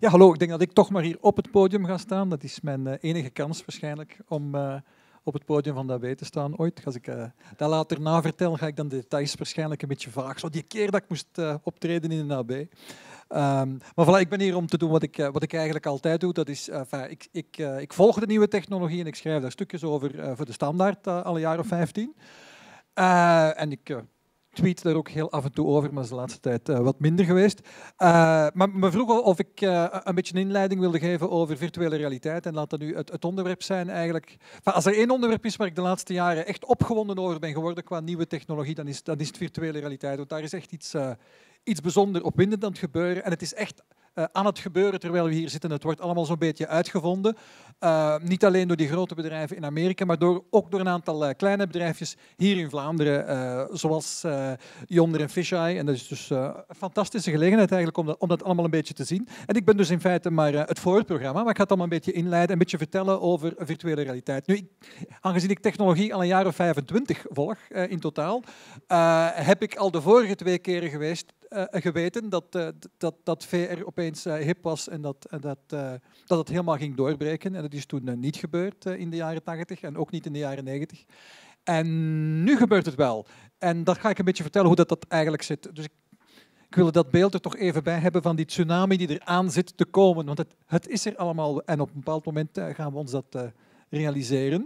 Ja, hallo. Ik denk dat ik toch maar hier op het podium ga staan. Dat is mijn enige kans waarschijnlijk om op het podium van DAB te staan ooit. Als ik dat later navertel, ga ik dan de details waarschijnlijk een beetje vaag. Zo die keer dat ik moest optreden in de DAB. Maar voilà, ik ben hier om te doen wat ik eigenlijk altijd doe. Dat is, ik volg de nieuwe technologie en ik schrijf daar stukjes over voor de Standaard al een jaar of 15. En ik tweet daar ook heel af en toe over, maar dat is de laatste tijd wat minder geweest. Maar me vroeg of ik een beetje een inleiding wilde geven over virtuele realiteit. En laat dat nu het onderwerp zijn eigenlijk. Als er één onderwerp is waar ik de laatste jaren echt opgewonden over ben geworden qua nieuwe technologie, dan is het virtuele realiteit. Want daar is echt iets bijzonder opwindend aan het gebeuren. En het is echt aan het gebeuren terwijl we hier zitten. Het wordt allemaal zo'n beetje uitgevonden. Niet alleen door die grote bedrijven in Amerika, maar ook door een aantal kleine bedrijfjes hier in Vlaanderen, zoals Yonder en Fisheye. En dat is dus een fantastische gelegenheid eigenlijk om dat allemaal een beetje te zien. En ik ben dus in feite maar het voorprogramma, maar ik ga het allemaal een beetje inleiden, een beetje vertellen over virtuele realiteit. Nu, aangezien ik technologie al een jaar of 25 volg in totaal, heb ik al de vorige 2 keren geweten dat VR opeens hip was en dat het helemaal ging doorbreken. En dat is toen niet gebeurd in de jaren 80 en ook niet in de jaren 90. En nu gebeurt het wel. En daar ga ik een beetje vertellen hoe dat eigenlijk zit. Dus ik wil dat beeld er toch even bij hebben van die tsunami die eraan zit te komen. Want het is er allemaal en op een bepaald moment gaan we ons dat realiseren.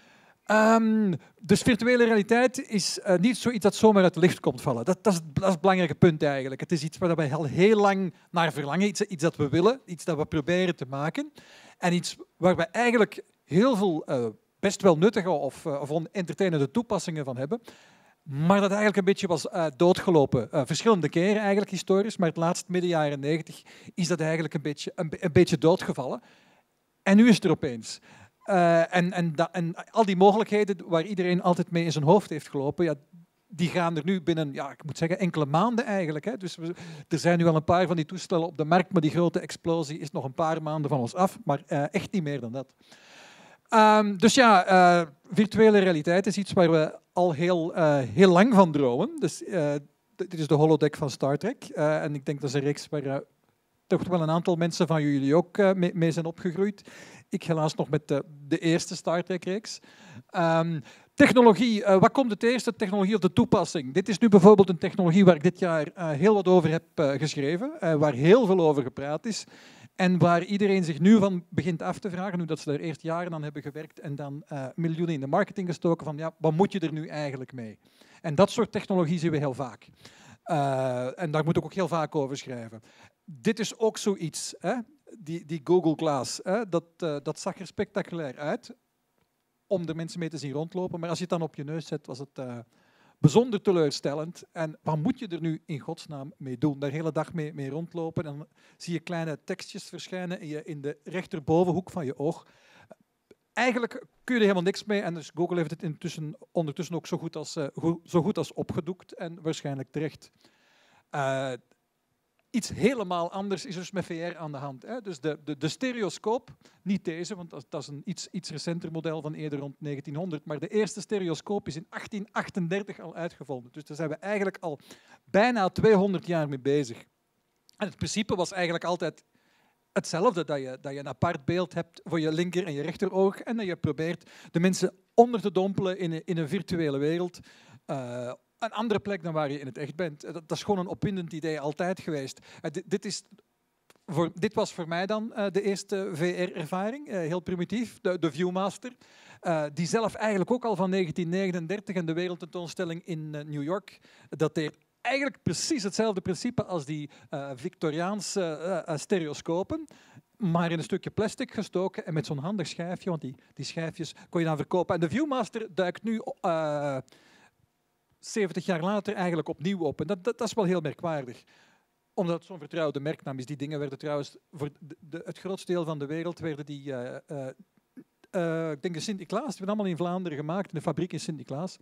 Dus virtuele realiteit is niet zoiets dat zomaar uit het licht komt vallen. Dat is het belangrijke punt eigenlijk. Het is iets waar we al heel lang naar verlangen, iets dat we willen, iets dat we proberen te maken. En iets waar we eigenlijk heel veel best wel nuttige of entertainende toepassingen van hebben. Maar dat eigenlijk een beetje was doodgelopen. Verschillende keren eigenlijk historisch, maar het laatst midden jaren 90 is dat eigenlijk een beetje doodgevallen. En nu is het er opeens. En al die mogelijkheden waar iedereen altijd mee in zijn hoofd heeft gelopen, ja, die gaan er nu binnen, ja, ik moet zeggen, enkele maanden eigenlijk. Hè. Dus er zijn nu al een paar van die toestellen op de markt, maar die grote explosie is nog een paar maanden van ons af, maar echt niet meer dan dat. Dus ja, virtuele realiteit is iets waar we al heel lang van dromen. Dus, dit is de holodeck van Star Trek. En ik denk dat is een reeks waar toch wel een aantal mensen van jullie ook mee zijn opgegroeid. Ik helaas nog met de eerste Star Trek-reeks. Technologie, wat komt het eerste? Technologie of de toepassing? Dit is nu bijvoorbeeld een technologie waar ik dit jaar heel wat over heb geschreven, waar heel veel over gepraat is en waar iedereen zich nu van begint af te vragen, nu dat ze er eerst jaren aan hebben gewerkt en dan miljoenen in de marketing gestoken, van ja, wat moet je er nu eigenlijk mee? En dat soort technologie zien we heel vaak. En daar moet ik ook heel vaak over schrijven. Dit is ook zoiets, hè? Die Google Glass, hè? Dat zag er spectaculair uit om er mensen mee te zien rondlopen. Maar als je het dan op je neus zet, was het bijzonder teleurstellend. En wat moet je er nu in godsnaam mee doen? Daar de hele dag mee rondlopen en dan zie je kleine tekstjes verschijnen in de rechterbovenhoek van je oog. Eigenlijk kun je er helemaal niks mee en dus Google heeft het ondertussen ook zo goed als opgedoekt en waarschijnlijk terecht. Iets helemaal anders is dus met VR aan de hand. Hè. Dus de stereoscoop, niet deze, want dat is een iets recenter model van eerder rond 1900, maar de eerste stereoscoop is in 1838 al uitgevonden. Dus daar zijn we eigenlijk al bijna 200 jaar mee bezig. En het principe was eigenlijk altijd hetzelfde, dat je een apart beeld hebt voor je linker en je rechteroog en dat je probeert de mensen onder te dompelen in een virtuele wereld. Een andere plek dan waar je in het echt bent. Dat is gewoon een opwindend idee altijd geweest. Dit was voor mij dan de eerste VR-ervaring, heel primitief, de Viewmaster. Die zelf eigenlijk ook al van 1939 en de wereldtentoonstelling in New York dateert. Eigenlijk precies hetzelfde principe als die Victoriaanse stereoscopen, maar in een stukje plastic gestoken en met zo'n handig schijfje, want die schijfjes kon je dan verkopen. En de Viewmaster duikt nu 70 jaar later eigenlijk opnieuw op. En dat is wel heel merkwaardig. Omdat het zo'n vertrouwde merknaam is. Die dingen werden trouwens, voor het grootste deel van de wereld, werden die, ik denk de Sint-Niklaas, die werden allemaal in Vlaanderen gemaakt, in de fabriek in Sint-Niklaas.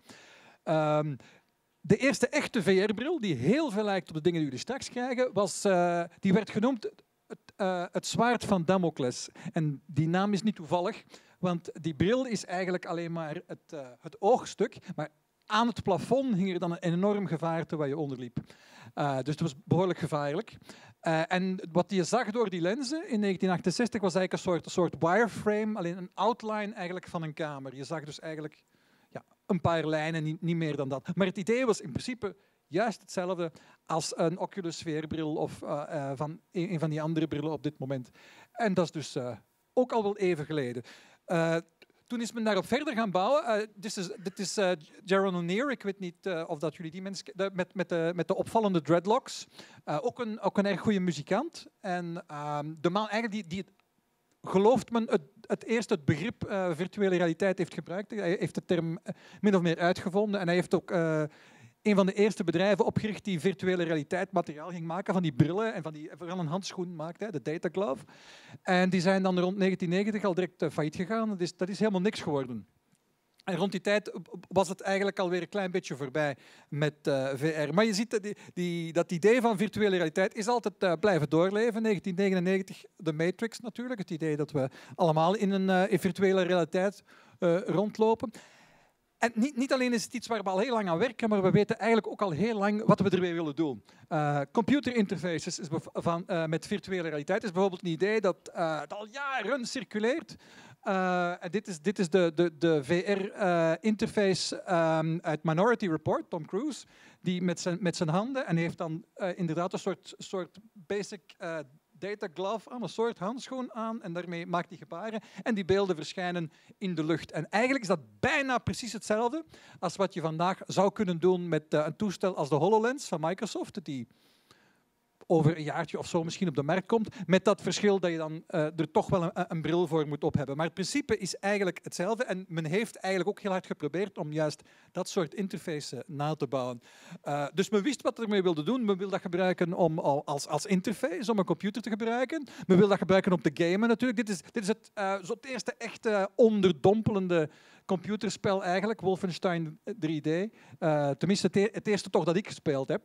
De eerste echte VR-bril, die heel veel lijkt op de dingen die jullie straks krijgen, die werd genoemd het zwaard van Damocles. En die naam is niet toevallig, want die bril is eigenlijk alleen maar het oogstuk. Maar aan het plafond hing er dan een enorm gevaarte waar je onder liep. Dus het was behoorlijk gevaarlijk. En wat je zag door die lenzen in 1968 was eigenlijk een soort wireframe, alleen een outline eigenlijk van een kamer. Je zag dus eigenlijk een paar lijnen, niet meer dan dat. Maar het idee was in principe juist hetzelfde als een Oculus VR-bril of van een van die andere brillen op dit moment. En dat is dus ook al wel even geleden. Toen is men daarop verder gaan bouwen. Dit is Jaron Lanier. Ik weet niet of dat jullie die mensen met de opvallende dreadlocks. Ook een erg goede muzikant. En de man eigenlijk die gelooft men het eerst het begrip virtuele realiteit heeft gebruikt. Hij heeft de term min of meer uitgevonden. En hij heeft ook een van de eerste bedrijven opgericht die virtuele realiteit materiaal ging maken van die brillen en van een handschoen maakte, de Data Glove. En die zijn dan rond 1990 al direct failliet gegaan. Dat is helemaal niks geworden. En rond die tijd was het eigenlijk alweer een klein beetje voorbij met VR. Maar je ziet dat idee van virtuele realiteit is altijd blijven doorleven. 1999, de Matrix natuurlijk. Het idee dat we allemaal in een virtuele realiteit rondlopen. En niet alleen is het iets waar we al heel lang aan werken, maar we weten eigenlijk ook al heel lang wat we ermee willen doen. Computer interfaces met virtuele realiteit is bijvoorbeeld een idee dat al jaren circuleert. En dit is de VR-interface uit Minority Report, Tom Cruise, die met zijn handen, en hij heeft dan inderdaad een soort basic Data Glove aan, een soort handschoen aan, en daarmee maakt hij gebaren en die beelden verschijnen in de lucht. En eigenlijk is dat bijna precies hetzelfde als wat je vandaag zou kunnen doen met een toestel als de HoloLens van Microsoft, die over een jaartje of zo misschien op de markt komt, met dat verschil dat je dan er toch wel een bril voor moet op hebben. Maar het principe is eigenlijk hetzelfde en men heeft eigenlijk ook heel hard geprobeerd om juist dat soort interface na te bouwen. Dus men wist wat er mee wilde doen. Men wil dat gebruiken als interface, om een computer te gebruiken. Men wil dat gebruiken om te gamen natuurlijk. Dit is het eerste echte onderdompelende computerspel eigenlijk, Wolfenstein 3D. Tenminste, het eerste toch dat ik gespeeld heb.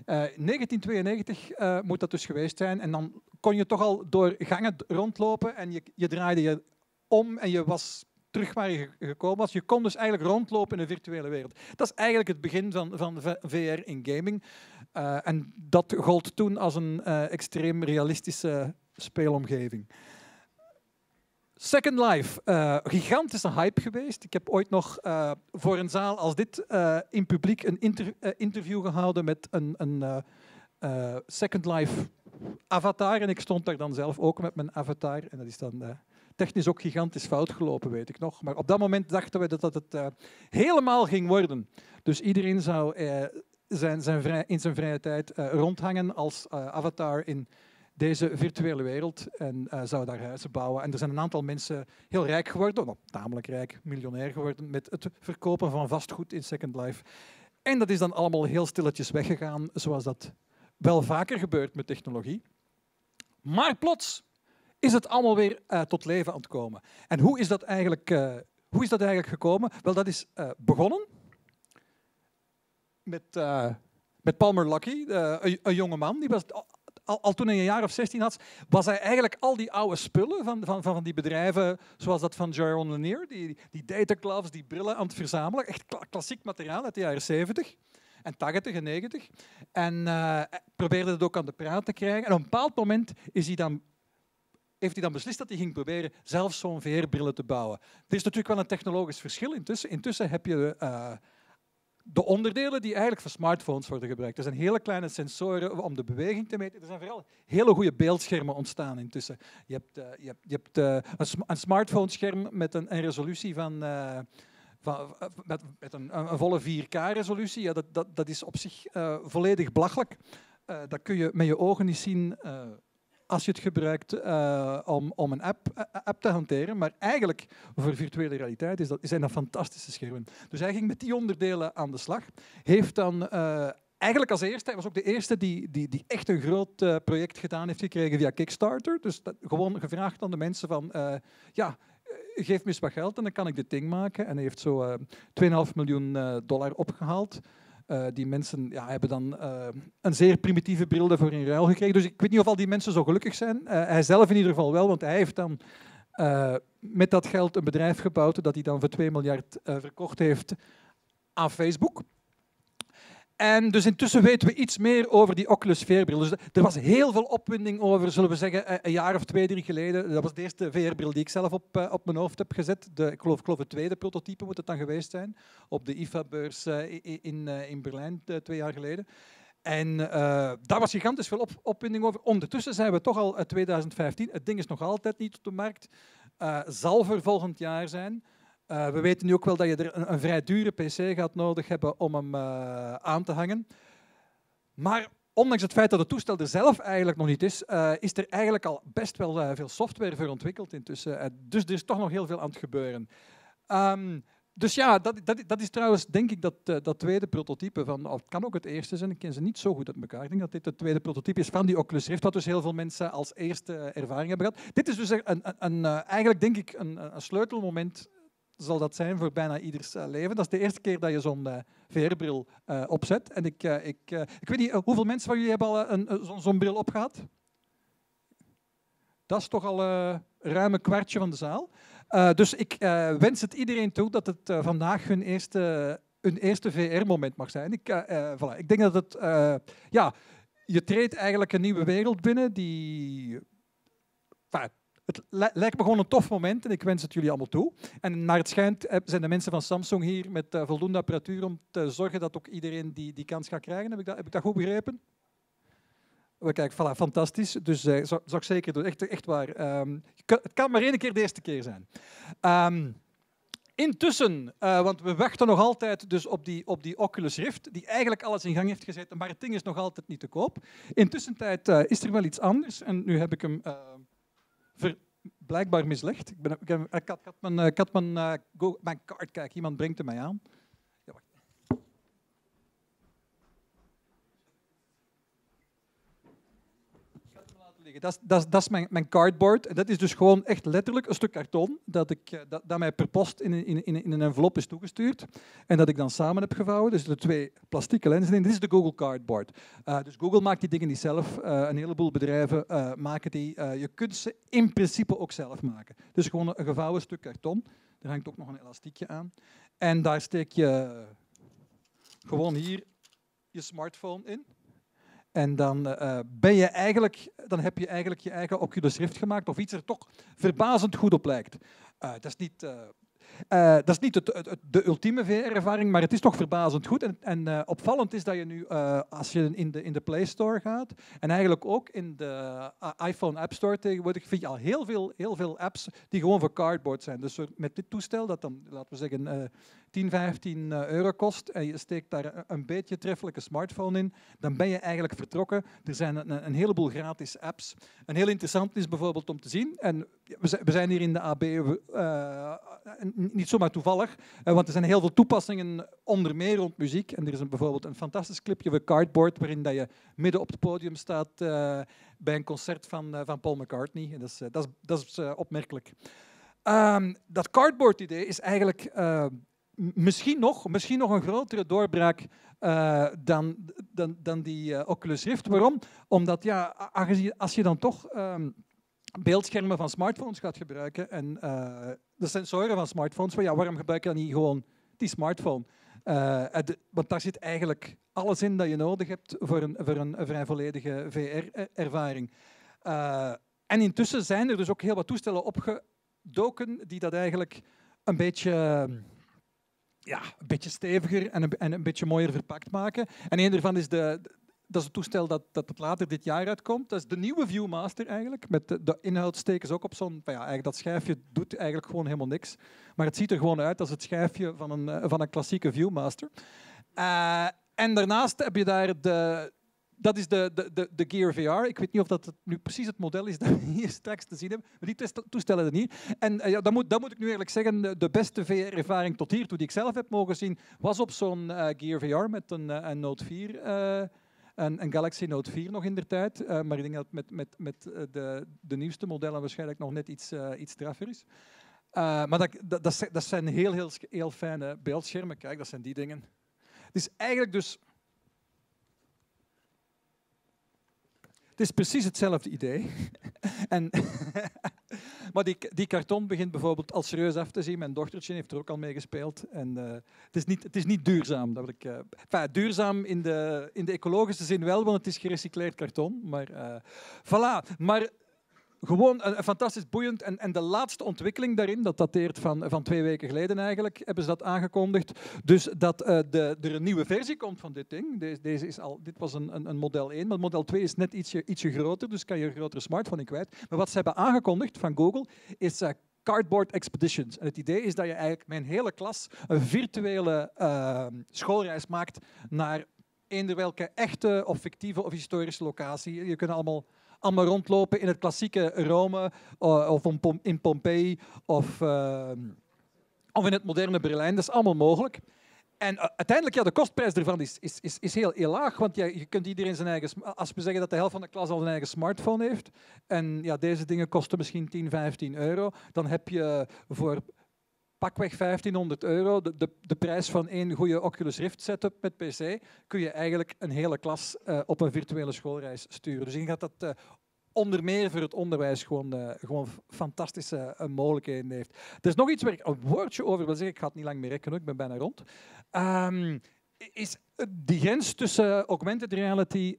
1992 moet dat dus geweest zijn. En dan kon je toch al door gangen rondlopen en je draaide je om en je was terug waar je gekomen was. Je kon dus eigenlijk rondlopen in een virtuele wereld. Dat is eigenlijk het begin van VR in gaming. En dat gold toen als een extreem realistische speelomgeving. Second Life, gigantische hype geweest. Ik heb ooit nog voor een zaal als dit in publiek een interview gehouden met een Second Life avatar. En ik stond daar dan zelf ook met mijn avatar. En dat is dan technisch ook gigantisch fout gelopen, weet ik nog. Maar op dat moment dachten we dat het helemaal ging worden. Dus iedereen zou in zijn vrije tijd rondhangen als avatar in deze virtuele wereld en zou daar huizen bouwen. En er zijn een aantal mensen heel rijk geworden, tamelijk rijk, miljonair geworden, met het verkopen van vastgoed in Second Life. En dat is dan allemaal heel stilletjes weggegaan, zoals dat wel vaker gebeurt met technologie. Maar plots is het allemaal weer tot leven aan het komen. En hoe is dat eigenlijk gekomen? Wel, dat is begonnen met Palmer Luckey, een jonge man. Die was al toen hij een jaar of 16 had, was hij eigenlijk al die oude spullen van die bedrijven, zoals dat van Jaron Lanier, die data gloves, die brillen aan het verzamelen. Echt klassiek materiaal uit de jaren 70 en 80 en 90. En probeerde het ook aan de praat te krijgen. En op een bepaald moment heeft hij dan beslist dat hij ging proberen zelf zo'n VR-brillen te bouwen. Er is natuurlijk wel een technologisch verschil intussen. Intussen heb je de onderdelen die eigenlijk voor smartphones worden gebruikt. Er zijn hele kleine sensoren om de beweging te meten. Er zijn vooral hele goede beeldschermen ontstaan intussen. Je hebt een smartphone-scherm met een resolutie met een volle 4K-resolutie. Ja, dat is op zich volledig belachelijk. Dat kun je met je ogen niet zien als je het gebruikt om een app te hanteren. Maar eigenlijk voor virtuele realiteit zijn dat fantastische schermen. Dus hij ging met die onderdelen aan de slag. Heeft dan eigenlijk als eerste, hij was ook de eerste die echt een groot project gedaan heeft gekregen via Kickstarter. Dus gewoon gevraagd aan de mensen van, geef me eens wat geld en dan kan ik dit ding maken. En hij heeft zo $2,5 miljoen opgehaald. Die mensen hebben dan een zeer primitieve bril daarvoor in ruil gekregen. Dus ik weet niet of al die mensen zo gelukkig zijn. Hij zelf in ieder geval wel, want hij heeft dan met dat geld een bedrijf gebouwd dat hij dan voor 2 miljard verkocht heeft aan Facebook. En dus intussen weten we iets meer over die Oculus VR-bril. Dus er was heel veel opwinding over, zullen we zeggen, een jaar of 2, 3 geleden. Dat was de eerste VR-bril die ik zelf op mijn hoofd heb gezet. Ik geloof het tweede prototype moet het dan geweest zijn. Op de IFA-beurs in Berlijn 2 jaar geleden. En daar was gigantisch veel opwinding over. Ondertussen zijn we toch al 2015. Het ding is nog altijd niet op de markt. Zal er volgend jaar zijn. We weten nu ook wel dat je er een vrij dure PC gaat nodig hebben om hem aan te hangen. Maar ondanks het feit dat het toestel er zelf eigenlijk nog niet is, is er eigenlijk al best wel veel software voor ontwikkeld intussen. Dus er is toch nog heel veel aan het gebeuren. Dus ja, dat is trouwens denk ik dat tweede prototype van, het kan ook het eerste zijn, ik ken ze niet zo goed uit elkaar. Ik denk dat dit het tweede prototype is van die Oculus Rift, wat dus heel veel mensen als eerste ervaring hebben gehad. Dit is dus eigenlijk denk ik een sleutelmoment zal dat zijn voor bijna ieders leven. Dat is de eerste keer dat je zo'n VR-bril opzet. En ik weet niet, hoeveel mensen van jullie hebben al zo'n bril opgehad? Dat is toch al ruim een kwartje van de zaal. Dus ik wens het iedereen toe dat het vandaag hun eerste VR-moment mag zijn. Voilà. Ik denk dat het... je treedt eigenlijk een nieuwe wereld binnen die... Het lijkt me gewoon een tof moment en ik wens het jullie allemaal toe. En naar het schijnt zijn de mensen van Samsung hier met voldoende apparatuur om te zorgen dat ook iedereen die kans gaat krijgen. Heb ik dat goed begrepen? Kijk, voilà, fantastisch. Dus zou ik zeker doen. Echt waar. Het kan maar 1 keer de eerste keer zijn. Intussen, want we wachten nog altijd dus op die Oculus Rift, die eigenlijk alles in gang heeft gezet, maar het ding is nog altijd niet te koop. Intussen is er wel iets anders en nu heb ik hem... blijkbaar mislegd. Ik had mijn kaart, kijk, iemand brengt hem mij aan. Ja, wacht. Dat is mijn cardboard. En dat is dus gewoon echt letterlijk een stuk karton dat mij per post in een envelop is toegestuurd. En dat ik dan samen heb gevouwen. Dus de 2 plastieke lenzen in. Dit is de Google Cardboard. Dus Google maakt die dingen niet zelf. Een heleboel bedrijven maken die. Je kunt ze in principe ook zelf maken. Dus gewoon een gevouwen stuk karton. Er hangt ook nog een elastiekje aan. En daar steek je gewoon hier je smartphone in. En dan heb je eigenlijk je eigen Oculus Rift gemaakt, of iets er toch verbazend goed op lijkt. Dat is niet de ultieme VR-ervaring, maar het is toch verbazend goed. En opvallend is dat je nu, als je in de Play Store gaat, en eigenlijk ook in de iPhone App Store tegenwoordig, vind je al heel veel apps die gewoon voor cardboard zijn. Dus met dit toestel, dat dan, laten we zeggen, 10, 15 euro kost, en je steekt daar een beetje treffelijke smartphone in, dan ben je eigenlijk vertrokken. Er zijn een heleboel gratis apps. Een heel interessant is bijvoorbeeld om te zien, en we zijn hier in de AB... niet zomaar toevallig, want er zijn heel veel toepassingen, onder meer rond muziek. En er is bijvoorbeeld een fantastisch clipje van Cardboard, waarin dat je midden op het podium staat bij een concert van Paul McCartney. En dat is opmerkelijk. Dat Cardboard-idee is eigenlijk misschien nog een grotere doorbraak dan die Oculus Rift. Waarom? Omdat als je dan toch... beeldschermen van smartphones gaat gebruiken en de sensoren van smartphones, waarom gebruik je dan niet gewoon die smartphone? Want daar zit eigenlijk alles in dat je nodig hebt voor een vrij volledige VR-ervaring. En intussen zijn er dus ook heel wat toestellen opgedoken die dat eigenlijk een beetje steviger en een beetje mooier verpakt maken. En een daarvan is dat is het toestel dat later dit jaar uitkomt. Dat is de nieuwe Viewmaster eigenlijk. Met de inhoud steken ze ook op zo'n... eigenlijk dat schijfje doet eigenlijk gewoon helemaal niks. Maar het ziet er gewoon uit als het schijfje van een klassieke Viewmaster. En daarnaast heb je daar dat is de Gear VR. Ik weet niet of dat nu precies het model is dat we hier straks te zien hebben. Maar die toestellen er niet. En dat moet ik nu eerlijk zeggen, de beste VR-ervaring tot hiertoe die ik zelf heb mogen zien, was op zo'n Gear VR met een Note 4... een Galaxy Note 4 nog in der tijd, maar ik denk dat met de nieuwste modellen waarschijnlijk nog net iets straffer is. Maar dat zijn heel fijne beeldschermen. Kijk, dat zijn die dingen. Het is eigenlijk dus... Het is precies hetzelfde idee. Maar die karton begint bijvoorbeeld al serieus af te zien. Mijn dochtertje heeft er ook al mee gespeeld. En, het is niet duurzaam. Dat wil ik, duurzaam in de ecologische zin wel, want het is gerecycleerd karton. Maar voilà. Maar gewoon een fantastisch boeiend. En de laatste ontwikkeling daarin, dat dateert van 2 weken geleden eigenlijk, hebben ze dat aangekondigd. Dus dat er een nieuwe versie komt van dit ding. Dit was een model 1, maar model 2 is net ietsje groter, dus kan je een grotere smartphone in kwijt. Maar wat ze hebben aangekondigd van Google is Cardboard Expeditions. En het idee is dat je eigenlijk met een hele klas een virtuele schoolreis maakt naar eender welke echte of fictieve of historische locatie. Je kunt allemaal rondlopen in het klassieke Rome of in Pompeii of in het moderne Berlijn. Dat is allemaal mogelijk. En uiteindelijk, de kostprijs ervan is heel laag, want je kunt iedereen zijn eigen... Als we zeggen dat de helft van de klas al een eigen smartphone heeft, en deze dingen kosten misschien 10, 15 euro, dan heb je voor pakweg 1500 euro, de prijs van één goede Oculus Rift setup met PC, kun je eigenlijk een hele klas op een virtuele schoolreis sturen. Dus je gaat dat onder meer voor het onderwijs gewoon fantastische mogelijkheden heeft. Er is nog iets waar ik een woordje over wil zeggen. Ik ga het niet lang meer rekken, ik ben bijna rond. Is die grens tussen augmented reality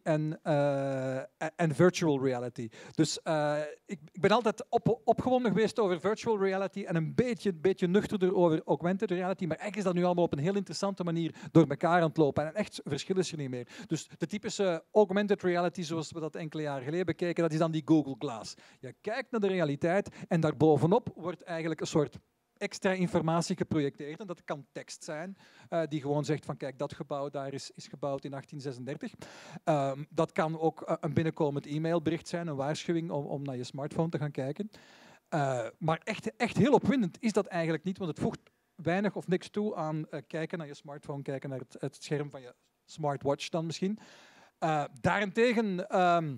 en virtual reality. Dus ik ben altijd opgewonden geweest over virtual reality en een beetje nuchterder over augmented reality, maar eigenlijk is dat nu allemaal op een heel interessante manier door elkaar aan het lopen. En echt verschil is er niet meer. Dus de typische augmented reality, zoals we dat enkele jaren geleden bekeken, dat is dan die Google Glass. Je kijkt naar de realiteit en daarbovenop wordt eigenlijk een soort extra informatie geprojecteerd. En dat kan tekst zijn, die gewoon zegt van kijk, dat gebouw daar is gebouwd in 1836. Dat kan ook een binnenkomend e-mailbericht zijn, een waarschuwing om naar je smartphone te gaan kijken. Maar echt heel opwindend is dat eigenlijk niet, want het voegt weinig of niks toe aan kijken naar je smartphone, kijken naar het scherm van je smartwatch dan misschien. Daarentegen...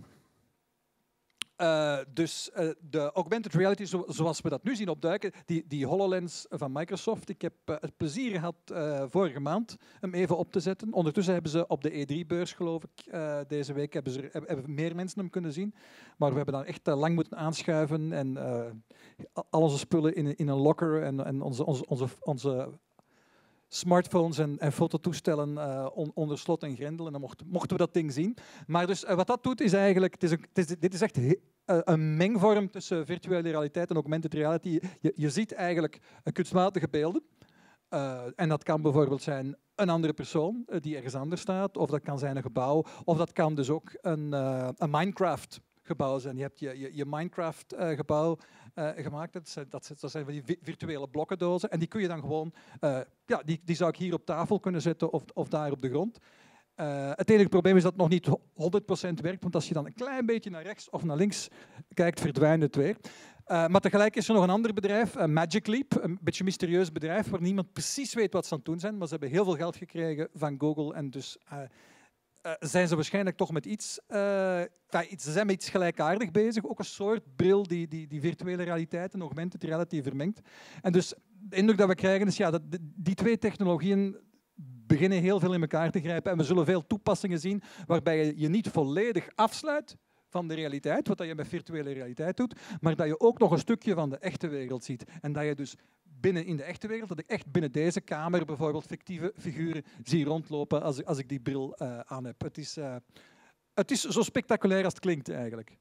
de augmented reality, zoals we dat nu zien opduiken, die HoloLens van Microsoft. Ik heb het plezier gehad vorige maand hem even op te zetten. Ondertussen hebben ze op de E3-beurs, geloof ik, deze week hebben meer mensen hem kunnen zien. Maar we hebben dan echt lang moeten aanschuiven en al onze spullen in een locker en onze smartphones en fototoestellen onder slot en grendel. En dan mochten we dat ding zien. Maar dus, wat dat doet is eigenlijk... Dit is echt een mengvorm tussen virtuele realiteit en augmented reality. Je ziet eigenlijk kunstmatige beelden. En dat kan bijvoorbeeld zijn een andere persoon die ergens anders staat. Of dat kan zijn een gebouw. Of dat kan dus ook een Minecraft gebouw zijn. Je hebt je Minecraft-gebouw gemaakt. Dat zijn van die virtuele blokkendozen. En die kun je dan gewoon... die zou ik hier op tafel kunnen zetten of daar op de grond. Het enige probleem is dat het nog niet 100% werkt, want als je dan een klein beetje naar rechts of naar links kijkt, verdwijnt het weer. Maar tegelijk is er nog een ander bedrijf, Magic Leap, een beetje een mysterieus bedrijf, waar niemand precies weet wat ze aan het doen zijn, maar ze hebben heel veel geld gekregen van Google en dus... zijn ze waarschijnlijk toch met iets... ze zijn met iets gelijkaardig bezig. Ook een soort bril die virtuele realiteit en augmented reality vermengt. En dus de indruk dat we krijgen is dat die twee technologieën beginnen heel veel in elkaar te grijpen. En we zullen veel toepassingen zien waarbij je je niet volledig afsluit van de realiteit, wat je met virtuele realiteit doet, maar dat je ook nog een stukje van de echte wereld ziet. En dat je dus binnen in de echte wereld, dat ik echt binnen deze kamer bijvoorbeeld fictieve figuren zie rondlopen als ik die bril aan heb. Het is zo spectaculair als het klinkt eigenlijk.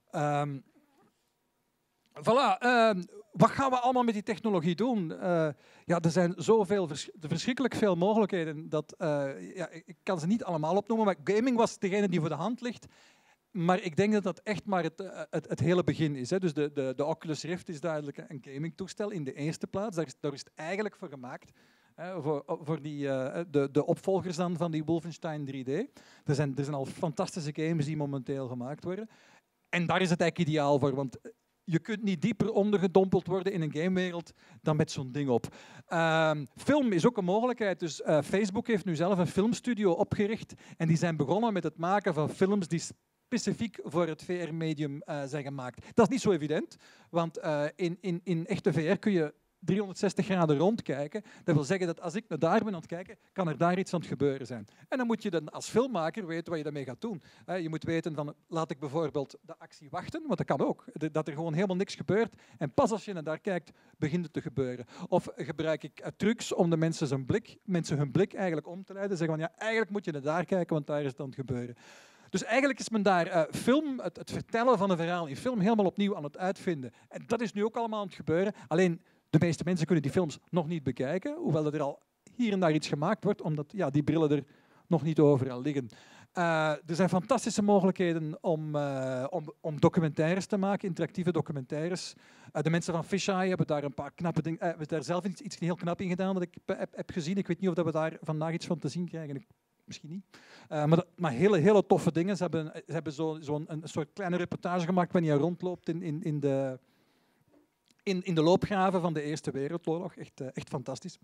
Voilà. Wat gaan we allemaal met die technologie doen? Er zijn verschrikkelijk veel mogelijkheden. Ik kan ze niet allemaal opnoemen, maar gaming was degene die voor de hand ligt. Maar ik denk dat dat echt maar het hele begin is. Hè. Dus de Oculus Rift is duidelijk een gamingtoestel in de eerste plaats. Daar is het eigenlijk voor gemaakt. Voor de opvolgers dan van die Wolfenstein 3D. Er zijn al fantastische games die momenteel gemaakt worden. En daar is het eigenlijk ideaal voor. Want je kunt niet dieper ondergedompeld worden in een gamewereld dan met zo'n ding op. Film is ook een mogelijkheid. Dus Facebook heeft nu zelf een filmstudio opgericht. En die zijn begonnen met het maken van films die specifiek voor het VR-medium zijn gemaakt. Dat is niet zo evident, want in echte VR kun je 360 graden rondkijken. Dat wil zeggen dat als ik naar daar ben aan het kijken, kan er daar iets aan het gebeuren zijn. En dan moet je dan als filmmaker weten wat je daarmee gaat doen. Je moet weten van, laat ik bijvoorbeeld de actie wachten, want dat kan ook. Dat er gewoon helemaal niks gebeurt. En pas als je naar daar kijkt, begint het te gebeuren. Of gebruik ik trucs om de mensen hun blik eigenlijk om te leiden. Zeggen van, ja, eigenlijk moet je naar daar kijken, want daar is het aan het gebeuren. Dus eigenlijk is men daar film, het vertellen van een verhaal in film helemaal opnieuw aan het uitvinden. En dat is nu ook allemaal aan het gebeuren. Alleen de meeste mensen kunnen die films nog niet bekijken, hoewel er al hier en daar iets gemaakt wordt, omdat ja, die brillen er nog niet overal liggen. Er zijn fantastische mogelijkheden om documentaires te maken, interactieve documentaires. De mensen van Fisheye hebben daar een paar knappe dingen, hebben daar zelf iets heel knap in gedaan dat ik heb gezien. Ik weet niet of we daar vandaag iets van te zien krijgen. Misschien niet. Maar hele toffe dingen. Ze hebben een soort kleine reportage gemaakt wanneer je rondloopt in de loopgraven van de Eerste Wereldoorlog. Echt fantastisch.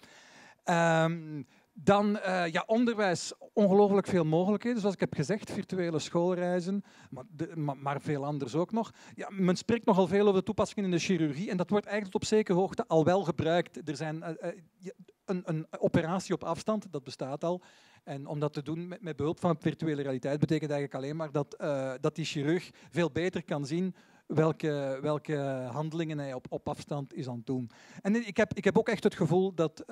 Dan onderwijs, ongelooflijk veel mogelijkheden. Zoals ik heb gezegd, virtuele schoolreizen, maar veel anders ook nog. Ja, men spreekt nogal veel over de toepassingen in de chirurgie en dat wordt eigenlijk tot op zekere hoogte al wel gebruikt. Er zijn een operatie op afstand, dat bestaat al. En om dat te doen met behulp van virtuele realiteit betekent eigenlijk alleen maar dat die chirurg veel beter kan zien welke handelingen hij op afstand is aan het doen. En ik heb ook echt het gevoel dat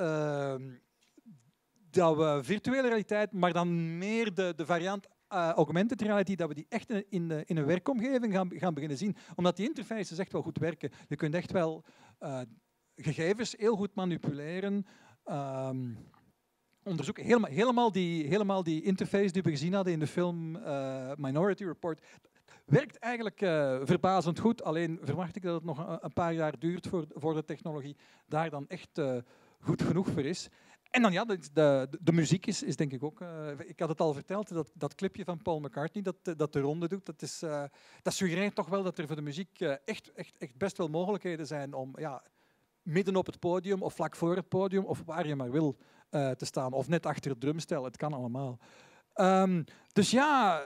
we virtuele realiteit, maar dan meer de variant augmented reality, dat we die echt in een werkomgeving gaan beginnen zien. Omdat die interfaces echt wel goed werken. Je kunt echt wel gegevens heel goed manipuleren. Onderzoeken. Helemaal die interface die we gezien hadden in de film Minority Report werkt eigenlijk verbazend goed. Alleen verwacht ik dat het nog een paar jaar duurt voor de technologie daar dan echt goed genoeg voor is. En dan ja, de muziek is denk ik ook... ik had het al verteld, dat clipje van Paul McCartney dat de ronde doet, dat suggereert toch wel dat er voor de muziek echt best wel mogelijkheden zijn om midden op het podium of vlak voor het podium of waar je maar wil te staan. Of net achter het drumstel, het kan allemaal. Dus ja...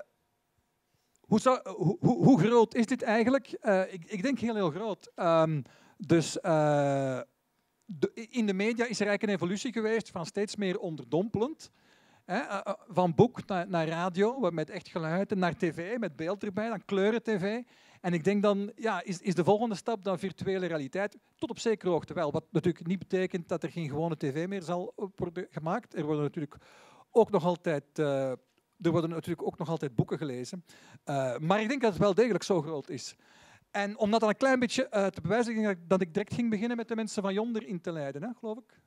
Hoe groot is dit eigenlijk? Ik denk heel groot. In de media is er eigenlijk een evolutie geweest van steeds meer onderdompelend. Van boek naar radio, met echt geluid, naar tv, met beeld erbij, dan kleuren-tv. En ik denk dan, is de volgende stap dan virtuele realiteit? Tot op zekere hoogte wel. Wat natuurlijk niet betekent dat er geen gewone tv meer zal worden gemaakt. Er worden natuurlijk ook nog altijd boeken gelezen. Maar ik denk dat het wel degelijk zo groot is. En om dat dan een klein beetje te bewijzen, dat ik direct ging beginnen met de mensen van Yonder in te leiden, hè, geloof ik.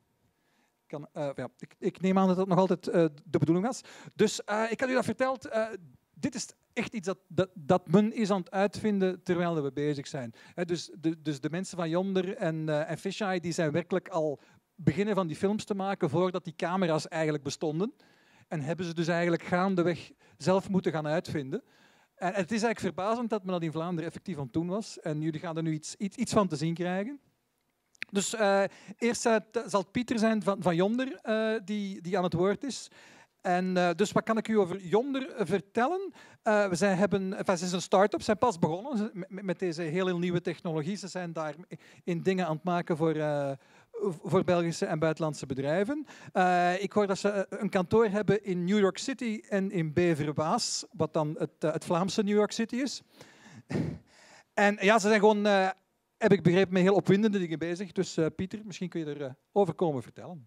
Ik neem aan dat dat nog altijd de bedoeling was. Dus ik had u dat verteld. Dit is echt iets dat men is aan het uitvinden terwijl we bezig zijn. Dus de mensen van Yonder en Fisheye die zijn werkelijk al beginnen van die films te maken voordat die camera's eigenlijk bestonden. En hebben ze dus eigenlijk gaandeweg zelf moeten gaan uitvinden. En het is eigenlijk verbazend dat men dat in Vlaanderen effectief aan het doen was. En jullie gaan er nu iets van te zien krijgen. Dus eerst zal het Pieter zijn van Yonder die aan het woord is. En dus wat kan ik u over Yonder vertellen? Het is een start-up, ze zijn pas begonnen met deze hele nieuwe technologie. Ze zijn daar in dingen aan het maken voor Belgische en buitenlandse bedrijven. Ik hoor dat ze een kantoor hebben in New York City en in Beverwaas, wat dan het Vlaamse New York City is. En ja, ze zijn gewoon, heb ik begrepen, met heel opwindende dingen bezig. Dus Pieter, misschien kun je erover komen vertellen.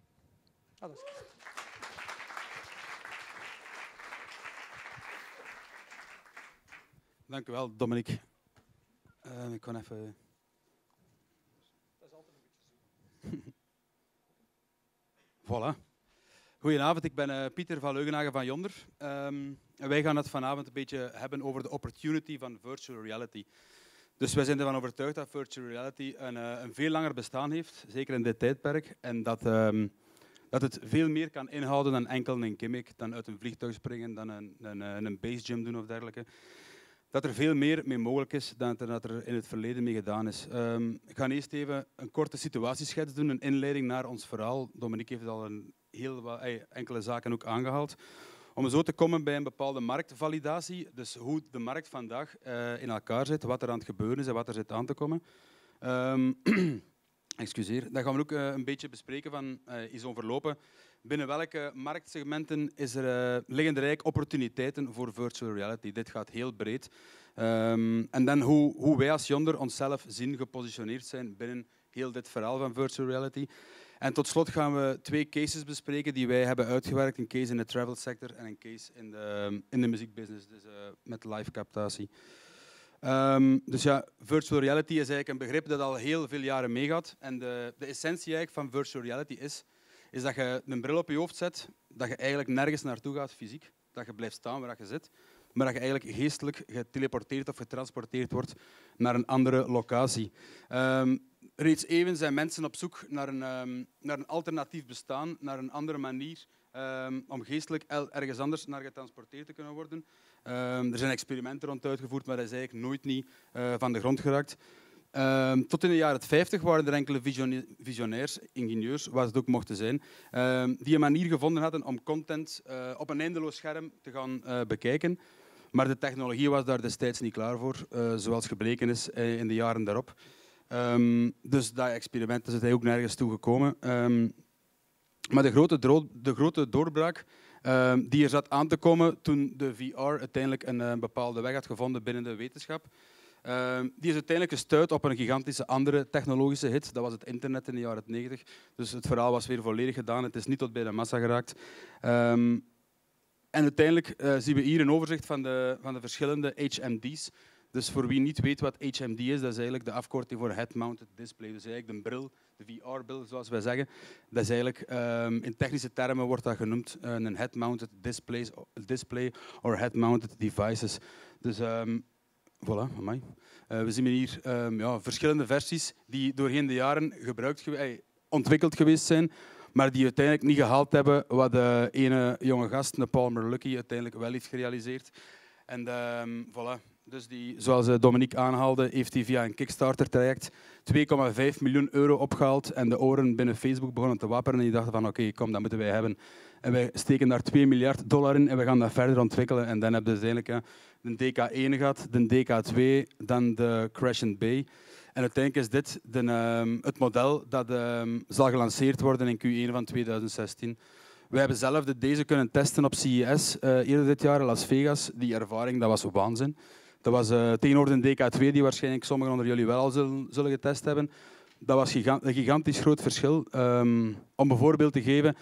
Dank u wel, Dominique. Ik kan even... Dat is altijd een beetje zo. Voilà. Goedenavond, ik ben Pieter van Leugenhagen van Yonder. En wij gaan het vanavond een beetje hebben over de opportunity van virtual reality. Dus wij zijn ervan overtuigd dat virtual reality een veel langer bestaan heeft, zeker in dit tijdperk. En dat het veel meer kan inhouden dan enkel een gimmick, dan uit een vliegtuig springen, dan een basejump doen of dergelijke. Dat er veel meer mee mogelijk is dan dat er in het verleden mee gedaan is. Ik ga eerst even een korte situatieschets doen, een inleiding naar ons verhaal. Dominique heeft al enkele zaken ook aangehaald. Om zo te komen bij een bepaalde marktvalidatie, dus hoe de markt vandaag in elkaar zit, wat er aan het gebeuren is en wat er zit aan te komen. Excuseer. Dan gaan we ook een beetje bespreken van, is overlopen. Binnen welke marktsegmenten liggen er eigenlijk opportuniteiten voor virtual reality? Dit gaat heel breed. En dan hoe wij als Yondr onszelf zien gepositioneerd zijn binnen heel dit verhaal van virtual reality. En tot slot gaan we 2 cases bespreken die wij hebben uitgewerkt. Een case in de travel sector en een case in de muziekbusiness, dus met live captatie. Dus ja, virtual reality is eigenlijk een begrip dat al heel veel jaren meegaat. En de essentie eigenlijk van virtual reality is dat je een bril op je hoofd zet, dat je eigenlijk nergens naartoe gaat fysiek, dat je blijft staan waar je zit, maar dat je eigenlijk geestelijk geteleporteerd of getransporteerd wordt naar een andere locatie. Reeds even zijn mensen op zoek naar een alternatief bestaan, naar een andere manier om geestelijk ergens anders naar getransporteerd te kunnen worden. Er zijn experimenten rond uitgevoerd, maar dat is eigenlijk nooit niet van de grond geraakt. Tot in de jaren 50 waren er enkele visionairs, ingenieurs, wat het ook mochten zijn, die een manier gevonden hadden om content op een eindeloos scherm te gaan bekijken. Maar de technologie was daar destijds niet klaar voor, zoals gebleken is in de jaren daarop. Dus dat experiment is ook nergens toegekomen. Maar de grote doorbraak die er zat aan te komen toen de VR uiteindelijk een bepaalde weg had gevonden binnen de wetenschap. Die is uiteindelijk gestuurd op een gigantische andere technologische hit. Dat was het internet in de jaren 90. Dus het verhaal was weer volledig gedaan. Het is niet tot bij de massa geraakt. En uiteindelijk zien we hier een overzicht van de verschillende HMD's. Dus voor wie niet weet wat HMD is, dat is eigenlijk de afkorting voor Head-Mounted Display. Dus eigenlijk de bril, de VR-bril zoals wij zeggen. Dat is eigenlijk, in technische termen wordt dat genoemd een Head-Mounted Display of Head-Mounted Devices. Dus voilà, amai. We zien hier verschillende versies die doorheen de jaren ontwikkeld geweest zijn, maar die uiteindelijk niet gehaald hebben wat de ene jonge gast, de Palmer Luckey, uiteindelijk wel heeft gerealiseerd. En voilà. Dus zoals Dominique aanhaalde, heeft hij via een Kickstarter-traject 2,5 miljoen euro opgehaald en de oren binnen Facebook begonnen te wapperen. En die dachten van oké, kom, dat moeten wij hebben. En wij steken daar $2 miljard in en we gaan dat verder ontwikkelen. En dan hebben we uiteindelijk de DK1 gehad, de DK2, dan de Crash and Bay. En uiteindelijk is dit het model dat zal gelanceerd worden in Q1 van 2016. We hebben zelf deze kunnen testen op CES eerder dit jaar in Las Vegas. Die ervaring, dat was waanzin. Dat was tegenover de DK2, die waarschijnlijk sommigen onder jullie wel al zullen getest hebben. Dat was een gigantisch groot verschil. Om een voorbeeld te geven,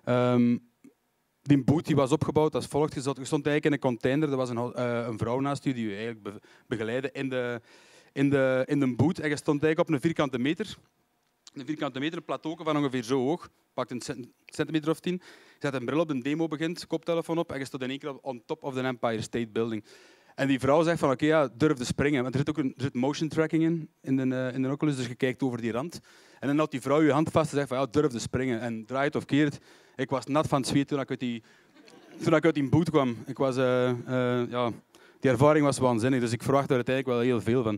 die boot die was opgebouwd als volgt. Je stond eigenlijk in een container. Er was een vrouw naast u die je eigenlijk begeleidde in de boot. En je stond eigenlijk op een vierkante meter. Een plateau van ongeveer zo hoog. Pakt een centimeter of 10. Je zet een bril op, de demo begint, koptelefoon op en je stond in één keer on top of the Empire State Building. En die vrouw zegt van oké, durf te springen. Want er zit motion tracking in de Oculus, dus je kijkt over die rand. En dan houdt die vrouw je hand vast en zegt van durf te springen. En draai het of keer het. Ik was nat van het zweet toen ik uit die boot kwam. Die ervaring was waanzinnig, dus ik verwacht er uiteindelijk wel heel veel van.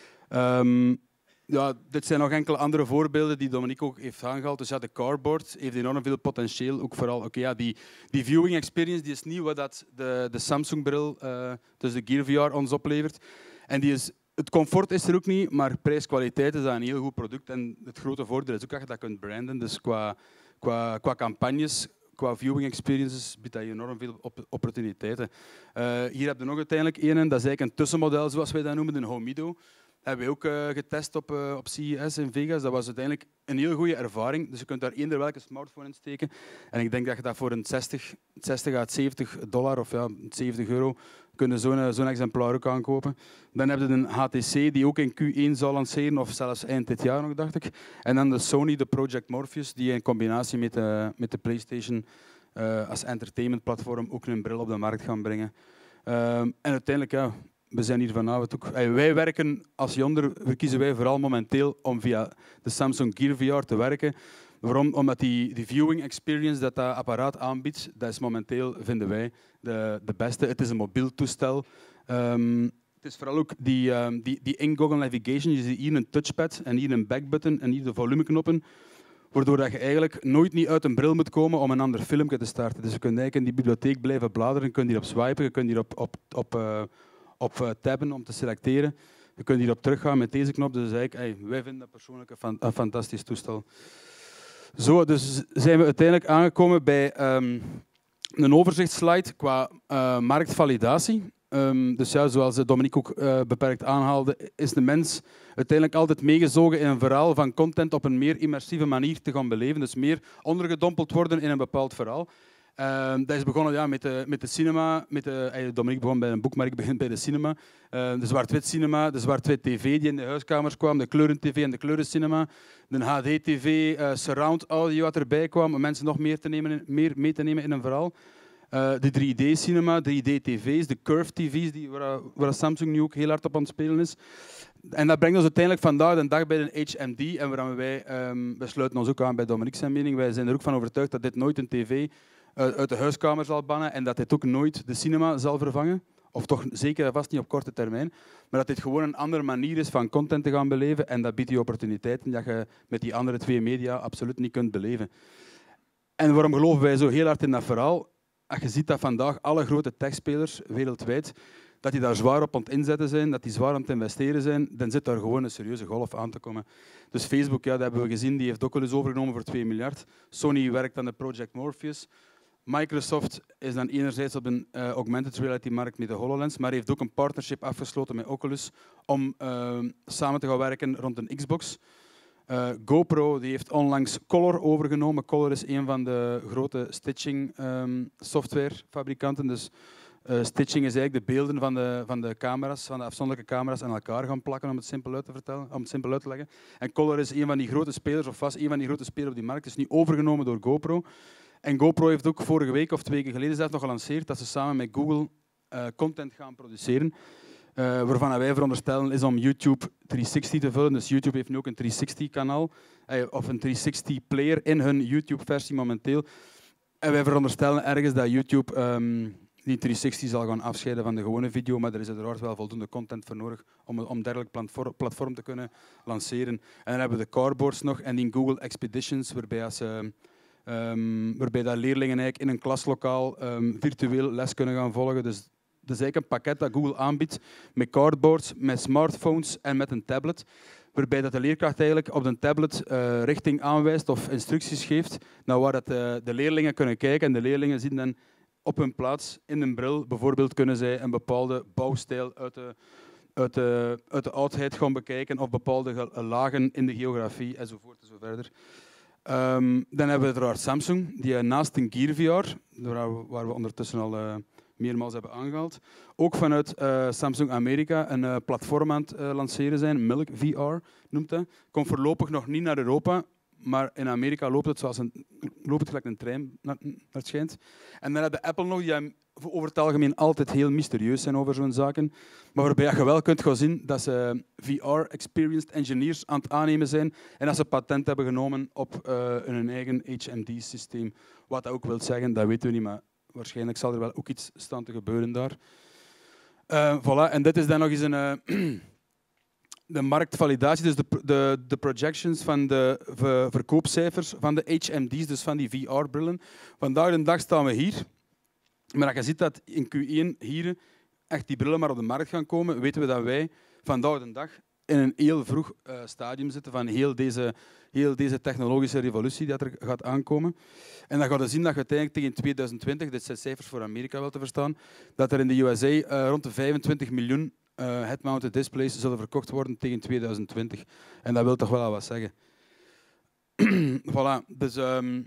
Dit zijn nog enkele andere voorbeelden die Dominique ook heeft aangehaald. Dus de Cardboard heeft enorm veel potentieel. Ook vooral, die viewing experience die is niet wat de Samsung-bril, dus de Gear VR, ons oplevert. En het comfort is er ook niet, maar prijs-kwaliteit is dat een heel goed product. En het grote voordeel is ook dat je dat kunt branden. Dus qua campagnes, qua viewing experiences biedt dat je enorm veel opportuniteiten. Hier heb je nog uiteindelijk dat is eigenlijk een tussenmodel, zoals wij dat noemen, een Homido. Dat hebben we ook getest op CES in Vegas. Dat was uiteindelijk een heel goede ervaring. Dus je kunt daar eender welke smartphone in steken. En ik denk dat je dat voor een 60 à $70 of €70 kunnen zo'n exemplaar ook aankopen. Dan heb je een HTC die ook in Q1 zal lanceren, of zelfs eind dit jaar nog, dacht ik. En dan de Sony, de Project Morpheus, die in combinatie met de PlayStation als entertainmentplatform ook een bril op de markt gaan brengen. En uiteindelijk, we zijn hier vanavond ook. Wij werken als Yondr, verkiezen wij vooral momenteel om via de Samsung Gear VR te werken. Waarom? Omdat die viewing experience dat apparaat aanbiedt, dat is momenteel, vinden wij, de beste. Het is een mobiel toestel. Het is vooral ook die in-goggle navigation. Je ziet hier een touchpad en hier een backbutton en hier de volumeknoppen. Waardoor dat je eigenlijk nooit niet uit een bril moet komen om een ander filmpje te starten. Dus je kunt eigenlijk in die bibliotheek blijven bladeren, je kunt hierop swipen, je kunt hier op tabben om te selecteren. Je kunt hierop teruggaan met deze knop. Dus eigenlijk, wij vinden dat persoonlijk een fantastisch toestel. Zo, dus zijn we uiteindelijk aangekomen bij een overzichtsslide qua marktvalidatie. Dus ja, zoals Dominique ook beperkt aanhaalde, is de mens uiteindelijk altijd meegezogen in een verhaal van content op een meer immersieve manier te gaan beleven. Dus meer ondergedompeld worden in een bepaald verhaal. Dat is begonnen met de cinema. Dominique begon bij een boek, maar ik begin bij de cinema. De zwart-wit cinema, de zwart-wit tv die in de huiskamers kwam, de kleuren-tv en de kleurencinema, de HD-tv, surround audio wat erbij kwam om mensen nog meer mee te nemen in een verhaal. De 3D-cinema, 3D-tv's, de curved-tv's, waar Samsung nu ook heel hard op aan het spelen is. En dat brengt ons uiteindelijk vandaag de dag bij de HMD. En waarom wij sluiten ons ook aan bij Dominique zijn mening. Wij zijn er ook van overtuigd dat dit nooit een tv uit de huiskamer zal bannen en dat dit ook nooit de cinema zal vervangen. Of toch zeker en vast niet op korte termijn. Maar dat dit gewoon een andere manier is van content te gaan beleven. En dat biedt die opportuniteiten dat je met die andere twee media absoluut niet kunt beleven. En waarom geloven wij zo heel hard in dat verhaal? Als je ziet dat vandaag alle grote techspelers wereldwijd, dat die daar zwaar op aan het inzetten zijn, dat die zwaar aan het investeren zijn, dan zit daar gewoon een serieuze golf aan te komen. Dus Facebook, ja, dat hebben we gezien, die heeft Oculus overgenomen voor 2 miljard. Sony werkt aan de Project Morpheus. Microsoft is dan enerzijds op een augmented reality markt met de HoloLens, maar heeft ook een partnership afgesloten met Oculus om samen te gaan werken rond een Xbox. GoPro die heeft onlangs Color overgenomen. Color is een van de grote stitching softwarefabrikanten. Dus stitching is eigenlijk de beelden van de camera's, van de afzonderlijke camera's aan elkaar gaan plakken, om het simpel uit te leggen. En Color is een van die grote spelers, of was een van die grote spelers op die markt. Het is nu overgenomen door GoPro. En GoPro heeft ook vorige week of 2 weken geleden zelf nog gelanceerd dat ze samen met Google content gaan produceren. Waarvan wij veronderstellen is om YouTube 360 te vullen. Dus YouTube heeft nu ook een 360-kanaal of een 360-player in hun YouTube-versie momenteel. En wij veronderstellen ergens dat YouTube die 360 zal gaan afscheiden van de gewone video, maar er is uiteraard wel voldoende content voor nodig om dergelijk platform te kunnen lanceren. En dan hebben we de cardboards nog en die Google Expeditions, waarbij dat leerlingen eigenlijk in een klaslokaal virtueel les kunnen gaan volgen. Dus dat is eigenlijk een pakket dat Google aanbiedt met cardboards, met smartphones en met een tablet. Waarbij dat de leerkracht eigenlijk op de tablet richting aanwijst of instructies geeft naar waar dat, de leerlingen kunnen kijken. En de leerlingen zien dan op hun plaats in een bril, bijvoorbeeld kunnen zij een bepaalde bouwstijl uit de oudheid gaan bekijken of bepaalde lagen in de geografie enzovoort en zo verder. Dan hebben we uiteraard Samsung, die naast een Gear VR, waar we ondertussen al meermaals hebben aangehaald, ook vanuit Samsung Amerika een platform aan het lanceren zijn, Milk VR noemt dat. Komt voorlopig nog niet naar Europa, maar in Amerika loopt het gelijk een trein, naar het schijnt. En dan heb je Apple nog, die over het algemeen altijd heel mysterieus zijn over zo'n zaken, maar waarbij je wel kunt gaan zien dat ze VR-experienced engineers aan het aannemen zijn en dat ze patent hebben genomen op hun eigen HMD-systeem. Wat dat ook wil zeggen, dat weten we niet, maar waarschijnlijk zal er wel ook iets staan te gebeuren daar. Voilà. En dit is dan nog eens de marktvalidatie, dus de projections van de verkoopcijfers van de HMD's, dus van die VR-brillen. Vandaag de dag staan we hier. Maar als je ziet dat in Q1 hier echt die brillen maar op de markt gaan komen, weten we dat wij vandaag de dag in een heel vroeg stadium zitten van heel deze technologische revolutie die er gaat aankomen. En dan gaan we zien dat je uiteindelijk tegen 2020, dit zijn cijfers voor Amerika wel te verstaan, dat er in de USA rond de 25 miljoen head-mounted displays zullen verkocht worden tegen 2020. En dat wil toch wel al wat zeggen. Voilà. Dus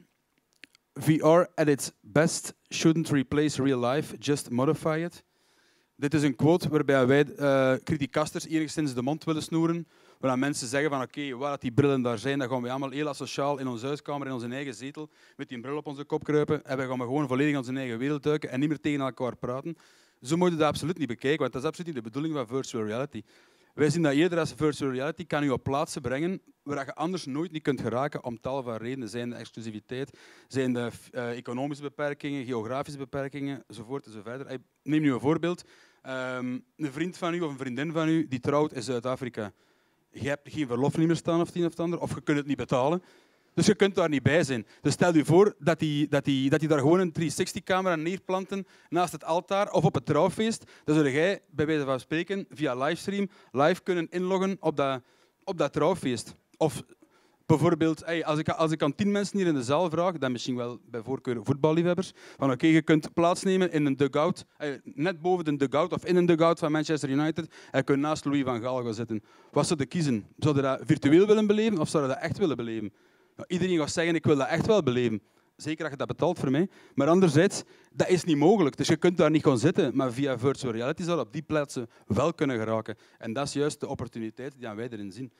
VR at its best shouldn't replace real life, just modify it. Dit is een quote waarbij wij criticasters enigszins de mond willen snoeren. Waar mensen zeggen van oké, waar dat die brillen daar zijn, dan gaan we allemaal heel asociaal in onze huiskamer, in onze eigen zetel, met die bril op onze kop kruipen. En wij gaan gewoon volledig in onze eigen wereld duiken en niet meer tegen elkaar praten. Zo moet je dat absoluut niet bekijken, want dat is absoluut niet de bedoeling van virtual reality. Wij zien dat eerder als virtual reality kan je op plaatsen brengen waar je anders nooit niet kunt geraken om tal van redenen. Zijn de exclusiviteit, zijn de economische beperkingen, geografische beperkingen, enzovoort enzovoort. Neem nu een voorbeeld. Een vriend van u of een vriendin van u die trouwt in Zuid-Afrika. Je hebt geen verlof niet meer staan of het een of het ander, of je kunt het niet betalen. Dus je kunt daar niet bij zijn. Dus stel je voor dat die daar gewoon een 360-camera neerplanten naast het altaar of op het trouwfeest. Dan zou jij, bij wijze van spreken, via livestream live kunnen inloggen op dat trouwfeest. Of bijvoorbeeld, als ik aan 10 mensen hier in de zaal vraag, dan misschien wel bij voorkeur voetballiefhebbers, van oké, je kunt plaatsnemen in een dugout, net boven de dugout of in een dugout van Manchester United, en je kunt naast Louis van Gaal gaan zitten. Wat zou je kiezen? Zou je dat virtueel willen beleven of zou je dat echt willen beleven? Nou, iedereen gaat zeggen, ik wil dat echt wel beleven. Zeker als je dat betaalt voor mij. Maar anderzijds, dat is niet mogelijk. Dus je kunt daar niet gaan zitten. Maar via virtual reality zou dat op die plaatsen wel kunnen geraken. En dat is juist de opportuniteit die wij erin zien.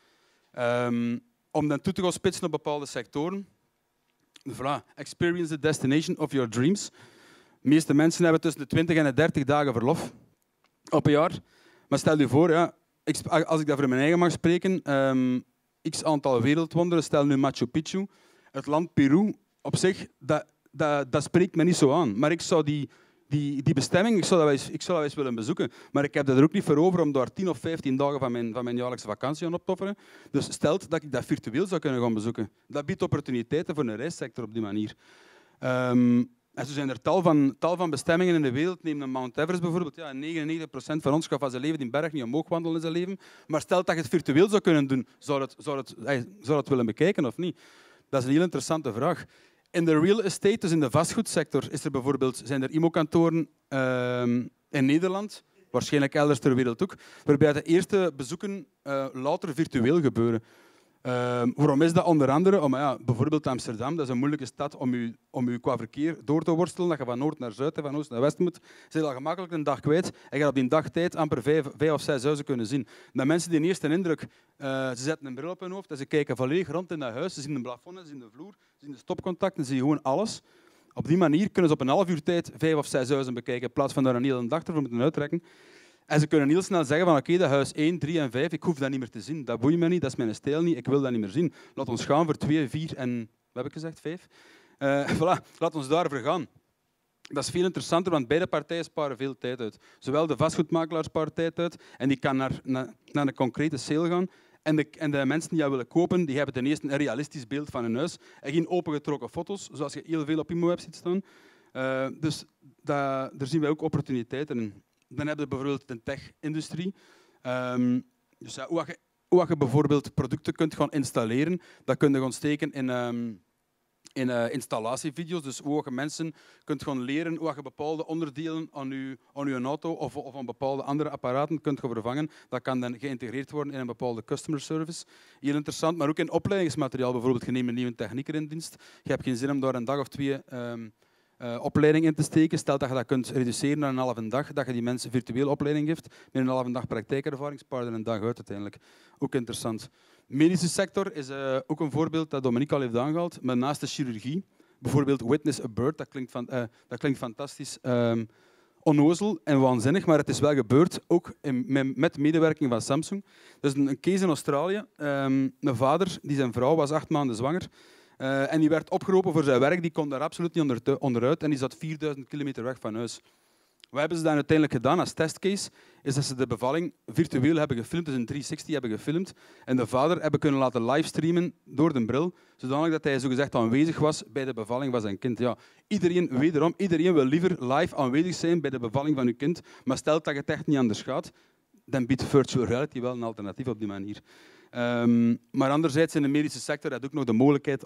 Om dan toe te gaan spitsen op bepaalde sectoren. Voilà. Experience the destination of your dreams. De meeste mensen hebben tussen de 20 en de 30 dagen verlof op een jaar. Maar stel je voor, ja, als ik dat voor mijn eigen mag spreken, x aantal wereldwonderen, stel nu Machu Picchu, het land Peru op zich, dat spreekt me niet zo aan. Maar ik zou die bestemming, ik zou dat wel eens willen bezoeken. Maar ik heb er ook niet voor over om daar 10 of 15 dagen van mijn jaarlijkse vakantie aan op te offeren. Dus stelt dat ik dat virtueel zou kunnen gaan bezoeken. Dat biedt opportuniteiten voor een reissector op die manier. En zo zijn er tal van bestemmingen in de wereld. Neem een Mount Everest bijvoorbeeld. Ja, 99% van ons gaat van zijn leven die berg niet omhoog wandelen in zijn leven. Maar stel dat je het virtueel zou kunnen doen, zou het willen bekijken of niet? Dat is een heel interessante vraag. In de real estate, dus in de vastgoedsector, zijn er IMO-kantoren in Nederland, waarschijnlijk elders ter wereld ook, waarbij de eerste bezoeken later virtueel gebeuren. Waarom is dat? Onder andere, bijvoorbeeld Amsterdam, dat is een moeilijke stad om u qua verkeer door te worstelen, dat je van noord naar zuid en van oost naar west moet. Ze al gemakkelijk een dag kwijt en je gaat op die dagtijd amper 5 of 6 huizen kunnen zien. De mensen die een eerste indruk, ze zetten een bril op hun hoofd en ze kijken volledig rond in dat huis, ze zien de plafond, ze zien de vloer, ze zien de stopcontacten, ze zien gewoon alles. Op die manier kunnen ze op een half uur tijd 5 of 6 huizen bekijken, in plaats van daar een hele dag ervoor moeten uittrekken. En ze kunnen heel snel zeggen van oké, dat huis 1, 3 en 5, ik hoef dat niet meer te zien. Dat boeit me niet, dat is mijn stijl niet, ik wil dat niet meer zien. Laat ons gaan voor 2, 4 en, wat heb ik gezegd, 5? Voilà, laat ons daarvoor gaan. Dat is veel interessanter, want beide partijen sparen veel tijd uit. Zowel de vastgoedmakelaar spaart tijd uit en die kan naar een concrete sale gaan. En de mensen die dat willen kopen, die hebben ten eerste een realistisch beeld van hun huis en geen opengetrokken foto's, zoals je heel veel op IMO-web ziet staan. Dus daar zien wij ook opportuniteiten in. Dan heb je bijvoorbeeld de tech-industrie. Dus ja, hoe je bijvoorbeeld producten kunt gaan installeren, dat kun je gaan steken in installatievideo's. Dus hoe je mensen kunt gaan leren hoe je bepaalde onderdelen aan je auto of aan bepaalde andere apparaten kunt gaan vervangen. Dat kan dan geïntegreerd worden in een bepaalde customer service. Heel interessant, maar ook in opleidingsmateriaal. Bijvoorbeeld, je neemt een nieuwe technieker in dienst. Je hebt geen zin om daar een dag of 2 opleiding in te steken. Stel dat je dat kunt reduceren naar een halve dag, dat je die mensen virtueel opleiding geeft, met een halve dag praktijkervaring, spaar je een dag uit uiteindelijk. Ook interessant. De medische sector is ook een voorbeeld dat Dominique al heeft aangehaald, maar naast de chirurgie, bijvoorbeeld Witness a Birth, dat klinkt fantastisch onnozel en waanzinnig, maar het is wel gebeurd, ook met medewerking van Samsung. Dus een case in Australië, een vader, die zijn vrouw was 8 maanden zwanger, en die werd opgeroepen voor zijn werk, die kon daar absoluut niet onderuit en die zat 4000 kilometer weg van huis. Wat hebben ze dan uiteindelijk gedaan als testcase? Is dat ze de bevalling virtueel hebben gefilmd, dus in 360 hebben gefilmd, en de vader hebben kunnen laten livestreamen door de bril, zodanig dat hij zogezegd aanwezig was bij de bevalling van zijn kind. Ja, iedereen wil liever live aanwezig zijn bij de bevalling van uw kind, maar stel dat het echt niet anders gaat, dan biedt virtual reality wel een alternatief op die manier. Maar anderzijds in de medische sector heb je ook nog de mogelijkheid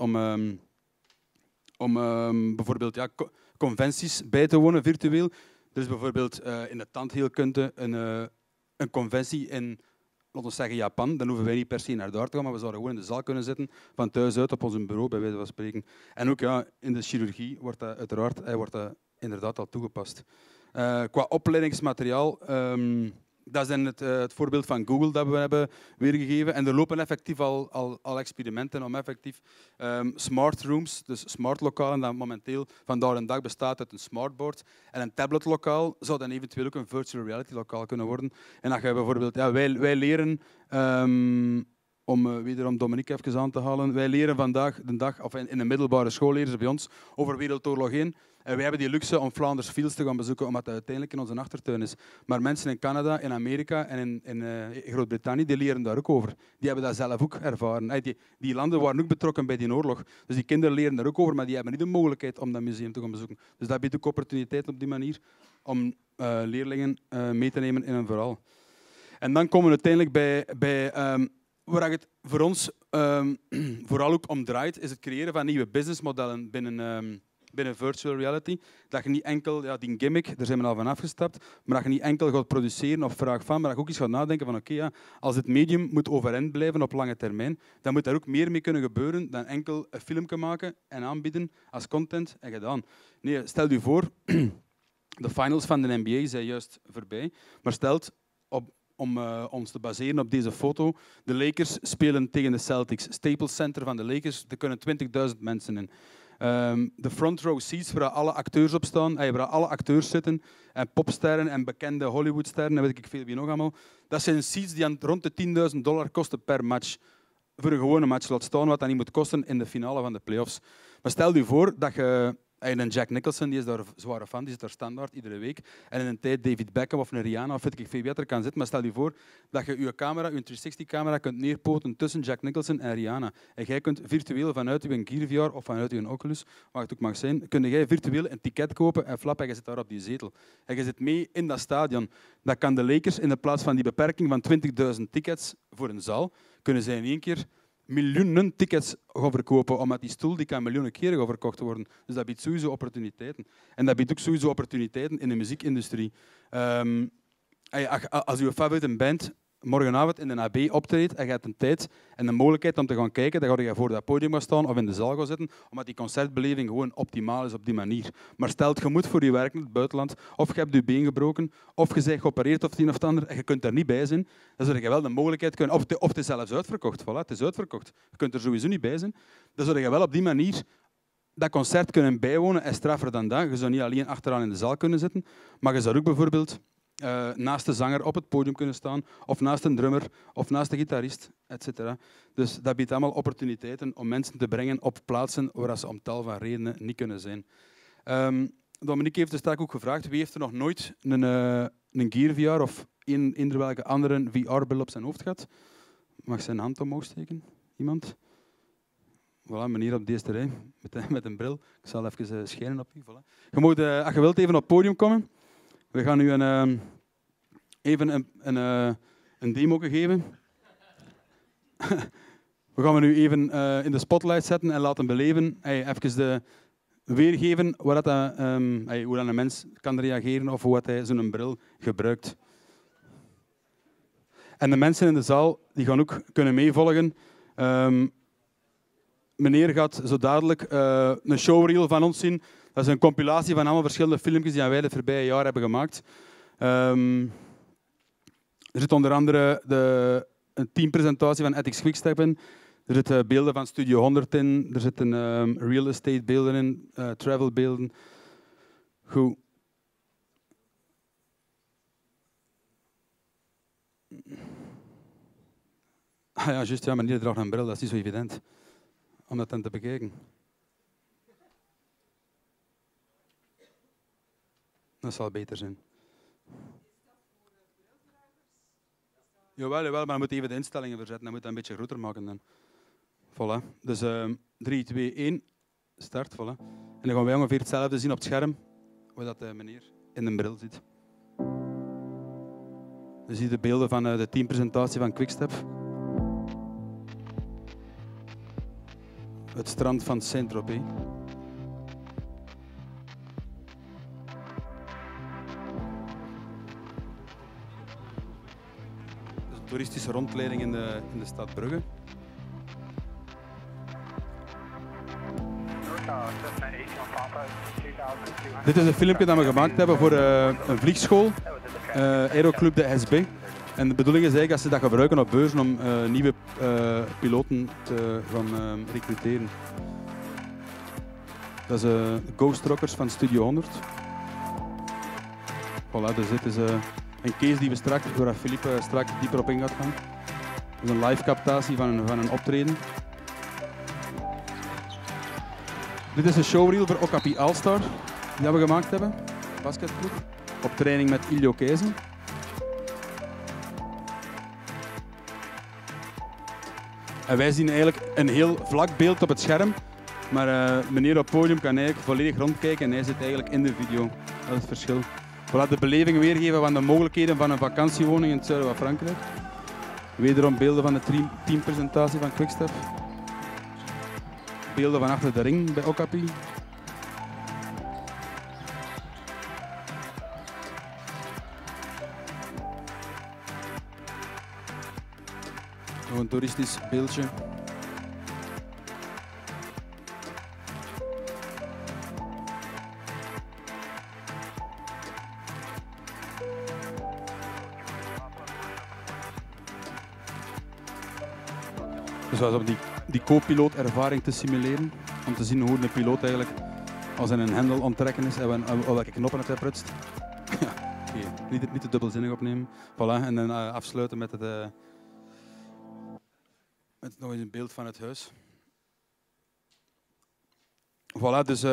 om bijvoorbeeld conventies bij te wonen virtueel. Er is bijvoorbeeld in de tandheelkunde een conventie in, laten we zeggen, Japan. Dan hoeven wij niet per se naar daar te gaan, maar we zouden gewoon in de zaal kunnen zitten, van thuis uit op ons bureau, bij wijze van spreken. En ook in de chirurgie wordt dat uiteraard inderdaad al toegepast. Qua opleidingsmateriaal, dat is dan het voorbeeld van Google dat we hebben weergegeven. En er lopen effectief al experimenten om effectief smart rooms, dus smart lokalen, dat momenteel vandaag een dag bestaat uit een smartboard. En een tabletlokaal zou dan eventueel ook een virtual reality lokaal kunnen worden. En dat je bijvoorbeeld, wij leren om wederom Dominique even aan te halen. Wij leren vandaag de dag, of in de middelbare school leren ze bij ons, over Wereldoorlog 1. En wij hebben die luxe om Flanders Fields te gaan bezoeken, omdat het uiteindelijk in onze achtertuin is. Maar mensen in Canada, in Amerika en in Groot-Brittannië, die leren daar ook over. Die hebben dat zelf ook ervaren. Die landen waren ook betrokken bij die oorlog. Dus die kinderen leren daar ook over, maar die hebben niet de mogelijkheid om dat museum te gaan bezoeken. Dus dat biedt ook opportuniteit op die manier om leerlingen mee te nemen in een verhaal. En dan komen we uiteindelijk bij waar het voor ons vooral ook om draait, is het creëren van nieuwe businessmodellen binnen virtual reality. Dat je niet enkel, die gimmick, daar zijn we al van afgestapt, maar dat je niet enkel gaat produceren op vraag van, maar dat je ook eens gaat nadenken van als het medium moet overeind blijven op lange termijn, dan moet daar ook meer mee kunnen gebeuren dan enkel een filmpje maken en aanbieden als content en gedaan. Nee, stel je voor, de finals van de NBA zijn juist voorbij, maar stelt om ons te baseren op deze foto. De Lakers spelen tegen de Celtics. Staples Center van de Lakers, er kunnen 20.000 mensen in. De front row seats waar alle acteurs op staan, waar alle acteurs zitten, en popsterren en bekende Hollywoodsterren, en weet ik veel wie nog allemaal. Dat zijn seats die rond de $10.000 kosten per match. Voor een gewone match, laat staan wat dat niet moet kosten in de finale van de playoffs. Maar stel je voor dat je... En Jack Nicholson, die is daar zware fan, die zit daar standaard iedere week. En in een tijd David Beckham of een Rihanna of weet ik veel wie er kan zitten. Maar stel je voor dat je je camera, je 360-camera kunt neerpoten tussen Jack Nicholson en Rihanna. En jij kunt virtueel vanuit je Gear VR of vanuit je Oculus, wat het ook mag zijn, kun jij virtueel een ticket kopen en flap, en je zit daar op die zetel. En je zit mee in dat stadion. Dat kan de Lakers in de plaats van die beperking van 20.000 tickets voor een zaal, kunnen zij in één keer miljoenen tickets gaan verkopen, omdat die stoel die kan miljoenen keren gaan verkocht worden. Dus dat biedt sowieso opportuniteiten. En dat biedt ook sowieso opportuniteiten in de muziekindustrie. Als je favoriete band morgenavond in de AB optreedt en je hebt een tijd en de mogelijkheid om te gaan kijken, dan ga je voor dat podium gaan staan of in de zaal gaan zitten, omdat die concertbeleving gewoon optimaal is op die manier. Maar stel je moet voor je werk in het buitenland, of je hebt je been gebroken, of je bent geopereerd of het een of het ander, en je kunt daar niet bij zijn, dan zou je wel de mogelijkheid kunnen, of het is zelfs uitverkocht. Voilà, het is uitverkocht. Je kunt er sowieso niet bij zijn. Dan zou je wel op die manier dat concert kunnen bijwonen en straffer dan dat. Je zou niet alleen achteraan in de zaal kunnen zitten, maar je zou ook bijvoorbeeld naast de zanger op het podium kunnen staan, of naast een drummer, of naast de gitarist, etc. Dus dat biedt allemaal opportuniteiten om mensen te brengen op plaatsen waar ze om tal van redenen niet kunnen zijn. Dominique heeft dus straks ook gevraagd, wie heeft er nog nooit een Gear VR of eender welke andere VR-bril op zijn hoofd gehad? Mag zijn hand omhoog steken? Iemand? Voilà, meneer op deze rij, met een bril. Ik zal even schijnen op u. Voilà. Je moet, als je wilt, even op het podium komen. We gaan nu even een demo geven. We gaan nu even in de spotlight zetten en laten beleven. Even weergeven hoe een mens kan reageren of hoe hij zo'n bril gebruikt. En de mensen in de zaal die gaan ook kunnen meevolgen. Meneer gaat zo dadelijk een showreel van ons zien. Dat is een compilatie van allemaal verschillende filmpjes die wij de voorbije jaar hebben gemaakt. Er zit onder andere een teampresentatie van Ethics Quickstep in. Er zitten beelden van Studio 100 in. Er zitten real estate beelden in, travel beelden. Goed. Ah ja, juist, ja, meneer draagt een bril, dat is niet zo evident om dat dan te bekijken. Dat zal beter zijn. Jawel, maar dan moet je even de instellingen verzetten. Dan moet je dat een beetje groter maken. Dan. Voilà. Dus 3, 2, 1, start. Voilà. En dan gaan wij ongeveer hetzelfde zien op het scherm, waar dat de meneer in de bril zit. Je ziet de beelden van de teampresentatie van Quickstep. Het strand van Saint-Tropez. Dus een toeristische rondleiding in de stad Brugge. Dit is een filmpje dat we gemaakt hebben voor een vliegschool, Aeroclub de SB. En de bedoeling is eigenlijk dat ze dat gebruiken op beurzen om nieuwe piloten te gaan recruteren. Dat is de Ghost Rockers van Studio 100. Voilà, dus dit is een case die we straks, waar Philippe straks dieper op in gaat gaan. Dat is een live captatie van een optreden. Dit is een showreel voor Okapi All-Star die we gemaakt hebben, basketploeg, op training met Iljo Keizen. En wij zien eigenlijk een heel vlak beeld op het scherm, maar meneer op het podium kan eigenlijk volledig rondkijken en hij zit eigenlijk in de video. Dat is het verschil. Voilà, de beleving weergeven van de mogelijkheden van een vakantiewoning in het zuiden van Frankrijk. Wederom beelden van de teampresentatie van Quickstep. Beelden van achter de ring bij Okapi. Nog een toeristisch beeldje. Dus dat was om die co-piloot ervaring te simuleren. Om te zien hoe een piloot eigenlijk als hij een hendel onttrekken is en welke knoppen het hij prutst. Ja, okay. Niet te dubbelzinnig opnemen. Voilà, en dan afsluiten met met nog eens een beeld van het huis. Voilà, dus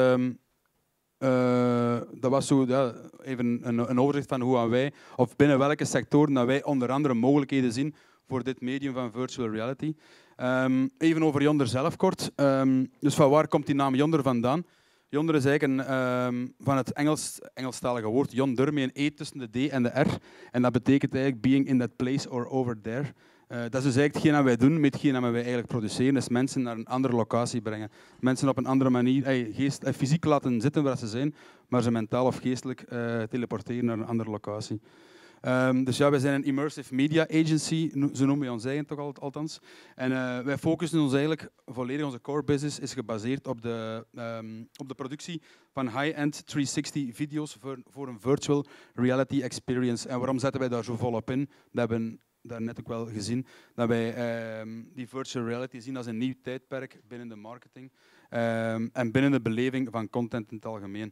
dat was zo, ja, even een overzicht van hoe wij, of binnen welke sectoren dat wij onder andere mogelijkheden zien voor dit medium van virtual reality. Even over Yonder zelf kort. Dus van waar komt die naam Yonder vandaan? Yonder is eigenlijk van het Engelstalige woord yonder met een E tussen de D en de R. En dat betekent eigenlijk being in that place or over there. Dat is dus eigenlijk hetgeen dat wij doen met hetgeen dat wij eigenlijk produceren, is mensen naar een andere locatie brengen. Mensen op een andere manier, fysiek laten zitten waar ze zijn, maar ze mentaal of geestelijk teleporteren naar een andere locatie. Dus ja, wij zijn een immersive media agency, zo noemen we ons eigen toch althans. En wij focussen ons eigenlijk volledig, onze core business is gebaseerd op de productie van high-end 360 video's voor een virtual reality experience. En waarom zetten wij daar zo volop in? Dat hebben we daarnet ook wel gezien, dat wij die virtual reality zien als een nieuw tijdperk binnen de marketing en binnen de beleving van content in het algemeen.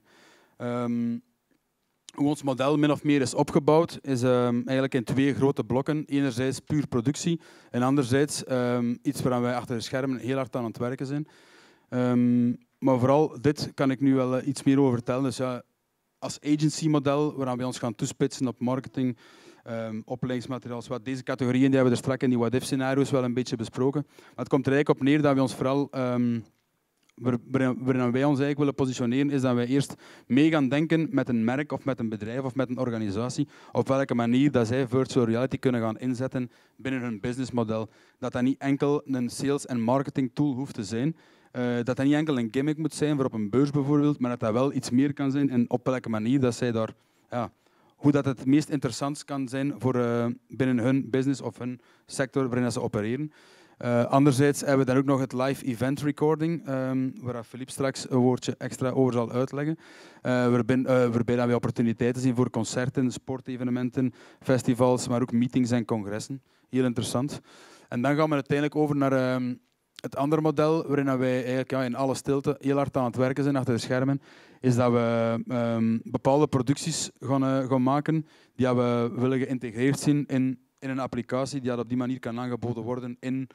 Hoe ons model min of meer is opgebouwd, is eigenlijk in twee grote blokken. Enerzijds puur productie en anderzijds iets waar wij achter de schermen heel hard aan het werken zijn. Maar vooral dit kan ik nu wel iets meer over vertellen. Dus ja, als agency-model, waar we ons gaan toespitsen op marketing, opleidingsmateriaal, wat deze categorieën die hebben we er straks in die what-if-scenario's wel een beetje besproken. Maar het komt er eigenlijk op neer dat we ons vooral... waarin wij ons eigenlijk willen positioneren, is dat wij eerst mee gaan denken met een merk of met een bedrijf of met een organisatie op welke manier dat zij virtual reality kunnen gaan inzetten binnen hun businessmodel. Dat dat niet enkel een sales- en marketing tool hoeft te zijn, dat dat niet enkel een gimmick moet zijn voor op een beurs bijvoorbeeld, maar dat dat wel iets meer kan zijn en op welke manier dat zij daar... Ja, hoe dat het meest interessant kan zijn voor binnen hun business of hun sector waarin ze opereren. Anderzijds hebben we dan ook nog het live event recording, waar Philippe straks een woordje extra over zal uitleggen. Waarbij we opportuniteiten zien voor concerten, sportevenementen, festivals, maar ook meetings en congressen. Heel interessant. En dan gaan we uiteindelijk over naar het andere model, waarin wij eigenlijk in alle stilte heel hard aan het werken zijn achter de schermen, is dat we bepaalde producties gaan maken die we willen geïntegreerd zien in een applicatie die op die manier kan aangeboden worden in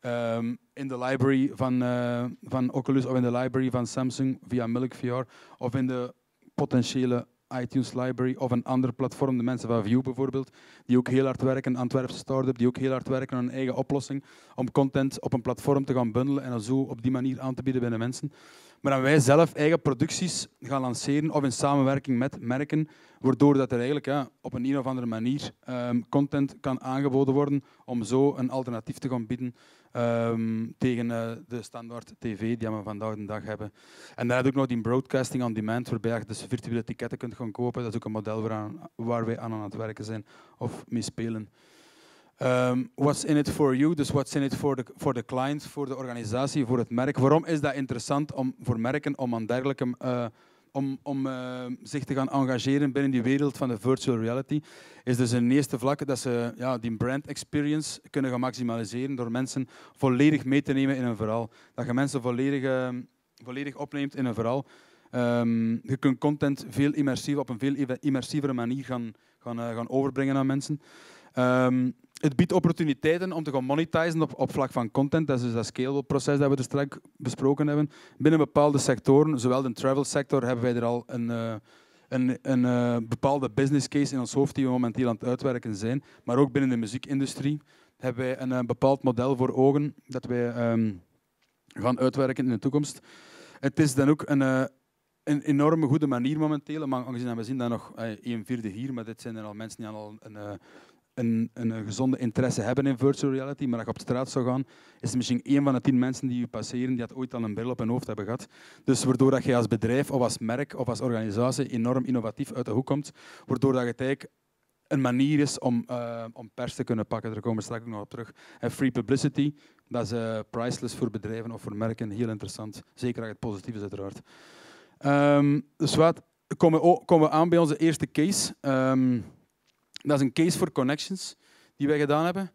de library van Oculus of in de library van Samsung via Milk VR of in de potentiële iTunes library of een ander platform, de mensen van View bijvoorbeeld, die ook heel hard werken, een Antwerpse start-up, die ook heel hard werken aan een eigen oplossing om content op een platform te gaan bundelen en zo op die manier aan te bieden bij de mensen. Maar dan wij zelf eigen producties gaan lanceren of in samenwerking met merken, waardoor dat er eigenlijk op een of andere manier content kan aangeboden worden om zo een alternatief te gaan bieden tegen de standaard tv die we vandaag de dag hebben. En dan heb je ook nog die broadcasting on demand, waarbij je dus virtuele ticketten kunt gaan kopen. Dat is ook een model waar wij aan het werken zijn of mee spelen. What's in it for you? Dus what's in it for the client, voor de organisatie, voor het merk. Waarom is dat interessant voor merken om aan dergelijke om zich te gaan engageren binnen die wereld van de virtual reality? Is dus een eerste vlak dat ze die brand experience kunnen gaan maximaliseren door mensen volledig mee te nemen in een verhaal. Dat je mensen volledig opneemt in een verhaal. Je kunt content op een veel immersievere manier gaan overbrengen aan mensen. Het biedt opportuniteiten om te gaan monetizen op vlak van content. Dat is dus dat scalable proces dat we er straks besproken hebben. Binnen bepaalde sectoren, zowel de travel sector, hebben wij er al een bepaalde business case in ons hoofd die we momenteel aan het uitwerken zijn. Maar ook binnen de muziekindustrie hebben wij een bepaald model voor ogen dat wij gaan uitwerken in de toekomst. Het is dan ook een enorme goede manier momenteel, maar aangezien we zien dat nog 1/4 hier, maar dit zijn er al mensen die al een gezonde interesse hebben in virtual reality, maar als je op straat zou gaan, is het misschien 1 van de 10 mensen die je passeren die ooit al een bril op hun hoofd hebben gehad. Dus waardoor dat je als bedrijf of als merk of als organisatie enorm innovatief uit de hoek komt, waardoor dat het eigenlijk een manier is om pers te kunnen pakken. Daar komen we straks nog op terug. En free publicity, dat is priceless voor bedrijven of voor merken. Heel interessant. Zeker als het positief is, uiteraard. Dus wat komen we aan bij onze eerste case. Dat is een case voor connections die wij gedaan hebben.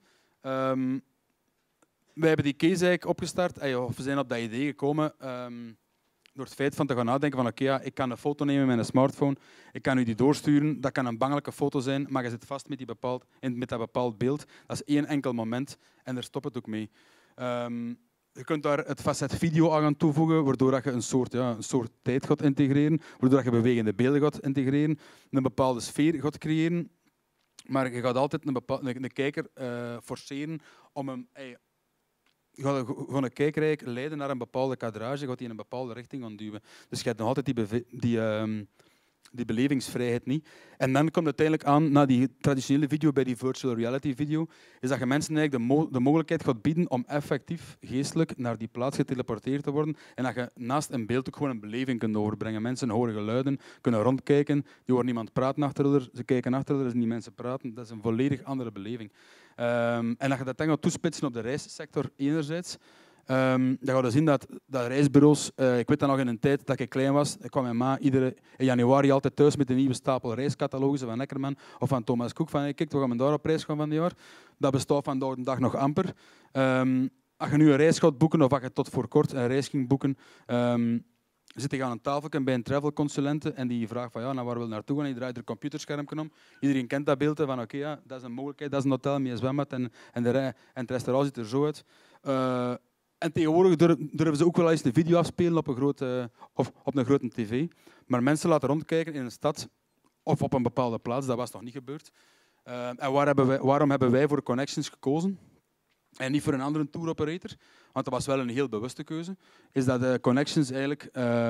Wij hebben die case eigenlijk opgestart, of we zijn op dat idee gekomen door het feit van te gaan nadenken van oké, ik kan een foto nemen met een smartphone, ik kan u die doorsturen, dat kan een bangelijke foto zijn, maar je zit vast met dat bepaald beeld. Dat is 1 enkel moment en daar stopt het ook mee. Je kunt daar het facet video aan toevoegen, waardoor je een soort tijd gaat integreren, waardoor je bewegende beelden gaat integreren, een bepaalde sfeer gaat creëren. Maar je gaat altijd een kijker forceren om hem... Je gaat gewoon een kijker eigenlijk leiden naar een bepaalde kadrage, je gaat die in een bepaalde richting gaan duwen. Dus je hebt nog altijd die belevingsvrijheid niet. En dan komt het uiteindelijk aan, na die traditionele video, bij die virtual reality video, is dat je mensen eigenlijk de mogelijkheid gaat bieden om effectief, geestelijk, naar die plaats geteleporteerd te worden. En dat je naast een beeld ook gewoon een beleving kunt overbrengen. Mensen horen geluiden, kunnen rondkijken, die horen niemand praten achter er, ze kijken achter er, dus niet mensen praten. Dat is een volledig andere beleving. En dat je dat dan gaat toespitsen op de reissector enerzijds, dan ga je zien dat reisbureaus... ik weet dat nog in een tijd dat ik klein was, ik kwam mijn ma in januari altijd thuis met een nieuwe stapel reiscatalogussen van Eckerman of van Thomas Cook. Van, kijk, we gaan daar op reis gaan van dit jaar. Dat bestaat vandaag de dag nog amper. Als je nu een reis gaat boeken, of als je tot voor kort een reis ging boeken, zit je aan een tafeltje bij een travelconsulente en die vraagt van, naar waar wil je naartoe gaan? En die draait er een computerschermpje om. Iedereen kent dat beeld van oké, dat is een mogelijkheid, dat is een hotel met een zwembad en het restaurant ziet er zo uit. En tegenwoordig durven ze ook wel eens een video afspelen op een grote tv. Maar mensen laten rondkijken in een stad of op een bepaalde plaats, dat was nog niet gebeurd. En waarom hebben wij voor Connections gekozen? En niet voor een andere tour operator, want dat was wel een heel bewuste keuze. Is dat Connections eigenlijk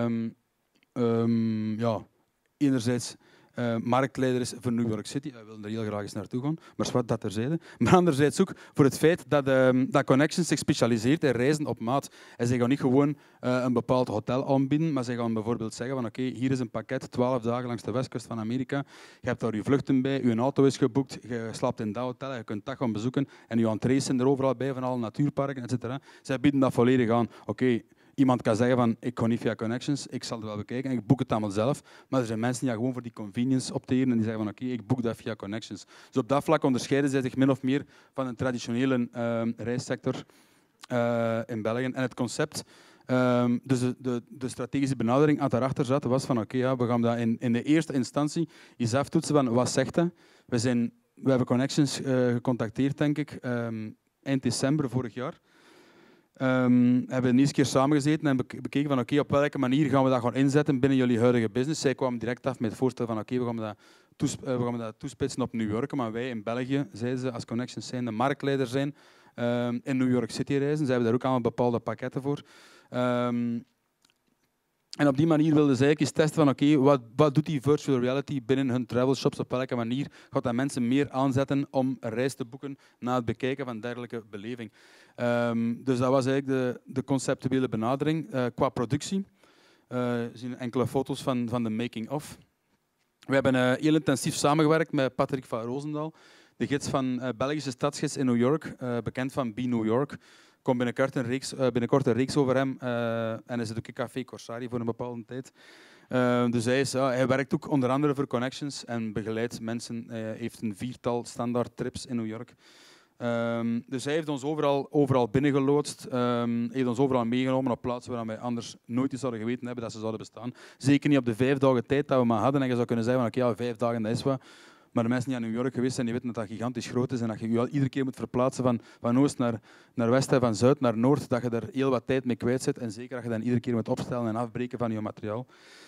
enerzijds marktleider is voor New York City. Wij willen er heel graag eens naartoe gaan, maar wat dat terzijde. Maar anderzijds ook voor het feit dat Connections zich specialiseert in reizen op maat. En zij gaan niet gewoon een bepaald hotel aanbieden, maar zij gaan bijvoorbeeld zeggen van oké, hier is een pakket, 12 dagen langs de westkust van Amerika. Je hebt daar je vluchten bij, je auto is geboekt, je slaapt in dat hotel, je kunt dat gaan bezoeken en je entrees zijn er overal bij van alle natuurparken, etc. Zij bieden dat volledig aan. Oké, iemand kan zeggen van ik ga niet via Connections, ik zal het wel bekijken en ik boek het allemaal zelf. Maar er zijn mensen die gewoon voor die convenience opteren en die zeggen van oké, ik boek dat via Connections. Dus op dat vlak onderscheiden zij zich min of meer van een traditionele reissector in België. En het concept, dus de strategische benadering aan daarachter zat, was van oké, we gaan dat in de eerste instantie eens aftoetsen van wat zegt dat. We hebben Connections gecontacteerd, denk ik, eind december vorig jaar. Hebben we een eerste keer samengezeten en bekeken van oké, op welke manier gaan we dat gaan inzetten binnen jullie huidige business. Zij kwamen direct af met het voorstel van oké, we gaan dat toespitsen op New York, maar wij in België, zeiden ze, als Connections zijn, de marktleider zijn in New York City reizen. Ze hebben daar ook allemaal bepaalde pakketten voor. En op die manier wilden ze eigenlijk eens testen van oké, wat doet die virtual reality binnen hun travel shops? Op welke manier gaat dat mensen meer aanzetten om een reis te boeken na het bekijken van dergelijke beleving? Dus dat was eigenlijk de conceptuele benadering. Qua productie, we zien enkele foto's van de making-of. We hebben heel intensief samengewerkt met Patrick van Roosendaal, de gids van Belgische stadsgids in New York, bekend van Be New York. Er komt binnenkort een reeks over hem en is het ook in Café Corsari voor een bepaalde tijd. Dus hij werkt ook onder andere voor Connections en begeleidt mensen. Hij heeft een 4-tal standaard trips in New York. Dus hij heeft ons overal binnengeloodst. Hij heeft ons overal meegenomen op plaatsen waar wij anders nooit eens zouden geweten hebben dat ze zouden bestaan. Zeker niet op de 5 dagen tijd dat we maar hadden. En je zou kunnen zeggen van oké, 5 dagen, dat is wat. Maar de mensen die aan New York geweest zijn, die weten dat dat gigantisch groot is en dat je je al iedere keer moet verplaatsen van oost naar west en van zuid naar noord, dat je er heel wat tijd mee kwijt zit en zeker dat je dan iedere keer moet opstellen en afbreken van je materiaal.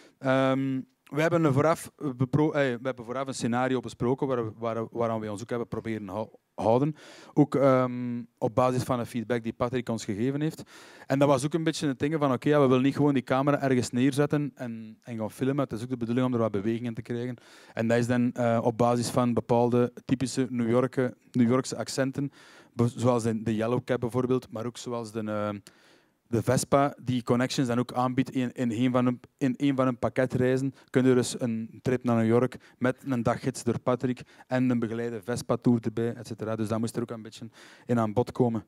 We hebben vooraf een scenario besproken waaraan we ons ook hebben proberen houden. Ook op basis van de feedback die Patrick ons gegeven heeft. En dat was ook een beetje het ding van oké, we willen niet gewoon die camera ergens neerzetten en gaan filmen. Het is ook de bedoeling om er wat beweging in te krijgen. En dat is dan op basis van bepaalde typische New Yorkse accenten, zoals de Yellow Cab bijvoorbeeld, maar ook zoals de Vespa, die Connections dan ook aanbiedt in een van hun pakketreizen, kun je dus een trip naar New York met een daggids door Patrick en een begeleide Vespa-tour erbij, etc. Dus dat moest er ook een beetje in aan bod komen.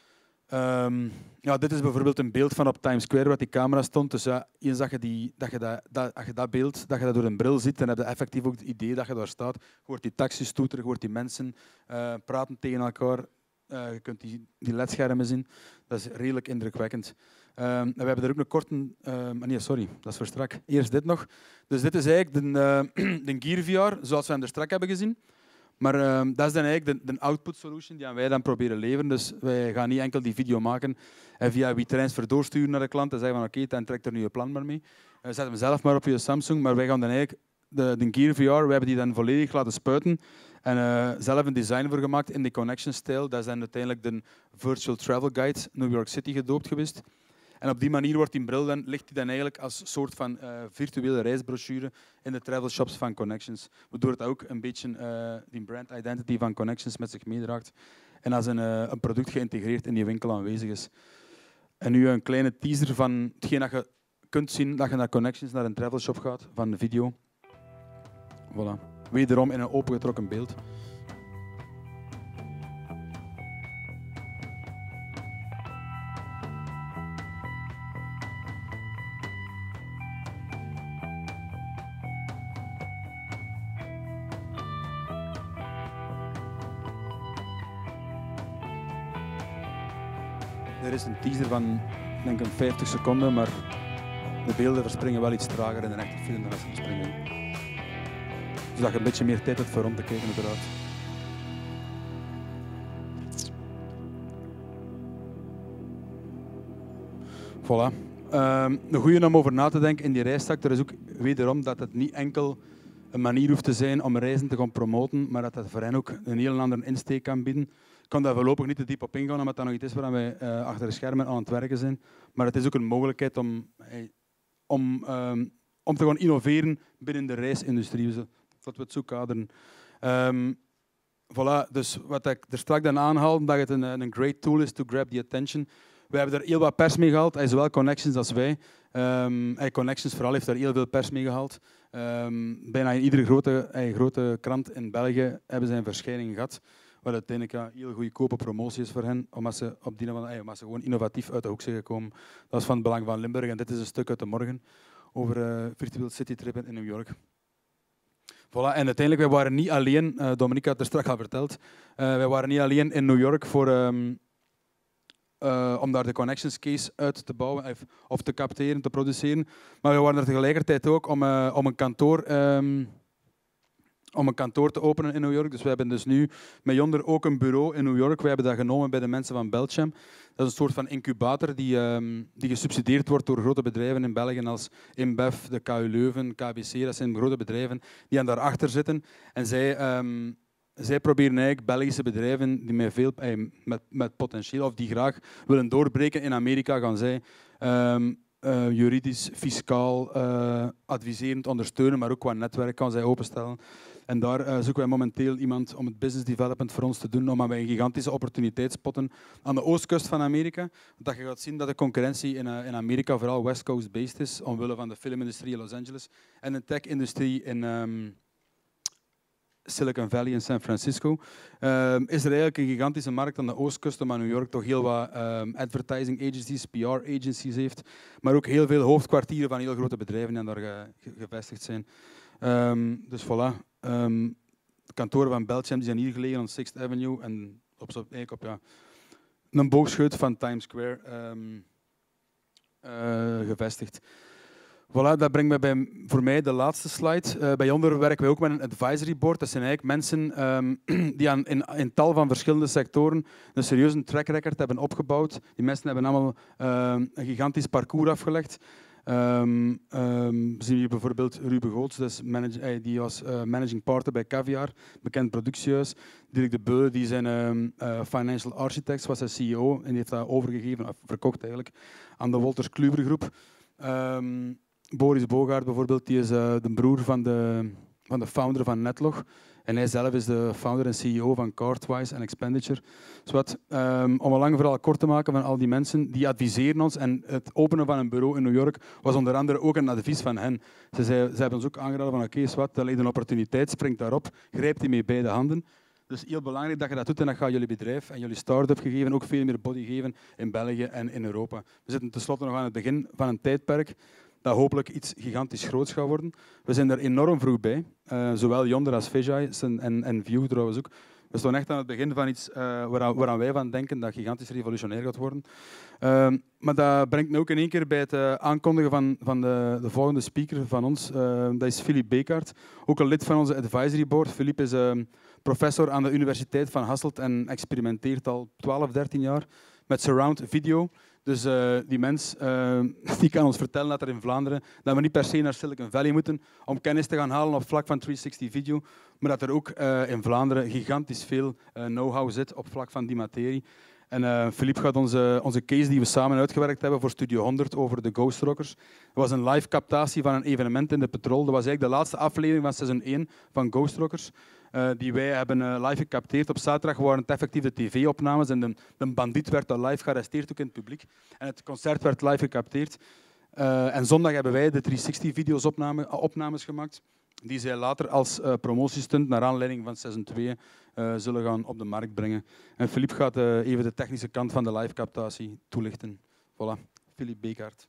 Dit is bijvoorbeeld een beeld van op Times Square waar die camera stond. Dus ja, eens dat je dat beeld door een bril ziet, dan heb je effectief ook het idee dat je daar staat. Je hoort die taxis toeteren, je hoort die mensen praten tegen elkaar. Je kunt die ledschermen zien. Dat is redelijk indrukwekkend. We hebben er ook een korte... nee, sorry, dat is voor strak. Eerst dit nog. Dus dit is eigenlijk de Gear VR, zoals we hem er strak hebben gezien. Maar dat is dan eigenlijk de output solution die wij dan proberen leveren. Dus wij gaan niet enkel die video maken en via WeTransfer doorsturen naar de klant en zeggen van oké, dan trekt er nu je plan maar mee. Zet hem zelf maar op je Samsung, maar wij gaan dan eigenlijk de Gear VR, we hebben die dan volledig laten spuiten en zelf een design voor gemaakt in de Connection-stijl. Dat is dan uiteindelijk de Virtual Travel Guide New York City gedoopt geweest. En op die manier ligt die dan eigenlijk als soort van virtuele reisbrochure in de travel shops van Connections. Waardoor het ook een beetje die brand identity van Connections met zich meedraagt. En als een product geïntegreerd in die winkel aanwezig is. En nu een kleine teaser van hetgeen dat je kunt zien dat je naar Connections, naar een travel shop gaat, van de video. Voilà. Wederom in een opengetrokken beeld. Er is een teaser van denk ik 50 seconden, maar de beelden verspringen wel iets trager in een echte film dan als ze verspringen. Zodat je een beetje meer tijd hebt voor rond te kijken uiteraard. Voilà. Een goede om over na te denken in die reissector is ook wederom dat het niet enkel een manier hoeft te zijn om reizen te gaan promoten, maar dat het voor hen ook een heel andere insteek kan bieden. Ik kan daar voorlopig niet te diep op ingaan, omdat dat nog iets is waar wij achter de schermen aan het werken zijn. Maar het is ook een mogelijkheid om te gaan innoveren binnen de reisindustrie. Dat we het zo kaderen. Voilà, dus wat ik er straks dan aanhaalde, dat het een great tool is to grab the attention. We hebben er heel wat pers mee gehaald, zowel Connections als wij. Connections vooral heeft daar heel veel pers mee gehaald. Bijna in iedere grote krant in België hebben ze een verschijning gehad. Wat uiteindelijk een heel goedkope promotie is voor hen, omdat ze gewoon innovatief uit de hoek zijn gekomen. Dat is van het belang van Limburg en dit is een stuk uit de morgen over virtual citytrippen in New York. Voilà, en uiteindelijk, wij waren niet alleen, Dominique had er straks al verteld, wij waren niet alleen in New York om daar de Connections case uit te bouwen of te capteren, te produceren. Maar we waren er tegelijkertijd ook om een kantoor te openen in New York. Dus we hebben dus nu met Yonder ook een bureau in New York. We hebben dat genomen bij de mensen van Belcham. Dat is een soort van incubator die gesubsidieerd wordt door grote bedrijven in België als InBev, de KU Leuven, KBC. Dat zijn grote bedrijven die aan daarachter zitten. En zij proberen eigenlijk Belgische bedrijven die met potentieel of die graag willen doorbreken in Amerika, gaan zij juridisch, fiscaal, adviserend ondersteunen, maar ook qua netwerk kan zij openstellen. En daar zoeken wij momenteel iemand om het business development voor ons te doen, omdat wij een gigantische opportuniteit spotten aan de oostkust van Amerika. Dat je gaat zien dat de concurrentie in Amerika vooral West Coast-based is, omwille van de filmindustrie in Los Angeles en de tech-industrie in Silicon Valley in San Francisco. Is er eigenlijk een gigantische markt aan de oostkust, maar New York toch heel wat advertising agencies, PR agencies heeft, maar ook heel veel hoofdkwartieren van heel grote bedrijven die daar gevestigd zijn. Dus voilà. De kantoren van Belcham die zijn hier gelegen op 6th Avenue en eigenlijk op een boogscheut van Times Square gevestigd. Voilà, dat brengt me voor mij de laatste slide. Bij Yonder werken wij ook met een advisory board. Dat zijn eigenlijk mensen die in tal van verschillende sectoren een serieuze track record hebben opgebouwd. Die mensen hebben allemaal een gigantisch parcours afgelegd. Zien we bijvoorbeeld Ruben Goots, die was managing partner bij Caviar, bekend productiehuis. Dirk de Beu, die zijn financial architect, was hij CEO en die heeft dat overgegeven, verkocht eigenlijk, aan de Wolters Kluwer groep. Boris Bogaert bijvoorbeeld, die is de broer van de founder van Netlog. En hij zelf is de founder en CEO van Cardwise en Expenditure. Om een lang verhaal kort te maken van al die mensen, die adviseren ons. En het openen van een bureau in New York was onder andere ook een advies van hen. Ze hebben ons ook aangeraden van oké, dat ligt een opportuniteit, spring daarop, grijp die mee beide handen. Dus heel belangrijk dat je dat doet en dat gaat jullie bedrijf en jullie start-up gegeven ook veel meer body geven in België en in Europa. We zitten tenslotte nog aan het begin van een tijdperk dat hopelijk iets gigantisch groots gaat worden. We zijn er enorm vroeg bij, zowel Yonder als Vijay en View trouwens ook. We staan echt aan het begin van iets waaraan wij van denken dat gigantisch revolutionair gaat worden. Maar dat brengt me ook in één keer bij het aankondigen van de volgende speaker van ons. Dat is Philippe Beekaert, ook een lid van onze advisory board. Philippe is professor aan de Universiteit van Hasselt en experimenteert al 12, 13 jaar met surround video. Dus die mens die kan ons vertellen dat er in Vlaanderen dat we niet per se naar Silicon Valley moeten om kennis te gaan halen op vlak van 360 video, maar dat er ook in Vlaanderen gigantisch veel know-how zit op vlak van die materie. En Philippe gaat onze case die we samen uitgewerkt hebben voor Studio 100 over de Ghost Rockers. Dat was een live captatie van een evenement in de Petrol. Dat was eigenlijk de laatste aflevering van seizoen 1 van Ghost Rockers. Die wij hebben live gecapteerd. Op zaterdag waren het effectief de tv-opnames en de bandiet werd al live gearresteerd ook in het publiek. En het concert werd live gecapteerd. En zondag hebben wij de 360-video's opnames gemaakt, die zij later als promotiestunt naar aanleiding van seizoen 2 zullen gaan op de markt brengen. En Philippe gaat even de technische kant van de live captatie toelichten. Voilà, Philippe Beekaert.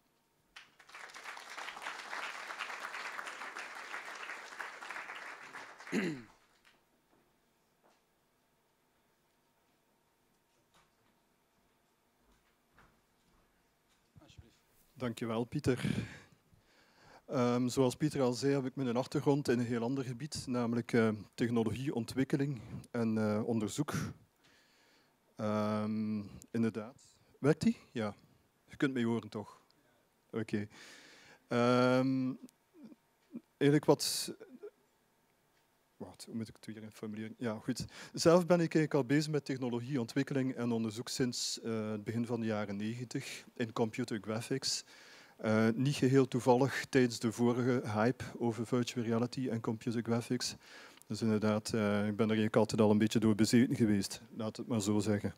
Dankjewel, Pieter. Zoals Pieter al zei, heb ik mijn achtergrond in een heel ander gebied, namelijk technologieontwikkeling en onderzoek. Inderdaad. Werkt die? Ja. Je kunt mij horen, toch? Oké. Eigenlijk wat... Wacht, hoe moet ik het weer formuleren? Ja, goed. Zelf ben ik eigenlijk al bezig met technologieontwikkeling en onderzoek sinds het begin van de jaren 90 in computer graphics. Niet geheel toevallig tijdens de vorige hype over virtual reality en computer graphics. Dus inderdaad, ik ben er eigenlijk altijd al een beetje door bezeten geweest, laat het maar zo zeggen.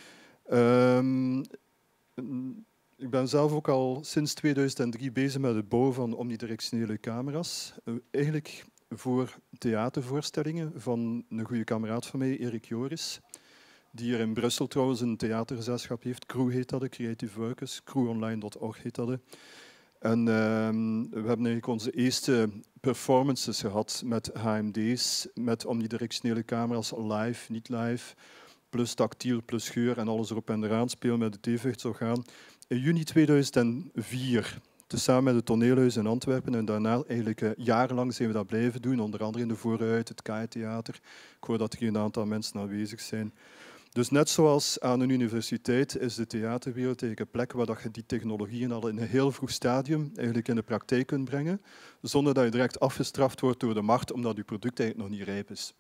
Ik ben zelf ook al sinds 2003 bezig met het bouwen van omnidirectionele camera's. Eigenlijk voor theatervoorstellingen van een goede kameraad van mij, Erik Joris, die hier in Brussel trouwens een theatergezelschap heeft. Crew heet dat, Creative Workers, crewonline.org heet dat. En we hebben eigenlijk onze eerste performances gehad met HMD's, met omnidirectionele camera's, live, niet live, plus tactiel, plus geur en alles erop en eraan, spelen met het evenwichtsorgaan. In juni 2004, samen met het Toneelhuis in Antwerpen, en daarna eigenlijk jarenlang zijn we dat blijven doen, onder andere in de Vooruit, het KAI-theater. Ik hoor dat er hier een aantal mensen aanwezig zijn. Dus net zoals aan een universiteit is de theaterwereld eigenlijk een plek waar je die technologieën al in een heel vroeg stadium eigenlijk in de praktijk kunt brengen, zonder dat je direct afgestraft wordt door de markt, omdat je product eigenlijk nog niet rijp is.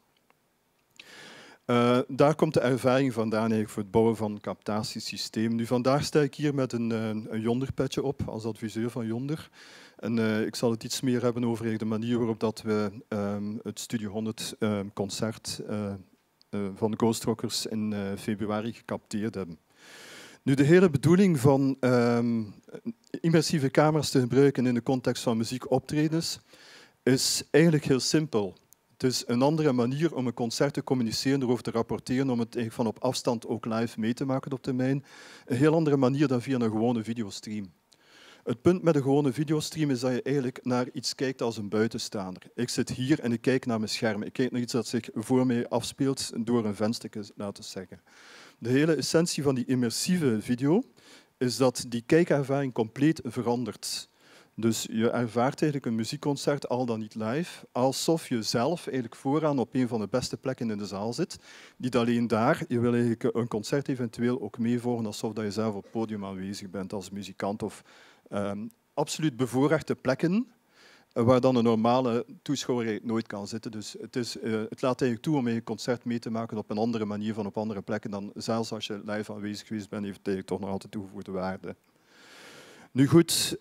Daar komt de ervaring vandaan eigenlijk voor het bouwen van een captatiesysteem. Nu, vandaag sta ik hier met een Yonder-petje op als adviseur van Yonder. En ik zal het iets meer hebben over de manier waarop dat we het Studio 100 concert van de Ghost Rockers in februari gecapteerd hebben. Nu, de hele bedoeling van immersieve camera's te gebruiken in de context van muziekoptredens is eigenlijk heel simpel. Het is een andere manier om een concert te communiceren, erover te rapporteren, om het van op afstand ook live mee te maken op termijn. Een heel andere manier dan via een gewone videostream. Het punt met een gewone videostream is dat je eigenlijk naar iets kijkt als een buitenstaander. Ik zit hier en ik kijk naar mijn scherm. Ik kijk naar iets dat zich voor mij afspeelt door een venster, laten we zeggen. De hele essentie van die immersieve video is dat die kijkervaring compleet verandert. Dus je ervaart eigenlijk een muziekconcert, al dan niet live, alsof je zelf eigenlijk vooraan op een van de beste plekken in de zaal zit. Niet alleen daar, je wil eigenlijk een concert eventueel ook meevolgen, alsof dat je zelf op het podium aanwezig bent als muzikant. Of absoluut bevoorrechte plekken, waar dan een normale toeschouwer nooit kan zitten. Dus het laat eigenlijk toe om een concert mee te maken op een andere manier, van op andere plekken dan zelfs als je live aanwezig geweest bent, heeft het eigenlijk toch nog altijd toegevoegde waarde. Nu goed,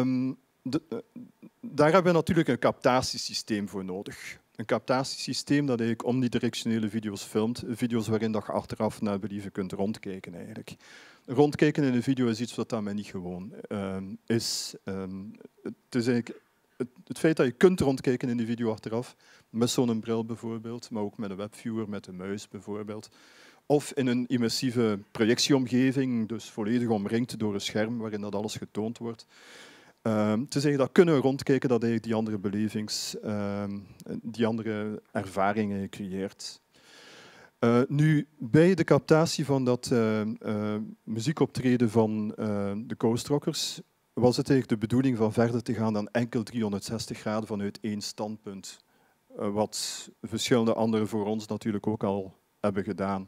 daar hebben we natuurlijk een captatiesysteem voor nodig. Een captatiesysteem dat eigenlijk omnidirectionele video's filmt, video's waarin dat je achteraf naar believen kunt rondkijken eigenlijk. Rondkijken in een video is iets wat dat mij niet gewoon is. Het is eigenlijk het feit dat je kunt rondkijken in die video achteraf, met zo'n bril bijvoorbeeld, maar ook met een webviewer, met een muis bijvoorbeeld. Of in een immersieve projectieomgeving, dus volledig omringd door een scherm waarin dat alles getoond wordt. Te zeggen dat kunnen we rondkijken, dat eigenlijk die andere belevings, die andere ervaringen creëert. Nu, bij de captatie van dat muziekoptreden van de Ghost Rockers was het eigenlijk de bedoeling van verder te gaan dan enkel 360 graden vanuit één standpunt. Wat verschillende anderen voor ons natuurlijk ook al hebben gedaan.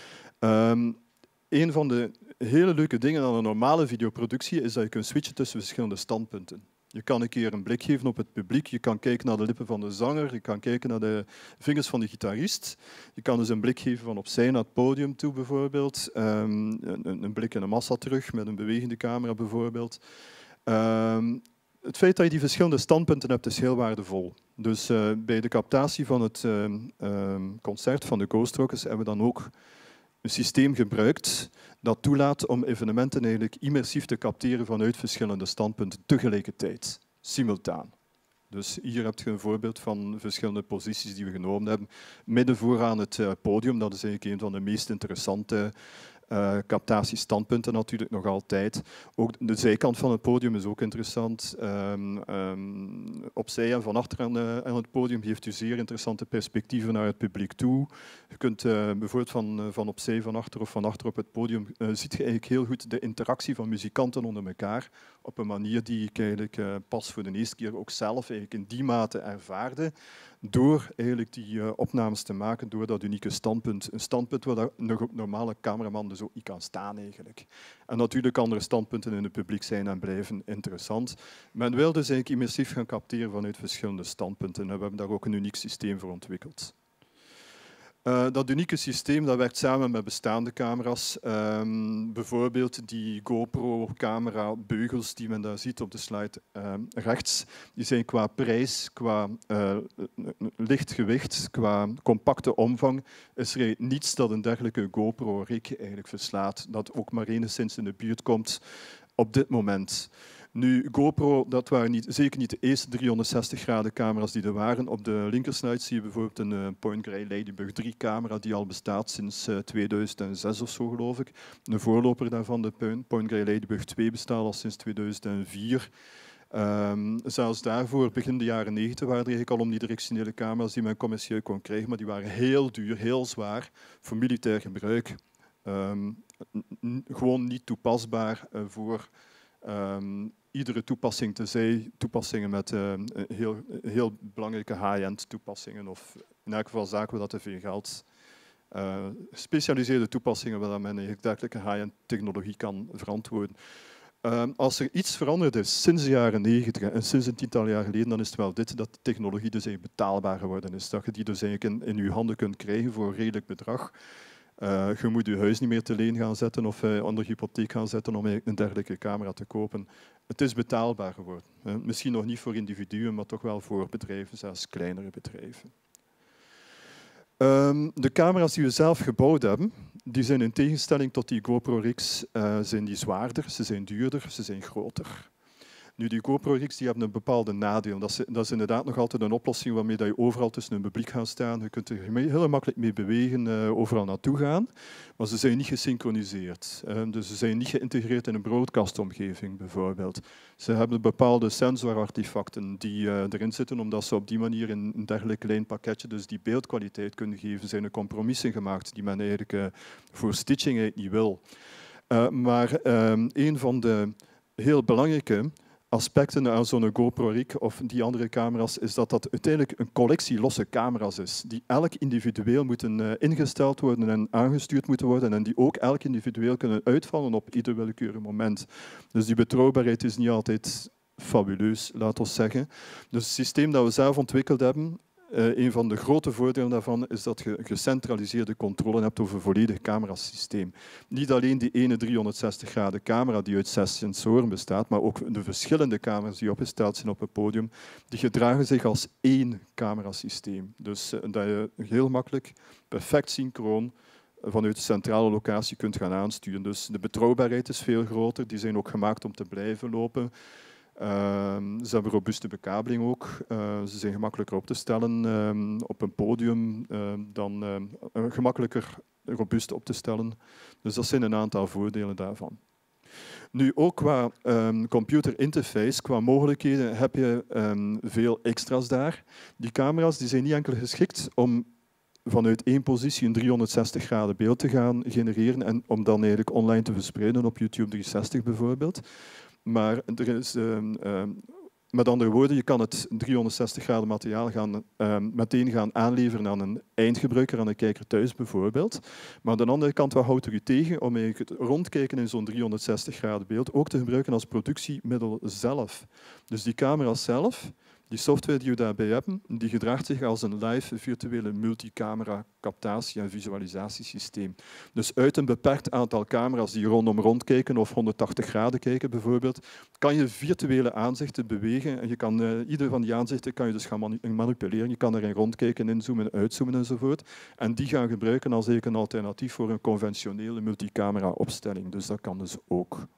Een van de hele leuke dingen aan een normale videoproductie is dat je kunt switchen tussen verschillende standpunten. Je kan een keer een blik geven op het publiek, je kan kijken naar de lippen van de zanger, je kan kijken naar de vingers van de gitarist. Je kan dus een blik geven van opzij naar het podium toe bijvoorbeeld, een blik in de massa terug met een bewegende camera bijvoorbeeld. Het feit dat je die verschillende standpunten hebt is heel waardevol. Dus bij de captatie van het concert van de Ghost Rockers hebben we dan ook een systeem gebruikt dat toelaat om evenementen eigenlijk immersief te capteren vanuit verschillende standpunten tegelijkertijd, simultaan. Dus hier heb je een voorbeeld van verschillende posities die we genomen hebben. Midden vooraan het podium, dat is eigenlijk een van de meest interessante captatiestandpunten natuurlijk nog altijd. Ook de zijkant van het podium is ook interessant. Opzij en van achter aan het podium geeft u zeer interessante perspectieven naar het publiek toe. Je kunt bijvoorbeeld van opzij, van achter of van achter op het podium ziet je eigenlijk heel goed de interactie van muzikanten onder elkaar op een manier die ik eigenlijk pas voor de eerste keer ook zelf eigenlijk in die mate ervaarde. Door eigenlijk die opnames te maken, door dat unieke standpunt. Een standpunt waar een normale cameraman dus ook niet kan staan eigenlijk. En natuurlijk andere standpunten in het publiek zijn en blijven interessant. Men wil dus eigenlijk immersief gaan capteren vanuit verschillende standpunten. En we hebben daar ook een uniek systeem voor ontwikkeld. Dat unieke systeem dat werkt samen met bestaande camera's. Bijvoorbeeld die GoPro-camera beugels die men daar ziet op de slide rechts. Die zijn qua prijs, qua lichtgewicht, qua compacte omvang, is er niets dat een dergelijke GoPro-rig eigenlijk verslaat. Dat ook maar enigszins in de buurt komt op dit moment. Nu, GoPro, dat waren zeker niet de eerste 360 graden camera's die er waren. Op de linkerslide zie je bijvoorbeeld een Point Grey Ladybug 3 camera die al bestaat sinds 2006 of zo, geloof ik. Een voorloper daarvan, de Point Grey Ladybug 2, bestaat al sinds 2004. Zelfs daarvoor, begin de jaren 90, waren er eigenlijk al omnidirectionele camera's die men commercieel kon krijgen, maar die waren heel duur, heel zwaar voor militair gebruik. Gewoon niet toepasbaar voor iedere toepassing, tenzij toepassingen met heel belangrijke high-end toepassingen, of in elk geval zaken waar dat te veel geld. Specialiseerde toepassingen waar men eigenlijk dergelijke high-end technologie kan verantwoorden. Als er iets veranderd is sinds de jaren 90 en sinds een tiental jaar geleden, dan is het wel dit, dat de technologie dus eigenlijk betaalbaar geworden is. Dat je die dus eigenlijk in je handen kunt krijgen voor een redelijk bedrag. Je moet je huis niet meer te leen gaan zetten of onder hypotheek gaan zetten om een dergelijke camera te kopen. Het is betaalbaar geworden. Misschien nog niet voor individuen, maar toch wel voor bedrijven, zelfs kleinere bedrijven. De camera's die we zelf gebouwd hebben, die zijn in tegenstelling tot die GoPro-rigs zijn die zwaarder, ze zijn duurder, ze zijn groter. Nu, die GoPro-rigs die hebben een bepaalde nadeel. Dat is inderdaad nog altijd een oplossing waarmee je overal tussen een publiek gaat staan. Je kunt er heel makkelijk mee bewegen, overal naartoe gaan. Maar ze zijn niet gesynchroniseerd. Dus ze zijn niet geïntegreerd in een broadcastomgeving bijvoorbeeld. Ze hebben bepaalde sensorartefacten die erin zitten, omdat ze op die manier in een dergelijk klein pakketje dus die beeldkwaliteit kunnen geven. Zijn er compromissen gemaakt die men eigenlijk voor stitching niet wil. Maar een van de heel belangrijke aspecten aan zo'n GoPro Rig of die andere camera's is dat dat uiteindelijk een collectie losse camera's is, die elk individueel moeten ingesteld worden en aangestuurd moeten worden en die ook elk individueel kunnen uitvallen op ieder willekeurig moment. Dus die betrouwbaarheid is niet altijd fabuleus, laten we zeggen. Dus het systeem dat we zelf ontwikkeld hebben, een van de grote voordelen daarvan is dat je gecentraliseerde controle hebt over een volledig camerasysteem. Niet alleen die ene 360 graden camera die uit 6 sensoren bestaat, maar ook de verschillende camera's die opgesteld zijn op het podium, die gedragen zich als één camerasysteem. Dus dat je heel makkelijk, perfect synchroon, vanuit de centrale locatie kunt gaan aansturen. Dus de betrouwbaarheid is veel groter, die zijn ook gemaakt om te blijven lopen. Ze hebben robuuste bekabeling ook. Ze zijn gemakkelijker op te stellen op een podium dan gemakkelijker robuust op te stellen. Dus dat zijn een aantal voordelen daarvan. Nu ook qua computer interface, qua mogelijkheden, heb je veel extra's daar. Die camera's die zijn niet enkel geschikt om vanuit één positie een 360 graden beeld te gaan genereren en om dan eigenlijk online te verspreiden op YouTube 360 bijvoorbeeld. Maar er is, met andere woorden, je kan het 360 graden materiaal meteen gaan aanleveren aan een eindgebruiker, aan een kijker thuis bijvoorbeeld. Maar aan de andere kant, wat houdt er u tegen om eigenlijk het rondkijken in zo'n 360 graden beeld ook te gebruiken als productiemiddel zelf? Dus die camera zelf, die software die we daarbij hebben, die gedraagt zich als een live virtuele multicamera captatie- en visualisatiesysteem. Dus uit een beperkt aantal camera's die rondkijken of 180 graden kijken bijvoorbeeld, kan je virtuele aanzichten bewegen en je kan, ieder van die aanzichten kan je dus gaan manipuleren. Je kan erin rondkijken, inzoomen, uitzoomen enzovoort. En die gaan gebruiken als eigenlijk een alternatief voor een conventionele multicamera opstelling. Dus dat kan dus ook.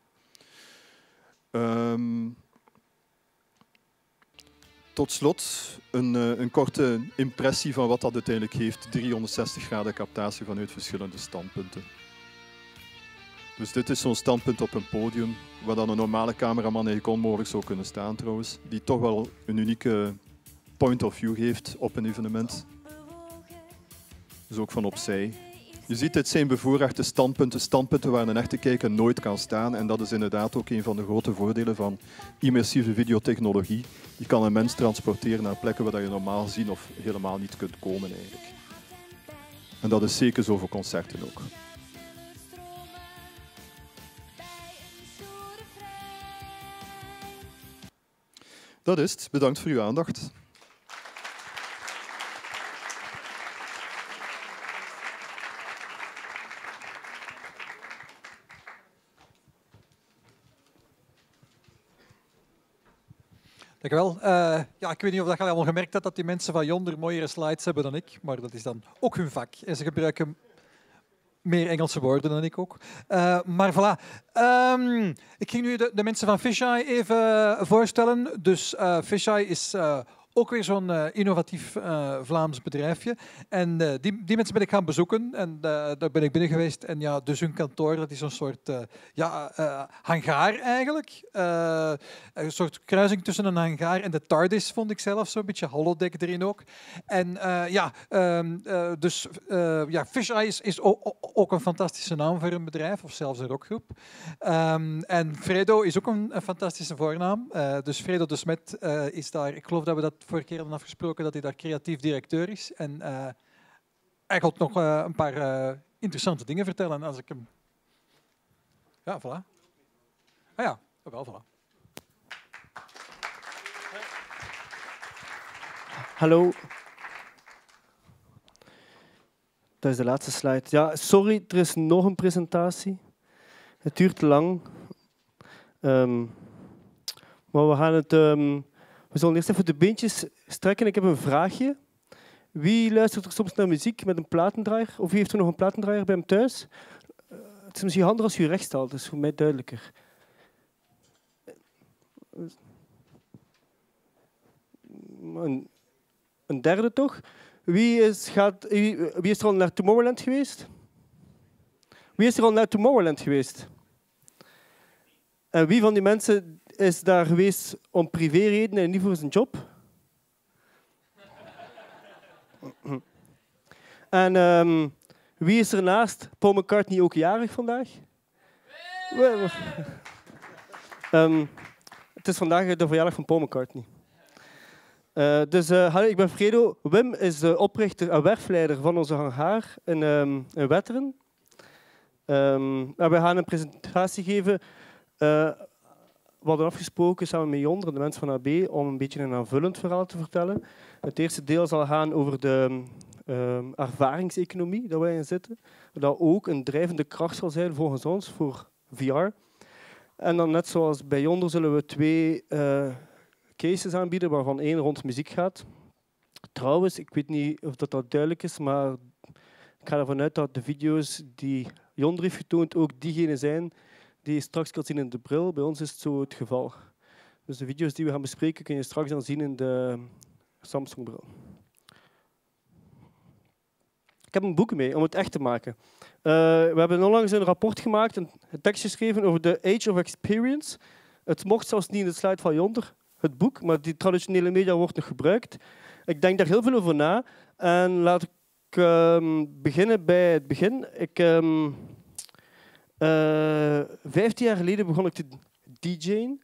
Tot slot een korte impressie van wat dat uiteindelijk heeft, 360 graden captatie vanuit verschillende standpunten. Dus dit is zo'n standpunt op een podium, waar dan een normale cameraman eigenlijk onmogelijk zou kunnen staan trouwens, die toch wel een unieke point of view heeft op een evenement. Dus ook van opzij. Je ziet, dit zijn bevoorrechte standpunten waar een echte kijker nooit kan staan. En dat is inderdaad ook een van de grote voordelen van immersieve videotechnologie. Je kan een mens transporteren naar plekken waar je normaal gezien of helemaal niet kunt komen eigenlijk. En dat is zeker zo voor concerten ook. Dat is het. Bedankt voor uw aandacht. Dankjewel. Ja, ik weet niet of je al gemerkt hebt dat die mensen van Yondr mooiere slides hebben dan ik, maar dat is dan ook hun vak. En ze gebruiken meer Engelse woorden dan ik ook. Maar voilà. Ik ging nu de mensen van Fisheye even voorstellen. Dus Fisheye is ook weer zo'n innovatief Vlaams bedrijfje. En die mensen ben ik gaan bezoeken. En daar ben ik binnen geweest. En ja, dus hun kantoor, dat is een soort hangaar eigenlijk. Een soort kruising tussen een hangaar en de TARDIS, vond ik zelf. Zo'n beetje holodeck erin ook. En Fisheye is ook een fantastische naam voor een bedrijf. Of zelfs een rockgroep. En Fredo is ook een fantastische voornaam. Dus Fredo de Smet is daar. Ik geloof dat we dat vorige keer hadden afgesproken, dat hij daar creatief directeur is. En hij gaat nog een paar interessante dingen vertellen als ik hem... Ja, voilà. Ah ja, wel, voilà. Hallo. Dat is de laatste slide. Ja, sorry, er is nog een presentatie. Het duurt te lang. Maar we gaan het... we zullen eerst even de beentjes strekken. Ik heb een vraagje. Wie luistert er soms naar muziek met een platendraaier? Of wie heeft er nog een platendraaier bij hem thuis? Het is misschien handig als je recht staat, dat is voor mij duidelijker. Een derde toch? Wie is er al naar Tomorrowland geweest? Wie is er al naar Tomorrowland geweest? En wie van die mensen is daar geweest om privéredenen en niet voor zijn job? En wie is er naast Paul McCartney ook jarig vandaag? Het het is vandaag de verjaardag van Paul McCartney. Hallo, ik ben Fredo. Wim is de oprichter en werfleider van onze hangar in Wetteren. We gaan een presentatie geven. We hadden afgesproken samen met Jonder, de mensen van AB, om een beetje een aanvullend verhaal te vertellen. Het eerste deel zal gaan over de ervaringseconomie dat wij in zitten. Dat ook een drijvende kracht zal zijn volgens ons voor VR. En dan net zoals bij Jonder zullen we 2 cases aanbieden, waarvan 1 rond muziek gaat. Trouwens, ik weet niet of dat duidelijk is, maar ik ga ervan uit dat de video's die Jonder heeft getoond ook diegene zijn die je straks kan zien in de bril. Bij ons is het zo het geval. Dus de video's die we gaan bespreken kun je straks dan zien in de Samsung-bril. Ik heb een boek mee om het echt te maken. We hebben onlangs een rapport gemaakt, een tekst geschreven over de Age of Experience. Het mocht zelfs niet in de slide van Jonder, het boek, maar die traditionele media wordt nog gebruikt. Ik denk daar heel veel over na. En laat ik beginnen bij het begin. 15 jaar geleden begon ik te DJ'en.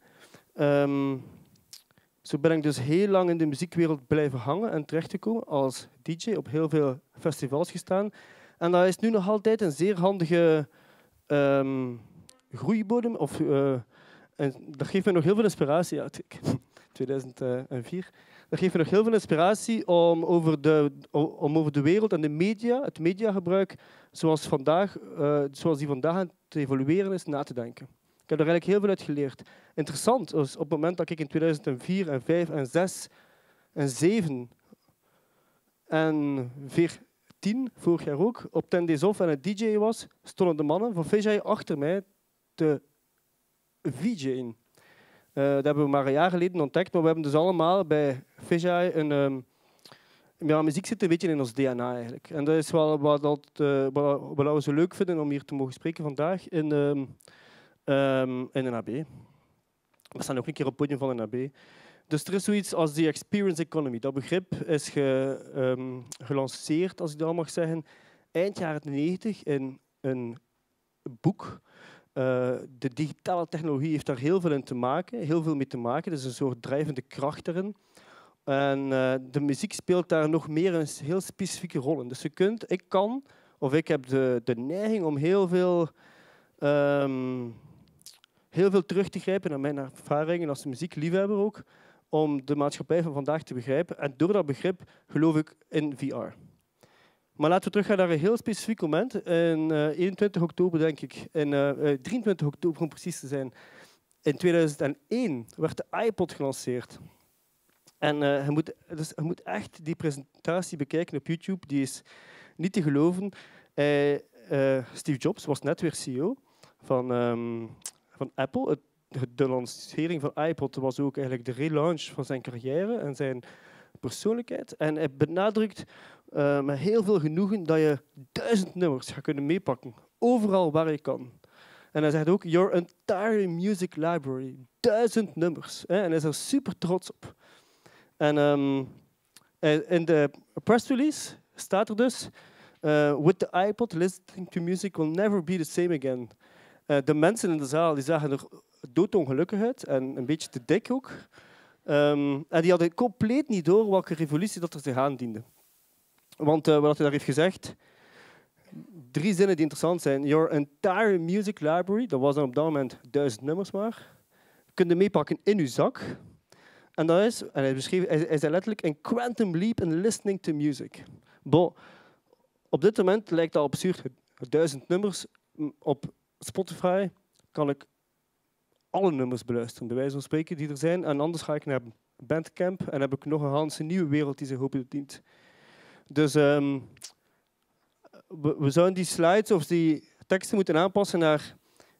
Zo ben ik dus heel lang in de muziekwereld blijven hangen en terechtgekomen als DJ, op heel veel festivals gestaan. En dat is nu nog altijd een zeer handige groeibodem. En dat geeft me nog heel veel inspiratie. Ja, 2004. Dat geeft me nog heel veel inspiratie om over de wereld en de media, het mediagebruik, zoals die vandaag aan te evolueren is, na te denken. Ik heb er eigenlijk heel veel uit geleerd. Interessant is, op het moment dat ik in 2004 en 5 en 6 en 7 en 14, vorig jaar ook, op 10 Days Off en een DJ was, stonden de mannen van Fisheye achter mij te VJ'en. Dat hebben we maar een jaar geleden ontdekt, maar we hebben dus allemaal bij Fisheye muziek zit een beetje in ons DNA eigenlijk. En dat is wel wat we zo leuk vinden om hier te mogen spreken vandaag in een AB. We staan ook een keer op het podium van een AB. Dus er is zoiets als de experience economy. Dat begrip is gelanceerd, als ik dat mag zeggen, eind jaren 90 in een boek. De digitale technologie heeft daar heel veel mee te maken. Er is een soort drijvende kracht erin. En de muziek speelt daar nog meer een heel specifieke rol in. Dus ik heb de neiging om heel veel terug te grijpen naar mijn ervaringen als muziekliefhebber ook, om de maatschappij van vandaag te begrijpen. En door dat begrip geloof ik in VR. Maar laten we teruggaan naar een heel specifiek moment. In 21 oktober, denk ik, 23 oktober om precies te zijn, in 2001 werd de iPod gelanceerd. En je moet echt die presentatie bekijken op YouTube, die is niet te geloven. Steve Jobs was net weer CEO van Apple. De lancering van iPod was ook eigenlijk de relaunch van zijn carrière en zijn persoonlijkheid. En hij benadrukt met heel veel genoegen dat je 1000 nummers gaat kunnen meepakken. Overal waar je kan. En hij zegt ook, your entire music library. 1000 nummers. En hij is er super trots op. En in de press release staat er dus, with the iPod, listening to music will never be the same again. De mensen in de zaal die zagen er doodongelukkig uit en een beetje te dik ook. En die hadden compleet niet door welke revolutie dat er zich aandiende. Want wat hij daar heeft gezegd, 3 zinnen die interessant zijn. Your entire music library, dat was dan op dat moment 1000 nummers maar, kun je meepakken in uw zak. En dat is, en hij zei letterlijk, een quantum leap in listening to music. Bon, op dit moment lijkt dat absurd. 1000 nummers op Spotify kan ik alle nummers beluisteren, bij wijze van spreken, die er zijn. En anders ga ik naar Bandcamp en heb ik nog een hele nieuwe wereld die zich hopelijk dient. Dus we zouden die slides of die teksten moeten aanpassen naar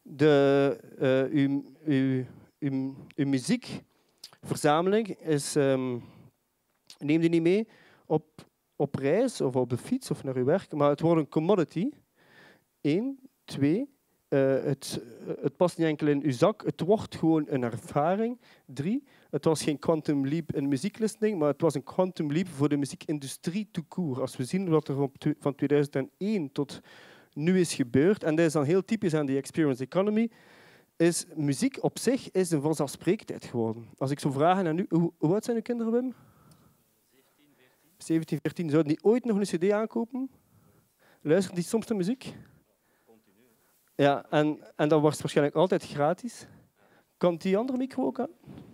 uw muziekverzameling. Neem die niet mee op reis of op de fiets of naar uw werk, maar het wordt een commodity. 1, 2... Het past niet enkel in uw zak, het wordt gewoon een ervaring. 3, het was geen quantum leap in muzieklistening, maar het was een quantum leap voor de muziekindustrie tout court. Als we zien wat er van 2001 tot nu is gebeurd, en dat is dan heel typisch aan die experience economy, is muziek op zich is een vanzelfsprekendheid geworden. Als ik zou vragen aan u, hoe oud zijn uw kinderen, Wim? 17, 14. Zouden die ooit nog een cd aankopen? Luisteren die soms naar muziek? Continu. Ja, en dat was waarschijnlijk altijd gratis. Kan die andere micro ook aan?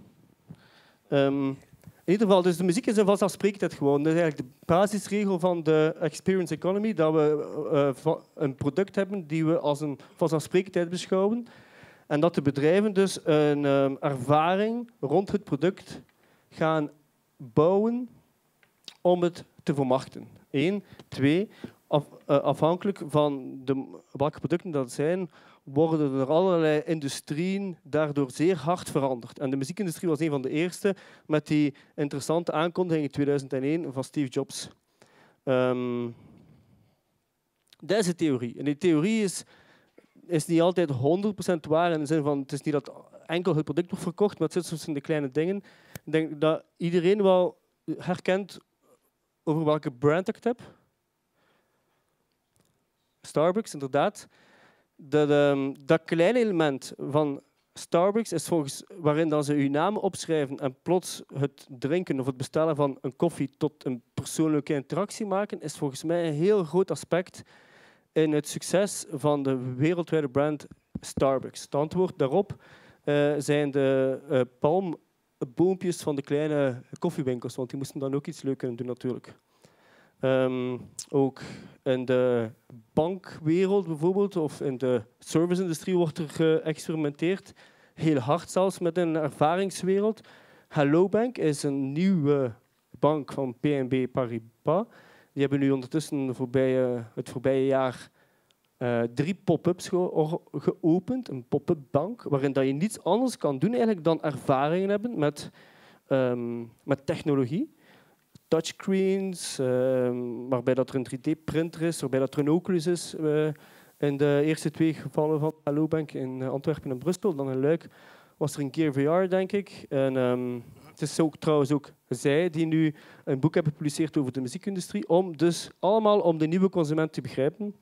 In ieder geval, dus de muziek is een vanzelfsprekendheid geworden. Dat is eigenlijk de basisregel van de experience economy, dat we een product hebben die we als een vanzelfsprekendheid beschouwen. En dat de bedrijven dus een ervaring rond het product gaan bouwen om het te vermarkten. 1, 2, afhankelijk van welke producten dat zijn, worden er allerlei industrieën daardoor zeer hard veranderd. En de muziekindustrie was een van de eerste met die interessante aankondiging in 2001 van Steve Jobs. Dat is de theorie. En die theorie is niet altijd 100% waar in de zin van het is niet dat enkel het product wordt verkocht, maar het zit soms in de kleine dingen. Ik denk dat iedereen wel herkent over welke brand ik het heb. Starbucks, inderdaad. Dat kleine element van Starbucks is volgens waarin dan ze uw naam opschrijven en plots het drinken of het bestellen van een koffie tot een persoonlijke interactie maken, is volgens mij een heel groot aspect in het succes van de wereldwijde brand Starbucks. Het antwoord daarop zijn de palmboompjes van de kleine koffiewinkels, want die moesten dan ook iets leuks kunnen doen natuurlijk. Ook in de bankwereld bijvoorbeeld, of in de serviceindustrie wordt er geëxperimenteerd. Heel hard zelfs met een ervaringswereld. Hello Bank is een nieuwe bank van BNP Paribas. Die hebben nu ondertussen het voorbije jaar 3 pop-ups geopend. Een pop-up bank, waarin dat je niets anders kan doen eigenlijk dan ervaringen hebben met technologie. Touchscreens, waarbij dat er een 3D-printer is, waarbij dat er een Oculus is. In de eerste 2 gevallen van Hello Bank in Antwerpen en Brussel. Dan in Luik was er een Gear VR, denk ik. En, het is ook, trouwens ook zij die nu een boek hebben gepubliceerd over de muziekindustrie. Dus allemaal om de nieuwe consument te begrijpen,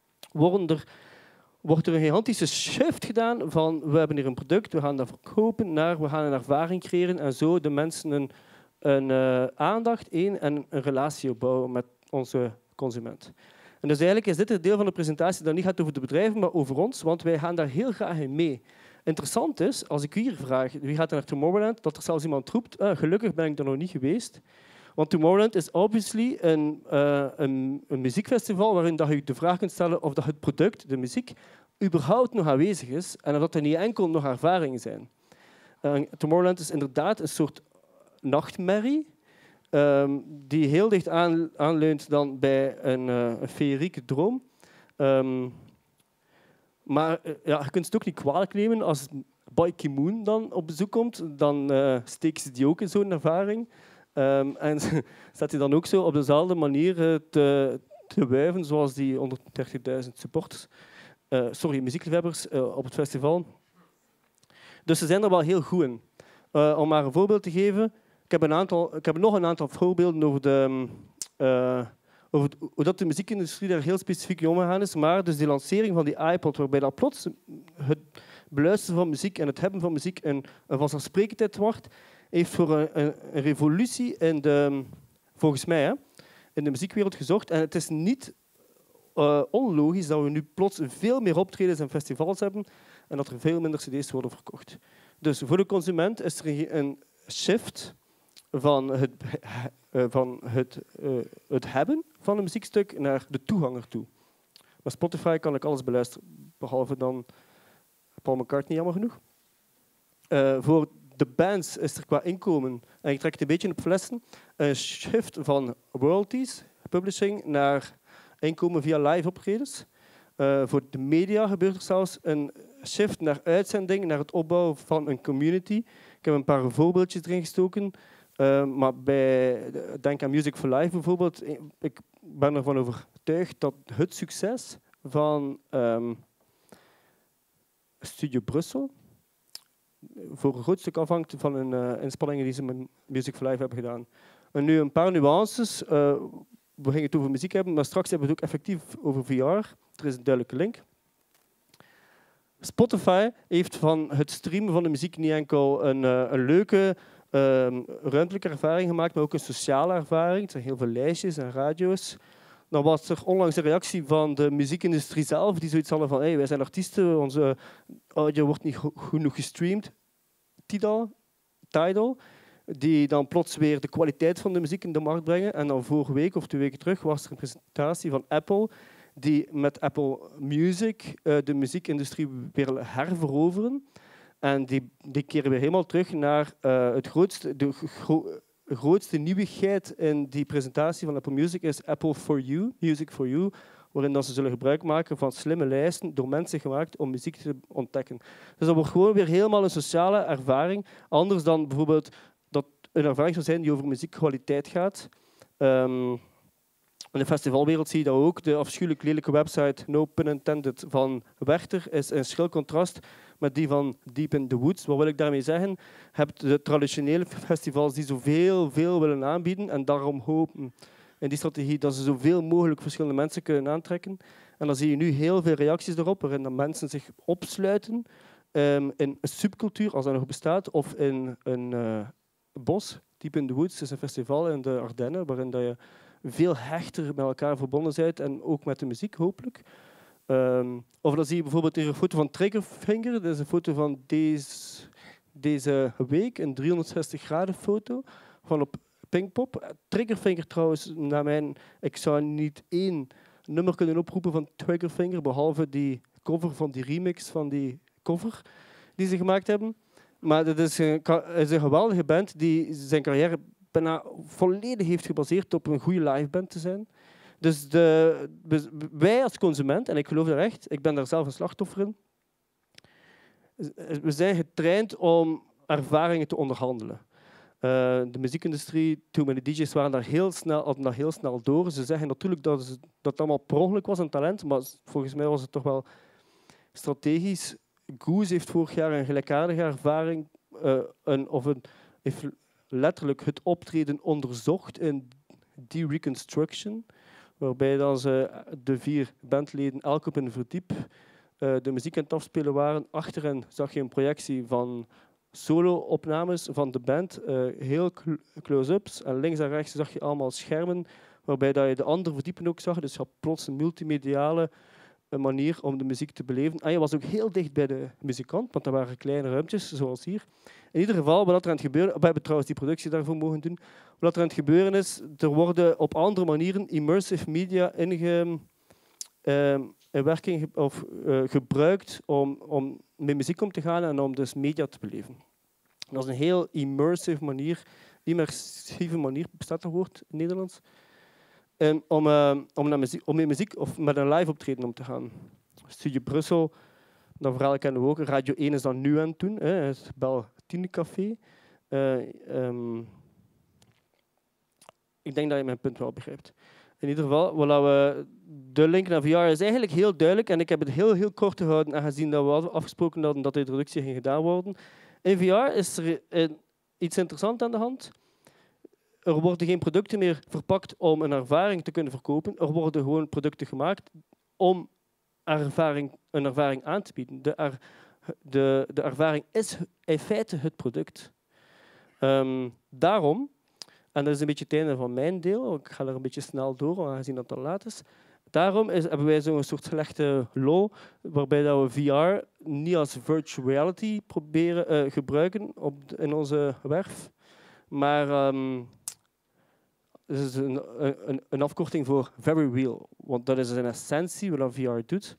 wordt er een gigantische shift gedaan van we hebben hier een product, we gaan dat verkopen, naar we gaan een ervaring creëren en zo de mensen een aandacht en een relatie opbouwen met onze consument. En dus eigenlijk is dit het deel van de presentatie dat niet gaat over de bedrijven, maar over ons, want wij gaan daar heel graag in mee. Interessant is, als ik hier vraag wie gaat er naar Tomorrowland, dat er zelfs iemand roept, gelukkig ben ik er nog niet geweest. Want Tomorrowland is obviously een muziekfestival waarin dat je de vraag kunt stellen of dat het product, de muziek, überhaupt nog aanwezig is en of dat er niet enkel nog ervaringen zijn. Tomorrowland is inderdaad een soort nachtmerrie die heel dicht aanleunt dan bij een feerieke droom. Maar ja, je kunt het ook niet kwalijk nemen als Ban Ki-moon dan op bezoek komt, dan steken ze die ook in zo'n ervaring. En staat hij dan ook zo op dezelfde manier te wuiven zoals die 130.000 supporters, muziekliefhebbers op het festival. Dus ze zijn er wel heel goed in. Om maar een voorbeeld te geven, ik heb nog een aantal voorbeelden over hoe dat de muziekindustrie daar heel specifiek mee omgegaan is. Maar dus die lancering van die iPod, waarbij dat plots het beluisteren van muziek en het hebben van muziek een vanzelfsprekendheid wordt, heeft voor een revolutie volgens mij, in de muziekwereld gezorgd. En het is niet onlogisch dat we nu plots veel meer optredens en festivals hebben en dat er veel minder cd's worden verkocht. Dus voor de consument is er een shift van het hebben van een muziekstuk naar de toeganger toe. Met Spotify kan ik alles beluisteren, behalve dan Paul McCartney, jammer genoeg. Voor de bands is er qua inkomen, en ik trek het een beetje op flessen, een shift van royalties, publishing, naar inkomen via live optredens. Voor de media gebeurt er zelfs een shift naar uitzending, naar het opbouwen van een community. Ik heb een paar voorbeeldjes erin gestoken. Maar denk aan Music for Life bijvoorbeeld. Ik ben ervan overtuigd dat het succes van Studio Brussel voor een groot stuk afhangt van een inspanningen die ze met Music for Life hebben gedaan. En nu een paar nuances. We gingen het over muziek hebben, maar straks hebben we het ook effectief over VR. Er is een duidelijke link. Spotify heeft van het streamen van de muziek niet enkel een leuke ruimtelijke ervaring gemaakt, maar ook een sociale ervaring. Er zijn heel veel lijstjes en radio's. Dan was er onlangs een reactie van de muziekindustrie zelf, die zoiets hadden van hey, wij zijn artiesten, onze audio wordt niet genoeg gestreamd. Tidal, die dan plots weer de kwaliteit van de muziek in de markt brengen. En dan vorige week of 2 weken terug was er een presentatie van Apple, die met Apple Music de muziekindustrie willen herveroveren. En die keren weer helemaal terug naar de grootste nieuwigheid in die presentatie van Apple Music is Apple for You, Music for You, waarin dat ze zullen gebruik maken van slimme lijsten door mensen gemaakt om muziek te ontdekken. Dus dat wordt gewoon weer helemaal een sociale ervaring, anders dan bijvoorbeeld dat een ervaring zou zijn die over muziekkwaliteit gaat. In de festivalwereld zie je dat ook. De afschuwelijk lelijke website, no pun intended, van Werchter is een schril contrast met die van Deep in the Woods. Wat wil ik daarmee zeggen? Je hebt de traditionele festivals die zoveel willen aanbieden en daarom hopen in die strategie dat ze zoveel mogelijk verschillende mensen kunnen aantrekken. En dan zie je nu heel veel reacties daarop, waarin dat mensen zich opsluiten in een subcultuur, als dat nog bestaat, of in een bos. Deep in the Woods is een festival in de Ardennen, waarin dat je veel hechter met elkaar verbonden bent en ook met de muziek, hopelijk. Of dan zie je bijvoorbeeld hier een foto van Triggerfinger. Dat is een foto van deze week, een 360 graden foto van op Pinkpop. Triggerfinger trouwens, ik zou niet één nummer kunnen oproepen van Triggerfinger, behalve die cover van die remix van die cover die ze gemaakt hebben. Maar dat is een geweldige band die zijn carrière bijna volledig heeft gebaseerd op een goede liveband te zijn. Dus wij als consument, en ik geloof daar echt, ik ben daar zelf een slachtoffer in, we zijn getraind om ervaringen te onderhandelen. De muziekindustrie, toen met de DJ's hadden daar heel snel door. Ze zeggen natuurlijk dat het allemaal per ongeluk was, een talent, maar volgens mij was het toch wel strategisch. Goose heeft vorig jaar een gelijkaardige ervaring, heeft letterlijk het optreden onderzocht in die Reconstruction, waarbij dan de 4 bandleden elk op een verdiep de muziek aan het afspelen waren. Achter hen zag je een projectie van solo-opnames van de band, heel close-ups. En links en rechts zag je allemaal schermen, waarbij dat je de andere verdiepen ook zag. Dus je had plots een multimediale manier om de muziek te beleven. En je was ook heel dicht bij de muzikant, want er waren kleine ruimtes, zoals hier. In ieder geval, wat er aan het gebeuren... We hebben trouwens die productie daarvoor mogen doen. Wat er aan het gebeuren is, er worden op andere manieren immersive media in werking gebruikt om met muziek om te gaan en om dus media te beleven. Dat is een heel immersive manier, bestaat dat woord in het Nederlands? Om met muziek of met een live optreden om te gaan. Studio Brussel, dat verhaal kennen we ook. Radio 1 is dat nu aan het doen, het Bel Café. Ik denk dat je mijn punt wel begrijpt. In ieder geval, de link naar VR is eigenlijk heel duidelijk en ik heb het heel kort gehouden aangezien dat we hadden afgesproken hadden dat de introductie ging gedaan worden. In VR is er iets interessants aan de hand. Er worden geen producten meer verpakt om een ervaring te kunnen verkopen. Er worden gewoon producten gemaakt om een ervaring aan te bieden. De ervaring is in feite het product. Daarom, en dat is een beetje het einde van mijn deel, ik ga er een beetje snel door, aangezien dat al laat is. Daarom hebben wij zo'n soort slechte law, waarbij dat we VR niet als virtual reality proberen gebruiken in onze werf, maar het is een afkorting voor very real, want dat is in essentie wat VR doet.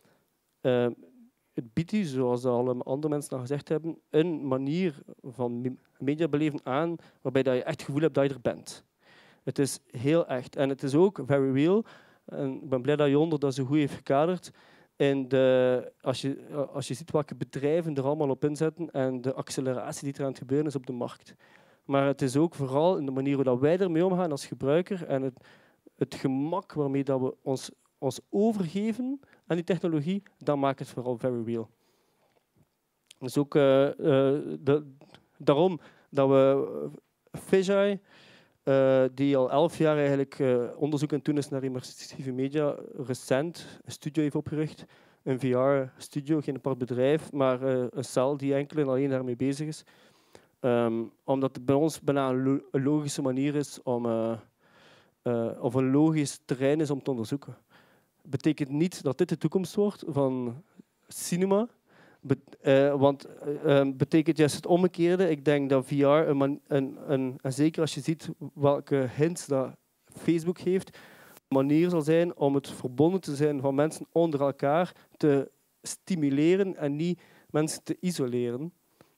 Het biedt u, zoals alle andere mensen al gezegd hebben, een manier van media beleven aan waarbij dat je echt het gevoel hebt dat je er bent. Het is heel echt en het is ook very real. En ik ben blij dat Jonder dat zo goed heeft gekaderd. Als je ziet welke bedrijven er allemaal op inzetten en de acceleratie die er aan het gebeuren is op de markt. Maar het is ook vooral in de manier hoe wij ermee omgaan als gebruiker en het gemak waarmee dat we ons overgeven aan die technologie, dat maakt het vooral very real. Dus ook daarom dat we Fisheye, die al 11 jaar eigenlijk onderzoek aan het doen is naar immersieve media, recent een studio heeft opgericht een VR-studio, geen apart bedrijf, maar een cel die enkel en alleen daarmee bezig is. Omdat het bij ons bijna een logische manier is om, of een logisch terrein is om te onderzoeken. Dat betekent niet dat dit de toekomst wordt van cinema, want betekent juist het omgekeerde. Ik denk dat VR, en zeker als je ziet welke hints dat Facebook heeft, een manier zal zijn om het verbonden te zijn van mensen onder elkaar te stimuleren en niet mensen te isoleren.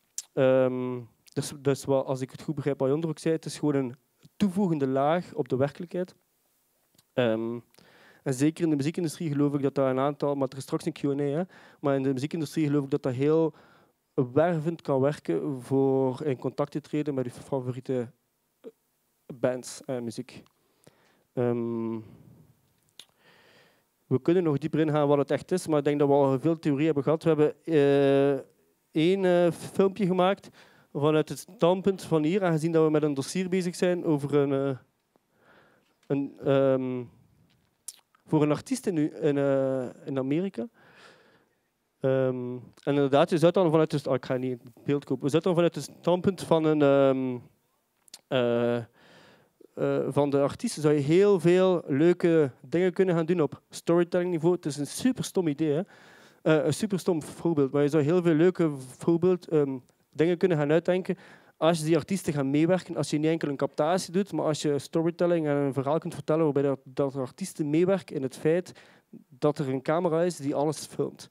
Dus wat, als ik het goed begrijp wat Jonder ook zei, het is gewoon een toevoegende laag op de werkelijkheid. En zeker in de muziekindustrie geloof ik dat een aantal, maar er is straks een Q&A, maar in de muziekindustrie geloof ik dat heel wervend kan werken voor in contact te treden met je favoriete bands en muziek. We kunnen nog dieper ingaan wat het echt is, maar ik denk dat we al veel theorie hebben gehad. We hebben één filmpje gemaakt vanuit het standpunt van hier, aangezien dat we met een dossier bezig zijn over voor een artiest in Amerika. En inderdaad, je zou dan vanuit het... ik ga niet het beeld kopen. We zouden dan vanuit het standpunt van de artiesten zou je heel veel leuke dingen kunnen gaan doen op storytelling niveau. Het is een super stom idee, hè? Een super stom voorbeeld, maar je zou heel veel leuke dingen kunnen gaan uitdenken als je die artiesten gaat meewerken, als je niet enkel een captatie doet, maar als je storytelling en een verhaal kunt vertellen waarbij dat de artiesten meewerken in het feit dat er een camera is die alles filmt.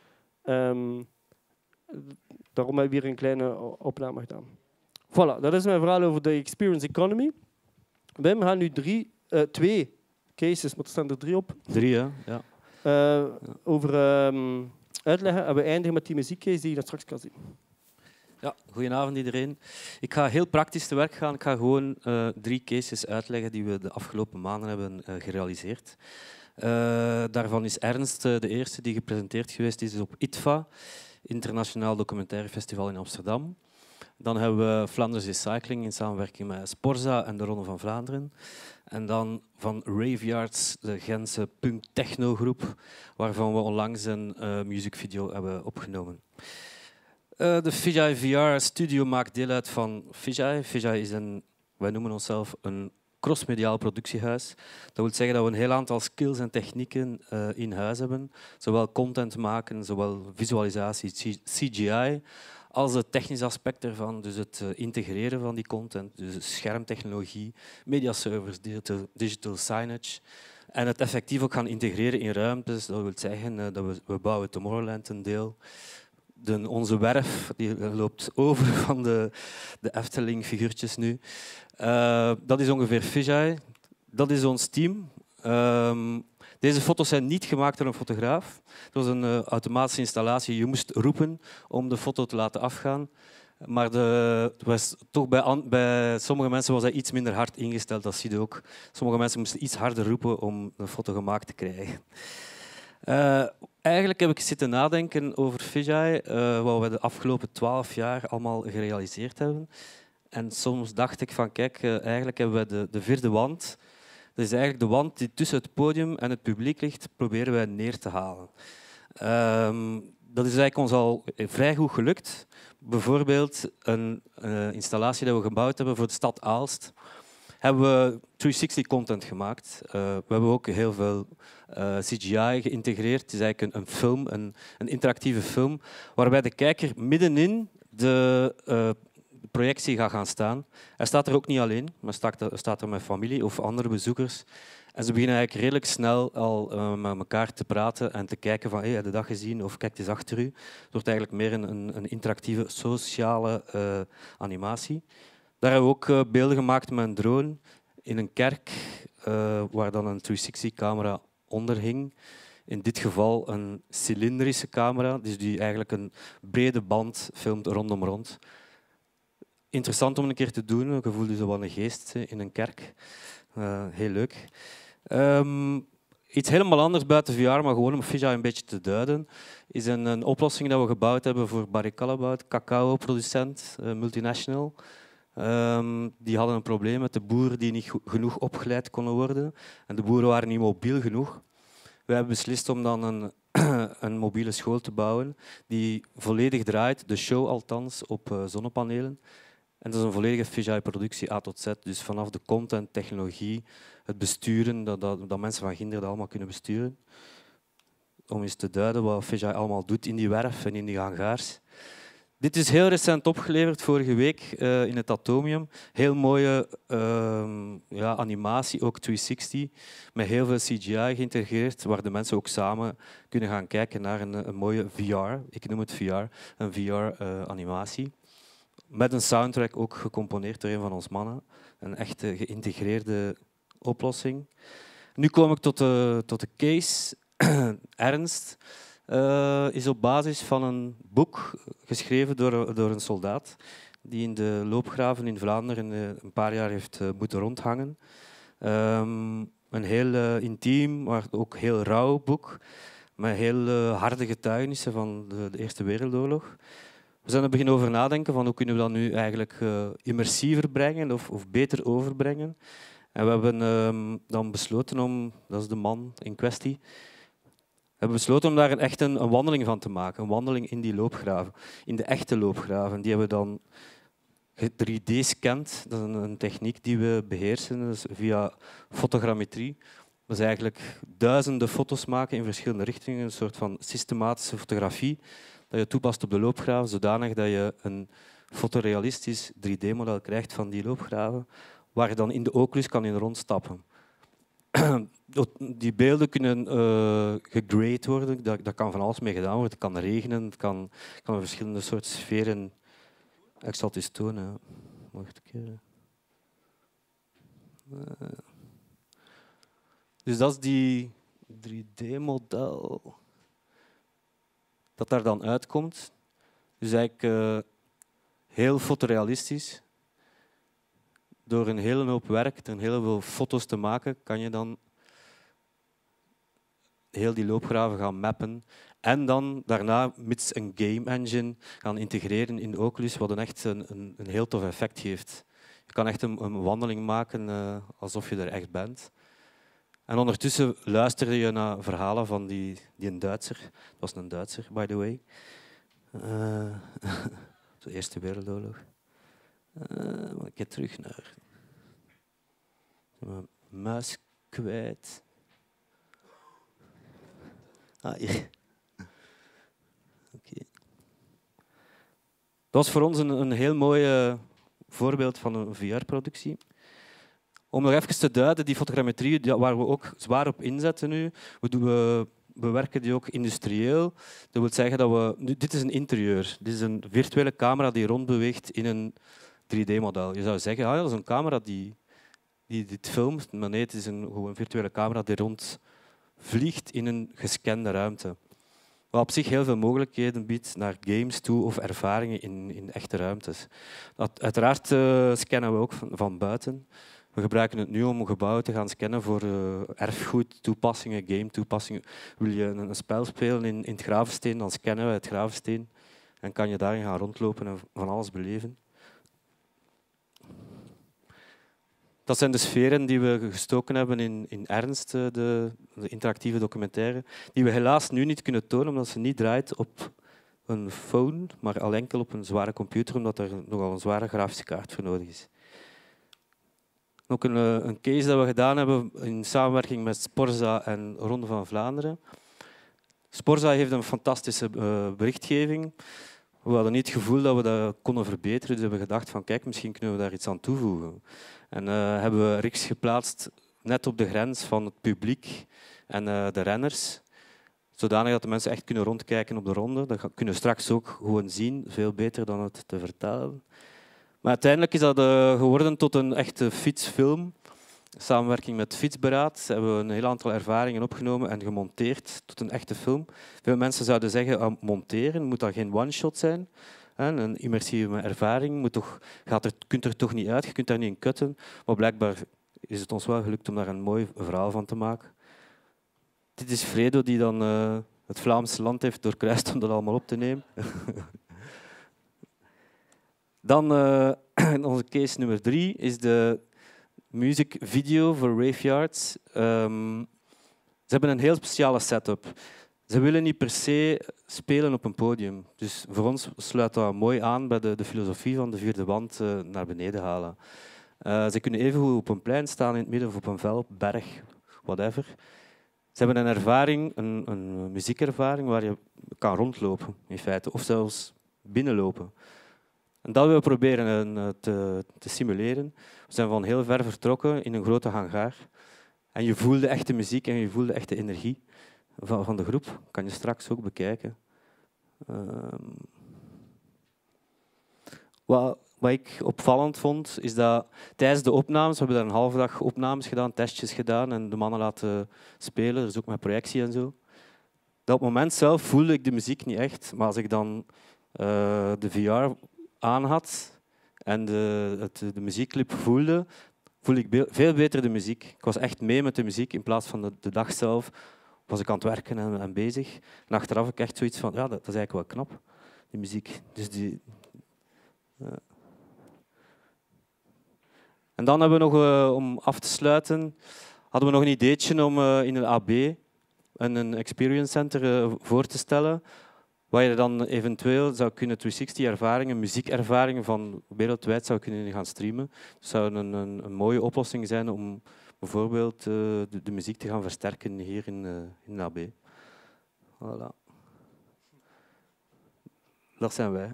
Daarom heb ik hier een kleine opname gedaan. Voilà, dat is mijn verhaal over de experience economy. Wim gaat nu 2 cases, maar er staan er 3 op. 3, hè? Ja. Over uitleggen en we eindigen met die muziekcase die je dat straks kan zien. Ja, goedenavond iedereen. Ik ga heel praktisch te werk gaan. Ik ga gewoon 3 cases uitleggen die we de afgelopen maanden hebben gerealiseerd. Daarvan is Ernst de eerste die gepresenteerd geweest is op IDFA, Internationaal Documentaire Festival in Amsterdam. Dan hebben we Flanders Recycling in samenwerking met Sporza en de Ronde van Vlaanderen. En dan van Raveyards, de Gentse punk-techno-groep, waarvan we onlangs een muziekvideo hebben opgenomen. De Fijai VR Studio maakt deel uit van Fijai. Fijai is wij noemen onszelf een crossmediaal productiehuis. Dat wil zeggen dat we een heel aantal skills en technieken in huis hebben. Zowel content maken, zowel visualisatie, CGI, als het technische aspect ervan, dus het integreren van die content, dus schermtechnologie, mediaservers, digital signage. En het effectief ook gaan integreren in ruimtes. Dat wil zeggen dat we bouwen Tomorrowland een deel. Onze werf die loopt over van de Efteling-figuurtjes nu. Dat is ongeveer Fijai. Dat is ons team. Deze foto's zijn niet gemaakt door een fotograaf. Het was een automatische installatie. Je moest roepen om de foto te laten afgaan. Maar bij sommige mensen was hij iets minder hard ingesteld, dat zie je ook. Sommige mensen moesten iets harder roepen om een foto gemaakt te krijgen. Eigenlijk heb ik zitten nadenken over Fijai, wat we de afgelopen 12 jaar allemaal gerealiseerd hebben. En soms dacht ik van kijk, eigenlijk hebben we de vierde wand. Dat is eigenlijk de wand die tussen het podium en het publiek ligt, proberen wij neer te halen. Dat is eigenlijk ons al vrij goed gelukt. Bijvoorbeeld een installatie die we gebouwd hebben voor de stad Aalst. Hebben we 360-content gemaakt. We hebben ook heel veel CGI geïntegreerd. Het is eigenlijk een film, een interactieve film, waarbij de kijker middenin de projectie gaat gaan staan. Hij staat er ook niet alleen, maar staat er met familie of andere bezoekers. En ze beginnen eigenlijk redelijk snel al met elkaar te praten en te kijken van hey, heb je dat gezien of kijk eens achter u. Het wordt eigenlijk meer een interactieve, sociale animatie. Daar hebben we ook beelden gemaakt met een drone in een kerk waar dan een 360-camera onder hing. In dit geval een cilindrische camera, dus die eigenlijk een brede band filmt rondom rond. Interessant om een keer te doen, je voelt zo wat een geest in een kerk. Heel leuk. Iets helemaal anders buiten VR, maar gewoon om Fijai een beetje te duiden, is een oplossing dat we gebouwd hebben voor Barry Callebaut, cacao-producent, multinational. Die hadden een probleem met de boeren die niet genoeg opgeleid konden worden. En de boeren waren niet mobiel genoeg. We hebben beslist om dan een mobiele school te bouwen die volledig draait, de show althans, op zonnepanelen. En dat is een volledige Fisheye-productie A tot Z. Dus vanaf de content, technologie, het besturen, dat mensen van Ginder dat allemaal kunnen besturen. Om eens te duiden wat Fisheye allemaal doet in die werf en in die hangars. Dit is heel recent opgeleverd, vorige week in het Atomium. Heel mooie animatie, ook 360, met heel veel CGI geïntegreerd, waar de mensen ook samen kunnen gaan kijken naar een mooie VR, ik noem het VR, een VR-animatie. Met een soundtrack ook gecomponeerd door een van ons mannen. Een echte geïntegreerde oplossing. Nu kom ik tot de case. Ernst is op basis van een boek geschreven door een soldaat die in de loopgraven in Vlaanderen een paar jaar heeft moeten rondhangen. Een heel intiem, maar ook heel rauw boek, met heel harde getuigenissen van de Eerste Wereldoorlog. We zijn er beginnen over nadenken van hoe kunnen we dat nu eigenlijk immersiever brengen of beter overbrengen. En we hebben dan besloten om, dat is de man in kwestie, we hebben besloten om daar echt een wandeling van te maken. Een wandeling in die loopgraven, in de echte loopgraven. Die hebben we dan 3D-scand. Dat is een techniek die we beheersen dus via fotogrammetrie. Dat is eigenlijk duizenden foto's maken in verschillende richtingen. Een soort van systematische fotografie dat je toepast op de loopgraven, zodanig dat je een fotorealistisch 3D-model krijgt van die loopgraven, waar je dan in de Oculus kan in rondstappen. Die beelden kunnen gegrade worden, dat kan van alles mee gedaan worden. Het kan regenen, het kan verschillende soorten sferen. Ik zal het eens tonen. Wacht een keer. Dus dat is die 3D-model dat daar dan uitkomt. Dus eigenlijk heel fotorealistisch. Door een hele hoop werk en heel veel foto's te maken, kan je dan heel die loopgraven gaan mappen. En dan daarna, mits een game engine, gaan integreren in de Oculus, wat echt een heel tof effect geeft. Je kan echt een wandeling maken alsof je er echt bent. En ondertussen luisterde je naar verhalen van die een Duitser. Dat was een Duitser, by the way. De Eerste Wereldoorlog. Ik ga terug naar... Mijn muis kwijt. Hier. Okay. Dat was voor ons een heel mooi voorbeeld van een VR-productie. Om nog even te duiden, die fotogrammetrie, waar we ook zwaar op inzetten nu, we bewerken die ook industrieel. Dat wil zeggen dat we... Dit is een interieur. Dit is een virtuele camera die rondbeweegt in een 3D-model. Je zou zeggen, dat is een camera die dit filmt. Maar nee, het is gewoon een virtuele camera die rondvliegt in een gescande ruimte. Wat op zich heel veel mogelijkheden biedt naar games toe of ervaringen in echte ruimtes. Uiteraard scannen we ook van buiten. We gebruiken het nu om gebouwen te gaan scannen voor erfgoedtoepassingen, game-toepassingen. Wil je een spel spelen in het Gravensteen, dan scannen we het Gravensteen en kan je daarin gaan rondlopen en van alles beleven. Dat zijn de sferen die we gestoken hebben in Ernst, de interactieve documentaire, die we helaas nu niet kunnen tonen, omdat ze niet draait op een phone, maar al enkel op een zware computer, omdat er nogal een zware grafische kaart voor nodig is. Ook een case dat we gedaan hebben in samenwerking met Sporza en Ronde van Vlaanderen. Sporza heeft een fantastische berichtgeving. We hadden niet het gevoel dat we dat konden verbeteren, dus we hebben gedacht van kijk, misschien kunnen we daar iets aan toevoegen. En hebben we rigs geplaatst net op de grens van het publiek en de renners, zodanig dat de mensen echt kunnen rondkijken op de ronde. Dat kunnen we straks ook gewoon zien, veel beter dan het te vertellen. Maar uiteindelijk is dat geworden tot een echte fietsfilm. In samenwerking met Fietsberaad hebben we een heel aantal ervaringen opgenomen en gemonteerd tot een echte film. Veel mensen zouden zeggen, monteren moet dat geen one-shot zijn. Een immersieve ervaring kunt er toch niet uit, je kunt daar niet in cutten. Maar blijkbaar is het ons wel gelukt om daar een mooi verhaal van te maken. Dit is Fredo die dan het Vlaamse land heeft doorkruist om dat allemaal op te nemen. Dan onze case nummer 3 is de music video voor Raveyards. Ze hebben een heel speciale setup. Ze willen niet per se spelen op een podium. Dus voor ons sluit dat mooi aan bij de filosofie van de vierde wand naar beneden halen. Ze kunnen evengoed op een plein staan in het midden of op een veld, berg, whatever. Ze hebben een ervaring, een muziekervaring waar je kan rondlopen in feite, of zelfs binnenlopen. En dat willen we proberen te simuleren. We zijn van heel ver vertrokken in een grote hangar. En je voelde echt de muziek en je voelde echt de energie van de groep. Dat kan je straks ook bekijken. Wat ik opvallend vond, is dat tijdens de opnames, we hebben daar een halve dag opnames gedaan, testjes gedaan en de mannen laten spelen, dus ook met projectie en zo. Dat op het moment zelf voelde ik de muziek niet echt, maar als ik dan de VR aan had en de muziekclip voelde ik veel beter de muziek. Ik was echt mee met de muziek in plaats van de dag zelf. Was ik aan het werken en bezig. En achteraf heb ik echt zoiets van, ja, dat is eigenlijk wel knap, die muziek. Dus En dan hebben we nog, om af te sluiten, hadden we nog een ideetje om in een AB een experience center voor te stellen, waar je dan eventueel zou kunnen 360-ervaringen, muziekervaringen van wereldwijd zou kunnen gaan streamen. Dat zou een mooie oplossing zijn om bijvoorbeeld de muziek te gaan versterken hier in AB. Voilà. Dat zijn wij.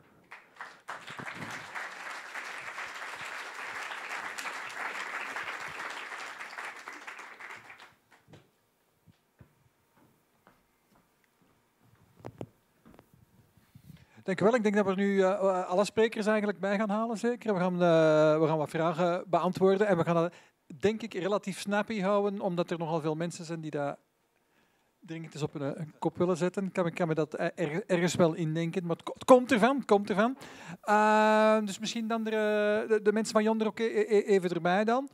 Dankjewel. Ik denk dat we nu alle sprekers eigenlijk bij gaan halen, zeker. We gaan wat vragen beantwoorden en we gaan dat, denk ik, relatief snappy houden, omdat er nogal veel mensen zijn die dat dringend eens op een kop willen zetten. Ik kan me dat ergens wel indenken, maar het komt ervan. Dus misschien dan de mensen van Yonder ook even erbij dan.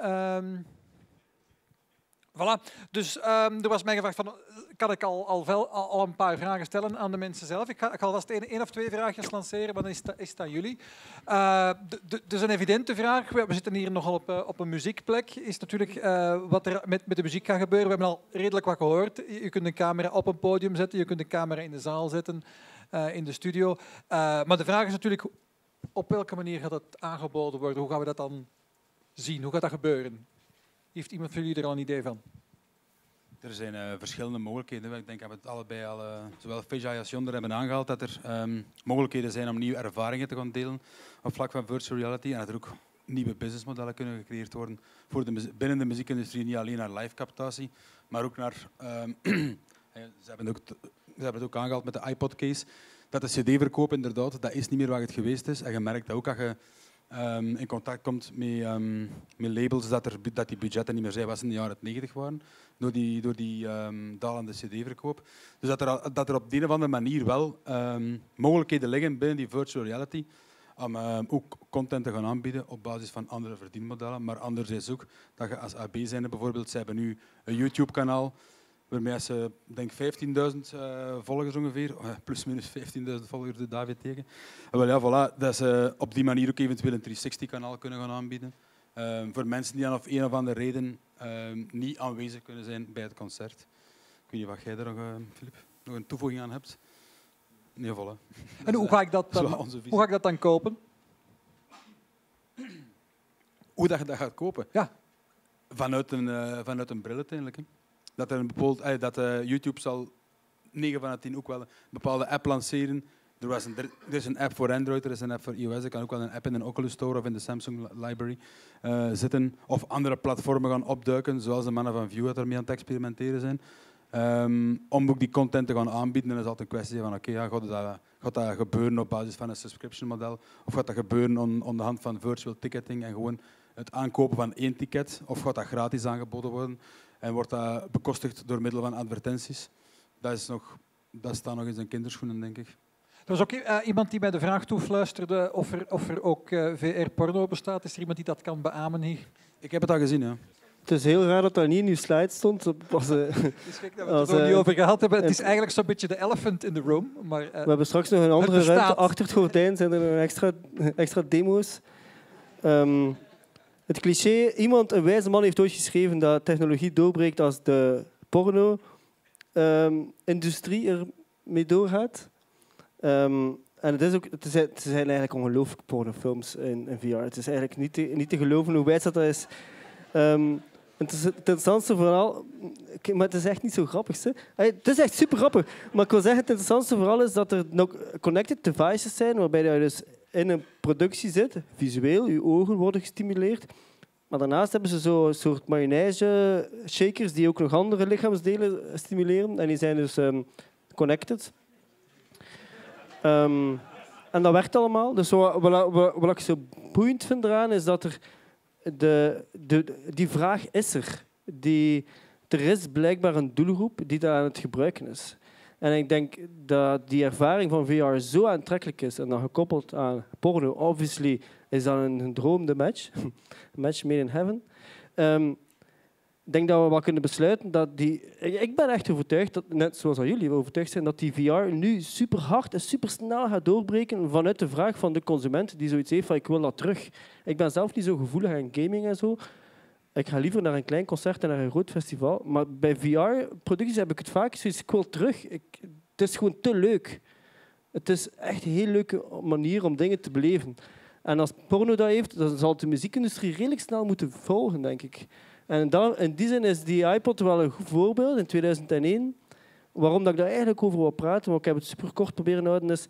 Voilà. Dus er was mij gevraagd van, kan ik al een paar vragen stellen aan de mensen zelf? Ik ga alvast één of twee vraagjes lanceren, maar dan is het aan jullie. Dus een evidente vraag. We zitten hier nogal op een muziekplek. Is natuurlijk wat er met de muziek gaat gebeuren. We hebben al redelijk wat gehoord. Je kunt een camera op een podium zetten, je kunt een camera in de zaal zetten, in de studio. Maar de vraag is natuurlijk, op welke manier gaat dat aangeboden worden? Hoe gaan we dat dan zien? Hoe gaat dat gebeuren? Heeft iemand van jullie er al een idee van? Er zijn verschillende mogelijkheden. Ik denk dat we het allebei al, zowel Fijai als Yonder, hebben aangehaald dat er mogelijkheden zijn om nieuwe ervaringen te gaan delen op vlak van virtual reality. En dat er ook nieuwe businessmodellen kunnen gecreëerd worden voor binnen de muziekindustrie, niet alleen naar live captatie, maar ook naar... ze hebben het ook aangehaald met de iPod-case. Dat de cd-verkoop inderdaad, dat is niet meer wat het geweest is. En je merkt dat ook als je in contact komt met labels dat die budgetten niet meer zijn wat ze in de jaren 90 waren, door die dalende cd-verkoop. Dus dat er op de een of andere manier wel mogelijkheden liggen binnen die virtual reality om ook content te gaan aanbieden op basis van andere verdienmodellen. Maar anderzijds ook dat je als AB zijnde bijvoorbeeld, ze hebben nu een YouTube-kanaal waarmee ze, denk 15.000 volgers ongeveer, plus minus 15.000 volgers de David tegen. Wel ja, voilà, dat ze op die manier ook eventueel een 360-kanaal kunnen gaan aanbieden. Voor mensen die dan op een of andere reden niet aanwezig kunnen zijn bij het concert. Ik weet niet wat jij er nog, Filip, nog een toevoeging aan hebt. Nee, voilà. En hoe ga ik dat dan kopen? Hoe dat je dat gaat kopen? Ja. Vanuit een bril uiteindelijk. Hè. Dat YouTube zal 9 van de 10 ook wel een bepaalde app lanceren. Er is een app voor Android, er is een app voor iOS. Er kan ook wel een app in een Oculus Store of in de Samsung Library zitten. Of andere platformen gaan opduiken, zoals de mannen van View dat ermee aan het experimenteren zijn. Om ook die content te gaan aanbieden. En dat is altijd een kwestie van, gaat dat gebeuren op basis van een subscription model? Of gaat dat gebeuren aan de hand van virtual ticketing en gewoon het aankopen van 1 ticket? Of gaat dat gratis aangeboden worden? En wordt dat bekostigd door middel van advertenties? Dat staat nog in zijn kinderschoenen, denk ik. Er was ook iemand die mij de vraag toefluisterde of er ook VR-porno bestaat. Is er iemand die dat kan beamen hier? Ik heb het al gezien, ja. Het is heel raar dat dat niet in uw slide stond. Het is gek dat we het er nog niet over gehad hebben. Het is eigenlijk zo'n beetje de elephant in the room. Maar, we hebben straks nog een andere ruimte. Achter het gordijn zijn er extra demo's. Het cliché, een wijze man heeft ooit geschreven dat technologie doorbreekt als de porno. industrie ermee doorgaat. En het zijn eigenlijk ongelooflijk pornofilms in VR. Het is eigenlijk niet te geloven hoe wijd dat is. Het interessantste vooral... Maar het is echt niet zo grappig. Hè? Het is echt super grappig. Maar ik wil zeggen, het interessantste vooral is dat er nog connected devices zijn, waarbij je dus in een productie zit, visueel, je ogen worden gestimuleerd. Maar daarnaast hebben ze zo'n soort mayonaise-shakers die ook nog andere lichaamsdelen stimuleren. En die zijn dus connected. En dat werkt allemaal. Dus wat ik zo boeiend vind eraan, is dat er die vraag is er. Er is blijkbaar een doelgroep die dat aan het gebruiken is. En ik denk dat die ervaring van VR zo aantrekkelijk is en dan gekoppeld aan porno, obviously is dat een droomde match. Match made in heaven. Ik denk dat we wel kunnen besluiten dat ik ben echt overtuigd, dat, net zoals jullie overtuigd zijn, dat die VR nu super hard en super snel gaat doorbreken vanuit de vraag van de consument die zoiets heeft van ik wil dat terug. Ik ben zelf niet zo gevoelig aan gaming en zo. Ik ga liever naar een klein concert en naar een groot festival. Maar bij VR-producties heb ik het vaak zoiets, ik wil terug. Het is gewoon te leuk. Het is echt een heel leuke manier om dingen te beleven. En als porno dat heeft, dan zal de muziekindustrie redelijk snel moeten volgen, denk ik. En in die zin is die iPod wel een goed voorbeeld in 2001. Waarom dat ik daar eigenlijk over wil praten, want ik heb het super kort proberen te houden, is...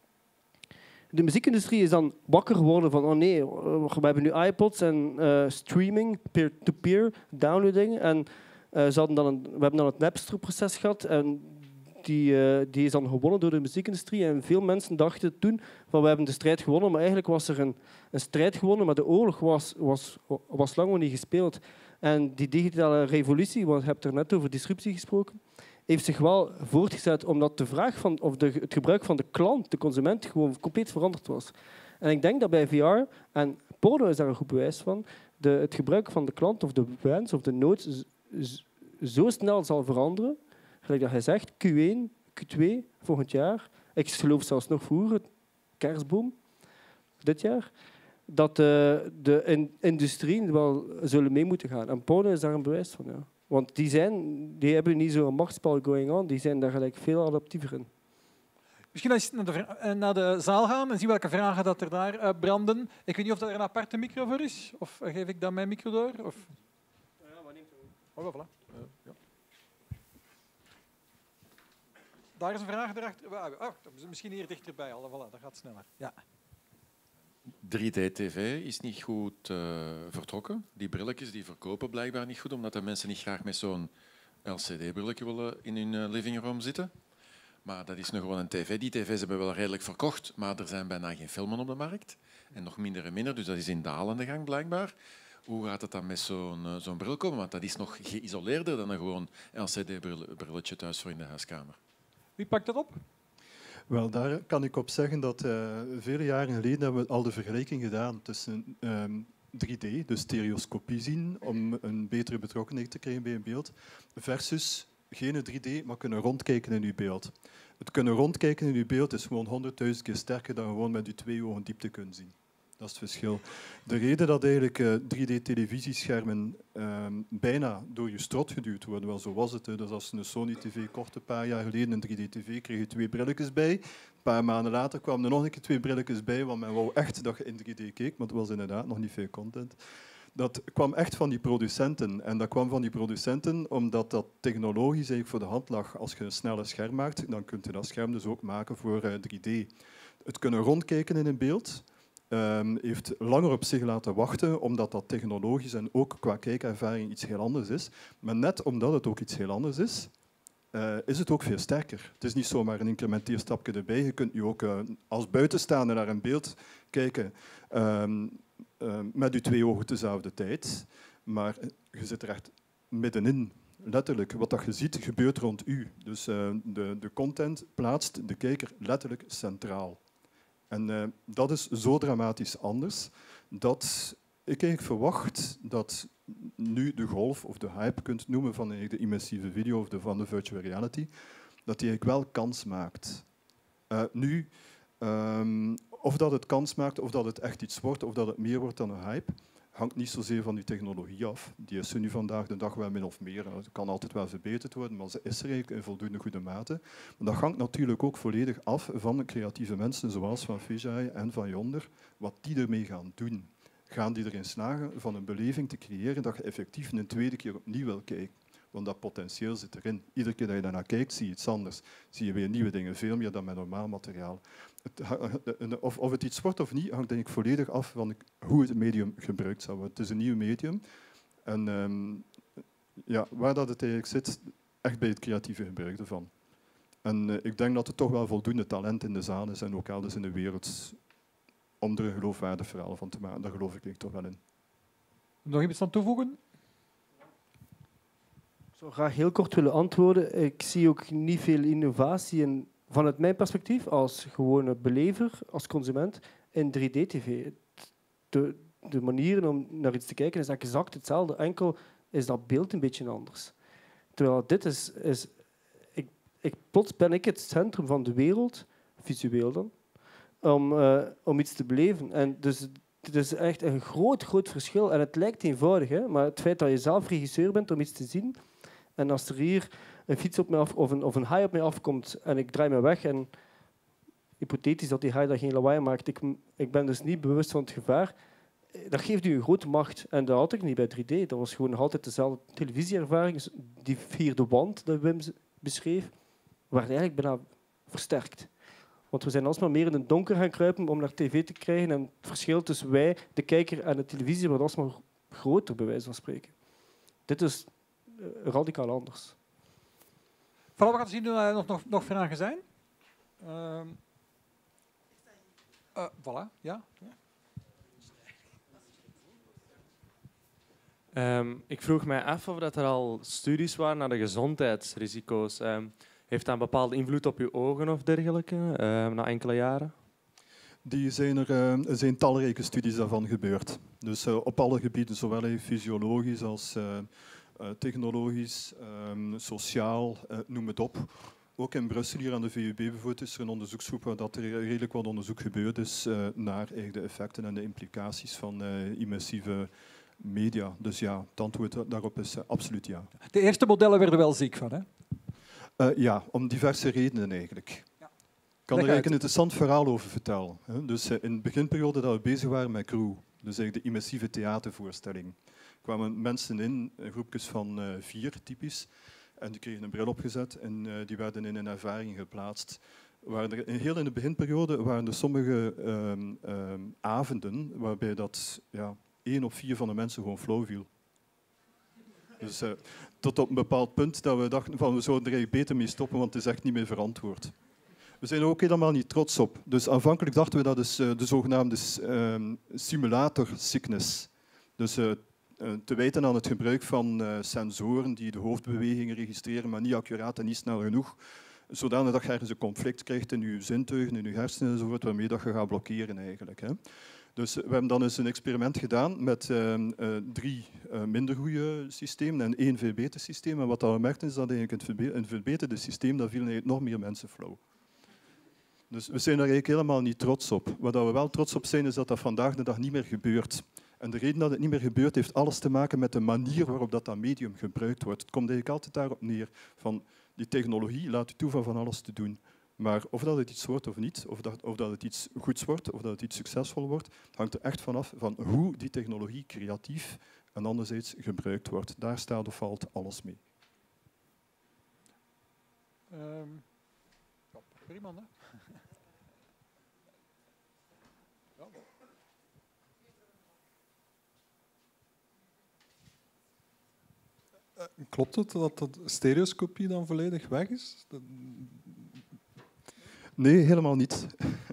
De muziekindustrie is dan wakker geworden van oh nee, we hebben nu iPods en streaming, peer-to-peer, downloading. En we hebben dan het Napster-proces gehad en die is dan gewonnen door de muziekindustrie. En veel mensen dachten toen van we hebben de strijd gewonnen, maar eigenlijk was er een strijd gewonnen, maar de oorlog was lang nog niet gespeeld. En die digitale revolutie, want je hebt er net over disruptie gesproken, heeft zich wel voortgezet omdat de vraag van, of het gebruik van de klant, de consument, gewoon compleet veranderd was. En ik denk dat bij VR, en porno is daar een goed bewijs van, het gebruik van de klant of de wens of de nood zo snel zal veranderen, gelijk dat hij zegt, Q1, Q2 volgend jaar, ik geloof zelfs nog vroeger, kerstboom, dit jaar, dat de industrie wel zullen mee moeten gaan. En porno is daar een bewijs van, ja. Want die hebben niet zo'n machtsspel going on, die zijn daar gelijk veel adaptiever in. Misschien eens naar de zaal gaan en zien welke vragen dat er daar branden. Ik weet niet of er een aparte micro voor is, of geef ik dan mijn micro door? Of... Ja, maar neemt het ook. Oh, voilà. Ja. Daar is een vraag erachter. Misschien hier dichterbij al. Voilà, dat gaat sneller. Ja. 3D-tv is niet goed vertrokken. Die brilletjes die verkopen blijkbaar niet goed, omdat de mensen niet graag met zo'n LCD-brilletje willen in hun living room zitten. Maar dat is nu gewoon een tv. Die tv's hebben wel redelijk verkocht, maar er zijn bijna geen filmen op de markt. En nog minder en minder, dus dat is in dalende gang blijkbaar. Hoe gaat het dan met zo'n bril komen? Want dat is nog geïsoleerder dan een gewoon LCD-brilletje thuis voor in de huiskamer. Wie pakt dat op? Wel, daar kan ik op zeggen dat vele jaren geleden hebben we al de vergelijking gedaan tussen 3D, dus stereoscopie zien, om een betere betrokkenheid te krijgen bij een beeld, versus geen 3D, maar kunnen rondkijken in uw beeld. Het kunnen rondkijken in uw beeld is gewoon 100.000 keer sterker dan gewoon met uw 2 ogen diepte kunnen zien. Dat is het verschil. De reden dat eigenlijk 3D-televisieschermen bijna door je strot geduwd worden, wel zo was het. Dus als een Sony TV kocht een paar jaar geleden een 3D-TV, kreeg je 2 brilletjes bij. Een paar maanden later kwamen er nog een keer 2 brilletjes bij, want men wou echt dat je in 3D keek, maar het was inderdaad nog niet veel content. Dat kwam echt van die producenten. En dat kwam van die producenten omdat dat technologisch eigenlijk voor de hand lag. Als je een snelle scherm maakt, dan kun je dat scherm dus ook maken voor 3D. Het kunnen rondkijken in een beeld heeft langer op zich laten wachten, omdat dat technologisch en ook qua kijkervaring iets heel anders is. Maar net omdat het ook iets heel anders is het ook veel sterker. Het is niet zomaar een incrementeerstapje erbij. Je kunt nu ook als buitenstaander naar een beeld kijken met je 2 ogen tezelfde tijd. Maar je zit er echt middenin. Letterlijk, wat dat je ziet, gebeurt rond u. Dus de content plaatst de kijker letterlijk centraal. En dat is zo dramatisch anders dat ik eigenlijk verwacht dat nu de golf of de hype kunt noemen van de immersieve video of van de virtual reality, dat die eigenlijk wel kans maakt. Of dat het kans maakt, of dat het echt iets wordt, of dat het meer wordt dan een hype, hangt niet zozeer van die technologie af. Die is er nu vandaag de dag wel min of meer. Het kan altijd wel verbeterd worden, maar ze is er eigenlijk in voldoende goede mate. Maar dat hangt natuurlijk ook volledig af van creatieve mensen zoals van Vijay en van Yonder, wat die ermee gaan doen. Gaan die erin slagen van een beleving te creëren dat je effectief een tweede keer opnieuw wil kijken? Want dat potentieel zit erin. Iedere keer dat je daarnaar kijkt, zie je iets anders. Zie je weer nieuwe dingen, veel meer dan met normaal materiaal. Of het iets wordt of niet, hangt denk ik volledig af van hoe het medium gebruikt zal worden. Het is een nieuw medium. En ja, waar dat het eigenlijk zit, echt bij het creatieve gebruik ervan. En ik denk dat er toch wel voldoende talent in de zaal is en ook elders in de wereld om er een geloofwaardig verhaal van te maken. Daar geloof ik toch wel in. Nog iets aan toevoegen? Ik zou graag heel kort willen antwoorden. Ik zie ook niet veel innovatie in, vanuit mijn perspectief als gewone belever, als consument, in 3D-tv. De manieren om naar iets te kijken is exact hetzelfde, enkel is dat beeld een beetje anders. Terwijl dit is plots ben ik het centrum van de wereld, visueel dan, om iets te beleven. En dus het is echt een groot verschil. En het lijkt eenvoudig, hè? Maar het feit dat je zelf regisseur bent om iets te zien, en als er hier een fiets op mij af, of een haai op mij afkomt en ik draai me weg en hypothetisch dat die haai dat geen lawaai maakt, ik ben dus niet bewust van het gevaar, dat geeft u een grote macht. En dat had ik niet bij 3D. Dat was gewoon nog altijd dezelfde televisieervaring. Dus die vierde wand dat Wim beschreef, werd eigenlijk bijna versterkt. Want we zijn alsmaar meer in het donker gaan kruipen om naar tv te krijgen. En het verschil tussen wij, de kijker en de televisie, wordt alsmaar groter, bij wijze van spreken. Dit is radicaal anders. Voilà, we gaan zien of er nog vragen zijn. Voilà, ja. Ik vroeg mij af of er al studies waren naar de gezondheidsrisico's. Heeft dat een bepaalde invloed op je ogen of dergelijke na enkele jaren? Er zijn talrijke studies daarvan gebeurd. Dus op alle gebieden, zowel fysiologisch als technologisch, sociaal, noem het op. Ook in Brussel, hier aan de VUB bijvoorbeeld, is er een onderzoeksgroep waar dat er redelijk wat onderzoek gebeurd is naar eigenlijk de effecten en de implicaties van immersieve media. Dus ja, het antwoord daarop is absoluut ja. De eerste modellen werden wel ziek van, hè? Ja, om diverse redenen eigenlijk. Ja. Ik kan er eigenlijk een interessant verhaal over vertellen. Dus in de beginperiode dat we bezig waren met Crew, dus eigenlijk de immersieve theatervoorstelling, kwamen mensen in groepjes van 4 typisch, en die kregen een bril opgezet en die werden in een ervaring geplaatst. Heel in de beginperiode waren er sommige avonden waarbij dat 1 op 4 van de mensen gewoon flauw viel. Dus tot op een bepaald punt dat we dachten van we zouden er eigenlijk beter mee stoppen, want het is echt niet meer verantwoord. We zijn er ook helemaal niet trots op. Dus aanvankelijk dachten we dat is de zogenaamde simulator sickness. Dus te wijten aan het gebruik van sensoren die de hoofdbewegingen registreren, maar niet accuraat en niet snel genoeg, zodanig dat je ergens een conflict krijgt in je zintuigen, in je hersenen enzovoort, waarmee dat je gaat blokkeren eigenlijk. Hè. Dus we hebben dan eens een experiment gedaan met 3 minder goede systemen en 1 veel beter systeem. En wat we merkten is dat eigenlijk een verbeterde systeem, dat vielen eigenlijk nog meer mensen flauw. Dus we zijn daar eigenlijk helemaal niet trots op. Waar we wel trots op zijn, is dat dat vandaag de dag niet meer gebeurt. En de reden dat het niet meer gebeurt, heeft alles te maken met de manier waarop dat medium gebruikt wordt. Het komt eigenlijk altijd daarop neer van die technologie laat u toe van alles te doen. Maar of dat het iets wordt of niet, of dat het iets goeds wordt, of dat het iets succesvol wordt, hangt er echt vanaf van hoe die technologie creatief en anderzijds gebruikt wordt. Daar staat of valt alles mee. Prima, hè? Klopt het dat de stereoscopie dan volledig weg is? Nee, helemaal niet.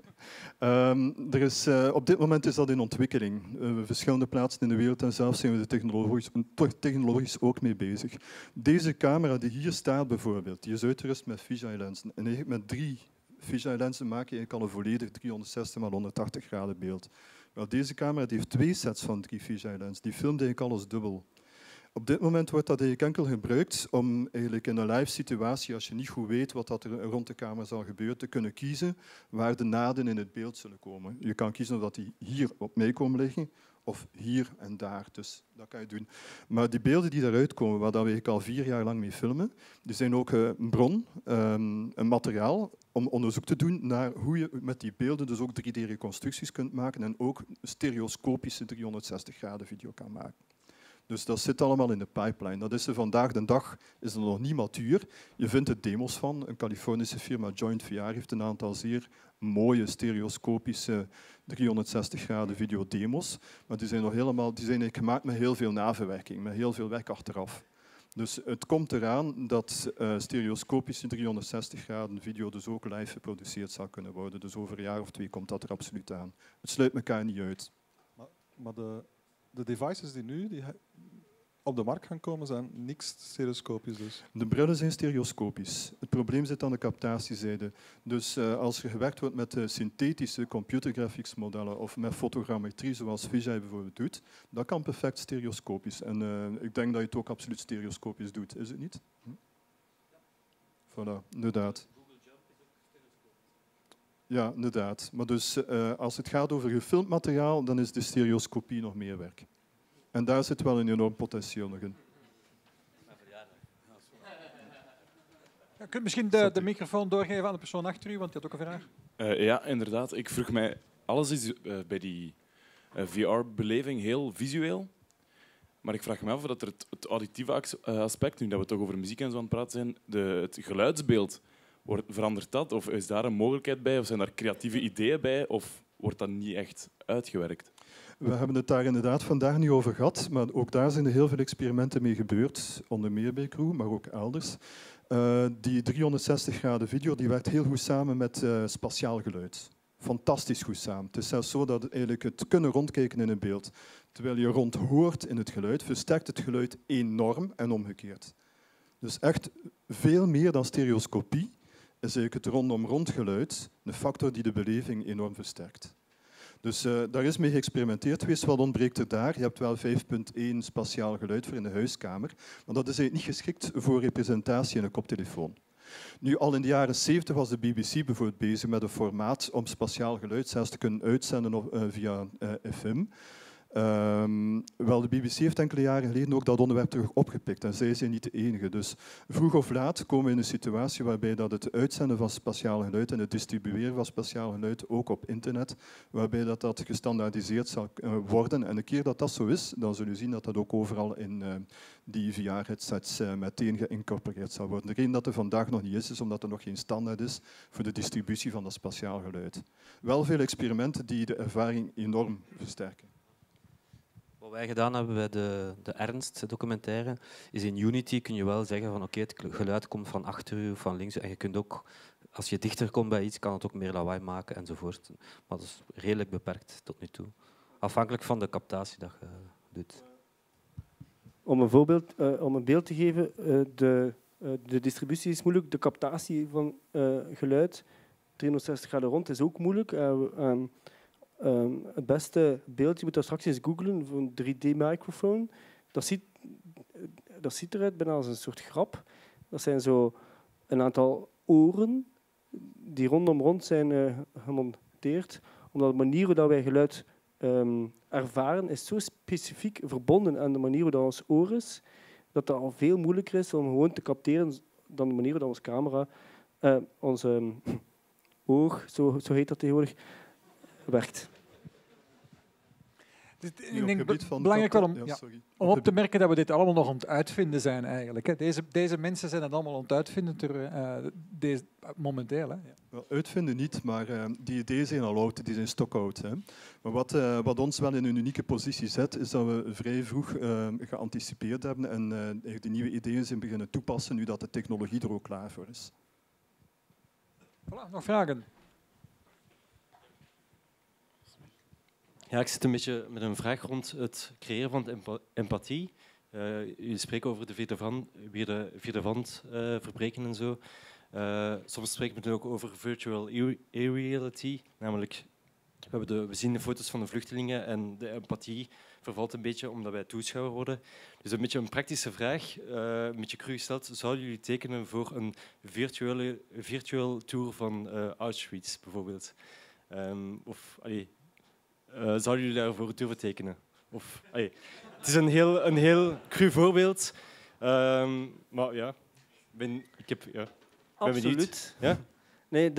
Op dit moment is dat in ontwikkeling. Verschillende plaatsen in de wereld en zelfs zijn we er technologisch ook mee bezig. Deze camera die hier staat bijvoorbeeld, die is uitgerust met fisheye lenzen. En eigenlijk met 3 fisheye lenzen maak je eigenlijk al een volledig 360 x 180 graden beeld. Wel, deze camera die heeft 2 sets van 3 fisheye lenzen. Die filmt eigenlijk alles dubbel. Op dit moment wordt dat eigenlijk enkel gebruikt om eigenlijk in een live situatie, als je niet goed weet wat dat er rond de camera zal gebeuren, te kunnen kiezen waar de naden in het beeld zullen komen. Je kan kiezen of dat die hier op mij komen liggen of hier en daar. Dus dat kan je doen. Maar die beelden die daaruit komen, waar dat we al 4 jaar lang mee filmen, die zijn ook een bron, een materiaal om onderzoek te doen naar hoe je met die beelden dus ook 3D-reconstructies kunt maken en ook stereoscopische 360 graden video kan maken. Dus dat zit allemaal in de pipeline. Dat is er vandaag de dag is er nog niet matuur. Je vindt er demos van. Een Californische firma, Joint VR, heeft een aantal zeer mooie stereoscopische 360 graden videodemos. Maar die zijn eigenlijk gemaakt met heel veel naverwerking, met heel veel werk achteraf. Dus het komt eraan dat stereoscopische 360 graden video dus ook live geproduceerd zal kunnen worden. Dus over een jaar of 2 komt dat er absoluut aan. Het sluit elkaar niet uit. Maar de devices die nu op de markt gaan komen, zijn niks stereoscopisch dus. De brillen zijn stereoscopisch. Het probleem zit aan de captatiezijde. Dus als er gewerkt wordt met synthetische computergraphics modellen of met fotogrammetrie, zoals Vijay bijvoorbeeld doet, dat kan perfect stereoscopisch. En ik denk dat je het ook absoluut stereoscopisch doet, is het niet? Voilà, inderdaad. Ja, inderdaad. Maar dus als het gaat over gefilmd materiaal, dan is de stereoscopie nog meer werk. En daar zit wel een enorm potentieel nog in. Je kunt misschien de microfoon doorgeven aan de persoon achter u, want die had ook een vraag. Ja, inderdaad. Ik vroeg mij, alles is bij die VR-beleving heel visueel. Maar ik vraag me af of dat er het auditieve aspect, nu dat we toch over muziek en zo aan het praten zijn, het geluidsbeeld, verandert dat? Of is daar een mogelijkheid bij? Of zijn daar creatieve ideeën bij? Of wordt dat niet echt uitgewerkt? We hebben het daar inderdaad vandaag niet over gehad, maar ook daar zijn er heel veel experimenten mee gebeurd, onder meer bij Crew, maar ook elders. Die 360 graden video die werkt heel goed samen met spatiaal geluid. Fantastisch goed samen. Het is zelfs zo dat eigenlijk het kunnen rondkijken in een beeld, terwijl je rond hoort in het geluid, versterkt het geluid enorm en omgekeerd. Dus echt veel meer dan stereoscopie is eigenlijk het rondom-rond geluid een factor die de beleving enorm versterkt. Dus daar is mee geëxperimenteerd geweest. Wat ontbreekt er daar? Je hebt wel 5.1 spatiaal geluid voor in de huiskamer, maar dat is eigenlijk niet geschikt voor representatie in een koptelefoon. Nu, al in de jaren 70 was de BBC bijvoorbeeld bezig met een formaat om spatiaal geluid zelfs te kunnen uitzenden via FM. Wel, de BBC heeft enkele jaren geleden ook dat onderwerp terug opgepikt en zij zijn niet de enige. Dus vroeg of laat komen we in een situatie waarbij dat het uitzenden van spatiaal geluid en het distribueren van spatiaal geluid ook op internet, waarbij dat gestandaardiseerd zal worden. En een keer dat dat zo is, dan zullen we zien dat dat ook overal in die VR-headsets meteen geïncorporeerd zal worden. De reden dat er vandaag nog niet is omdat er nog geen standaard is voor de distributie van dat spatiaal geluid. Wel veel experimenten die de ervaring enorm versterken. Wat wij gedaan hebben bij de Ernst-documentaire, is in Unity kun je wel zeggen van oké, het geluid komt van achter u of van links. En je kunt ook, als je dichter komt bij iets, kan het ook meer lawaai maken enzovoort. Maar dat is redelijk beperkt tot nu toe. Afhankelijk van de captatie dat je doet. Om een beeld te geven, de distributie is moeilijk, de captatie van geluid, 360 graden rond, is ook moeilijk. Het beste beeld, je moet dat straks eens googlen, voor een 3D-microfoon. Dat ziet eruit bijna als een soort grap. Dat zijn zo een aantal oren die rond zijn gemonteerd. Omdat de manier hoe wij geluid ervaren is zo specifiek verbonden aan de manier hoe dat ons oor is, dat het al veel moeilijker is om gewoon te capteren dan de manier hoe dat onze camera, onze oog, zo heet dat tegenwoordig, werkt. Ik denk dat het belangrijk wel om op te merken dat we dit allemaal nog aan het uitvinden zijn eigenlijk. Hè. Deze mensen zijn het allemaal aan het uitvinden momenteel. Hè. Ja. Wel, uitvinden niet, maar die ideeën zijn al oud, die zijn stokoud. Hè. Maar wat ons wel in een unieke positie zet, is dat we vrij vroeg geanticipeerd hebben en die nieuwe ideeën zijn beginnen toepassen nu dat de technologie er ook klaar voor is. Voilà, nog vragen? Ja, ik zit een beetje met een vraag rond het creëren van empathie. Jullie spreken over de vierde wand verbreken en zo. Soms spreekt men ook over virtual reality, namelijk we zien de foto's van de vluchtelingen en de empathie vervalt een beetje omdat wij toeschouwer worden. Dus een beetje een praktische vraag, een beetje cru gesteld. Zouden jullie tekenen voor een virtual tour van Auschwitz bijvoorbeeld? Zouden jullie daarvoor durven tekenen? Het is een heel cru voorbeeld. Maar ja, ben Absoluut. Ja? Nee,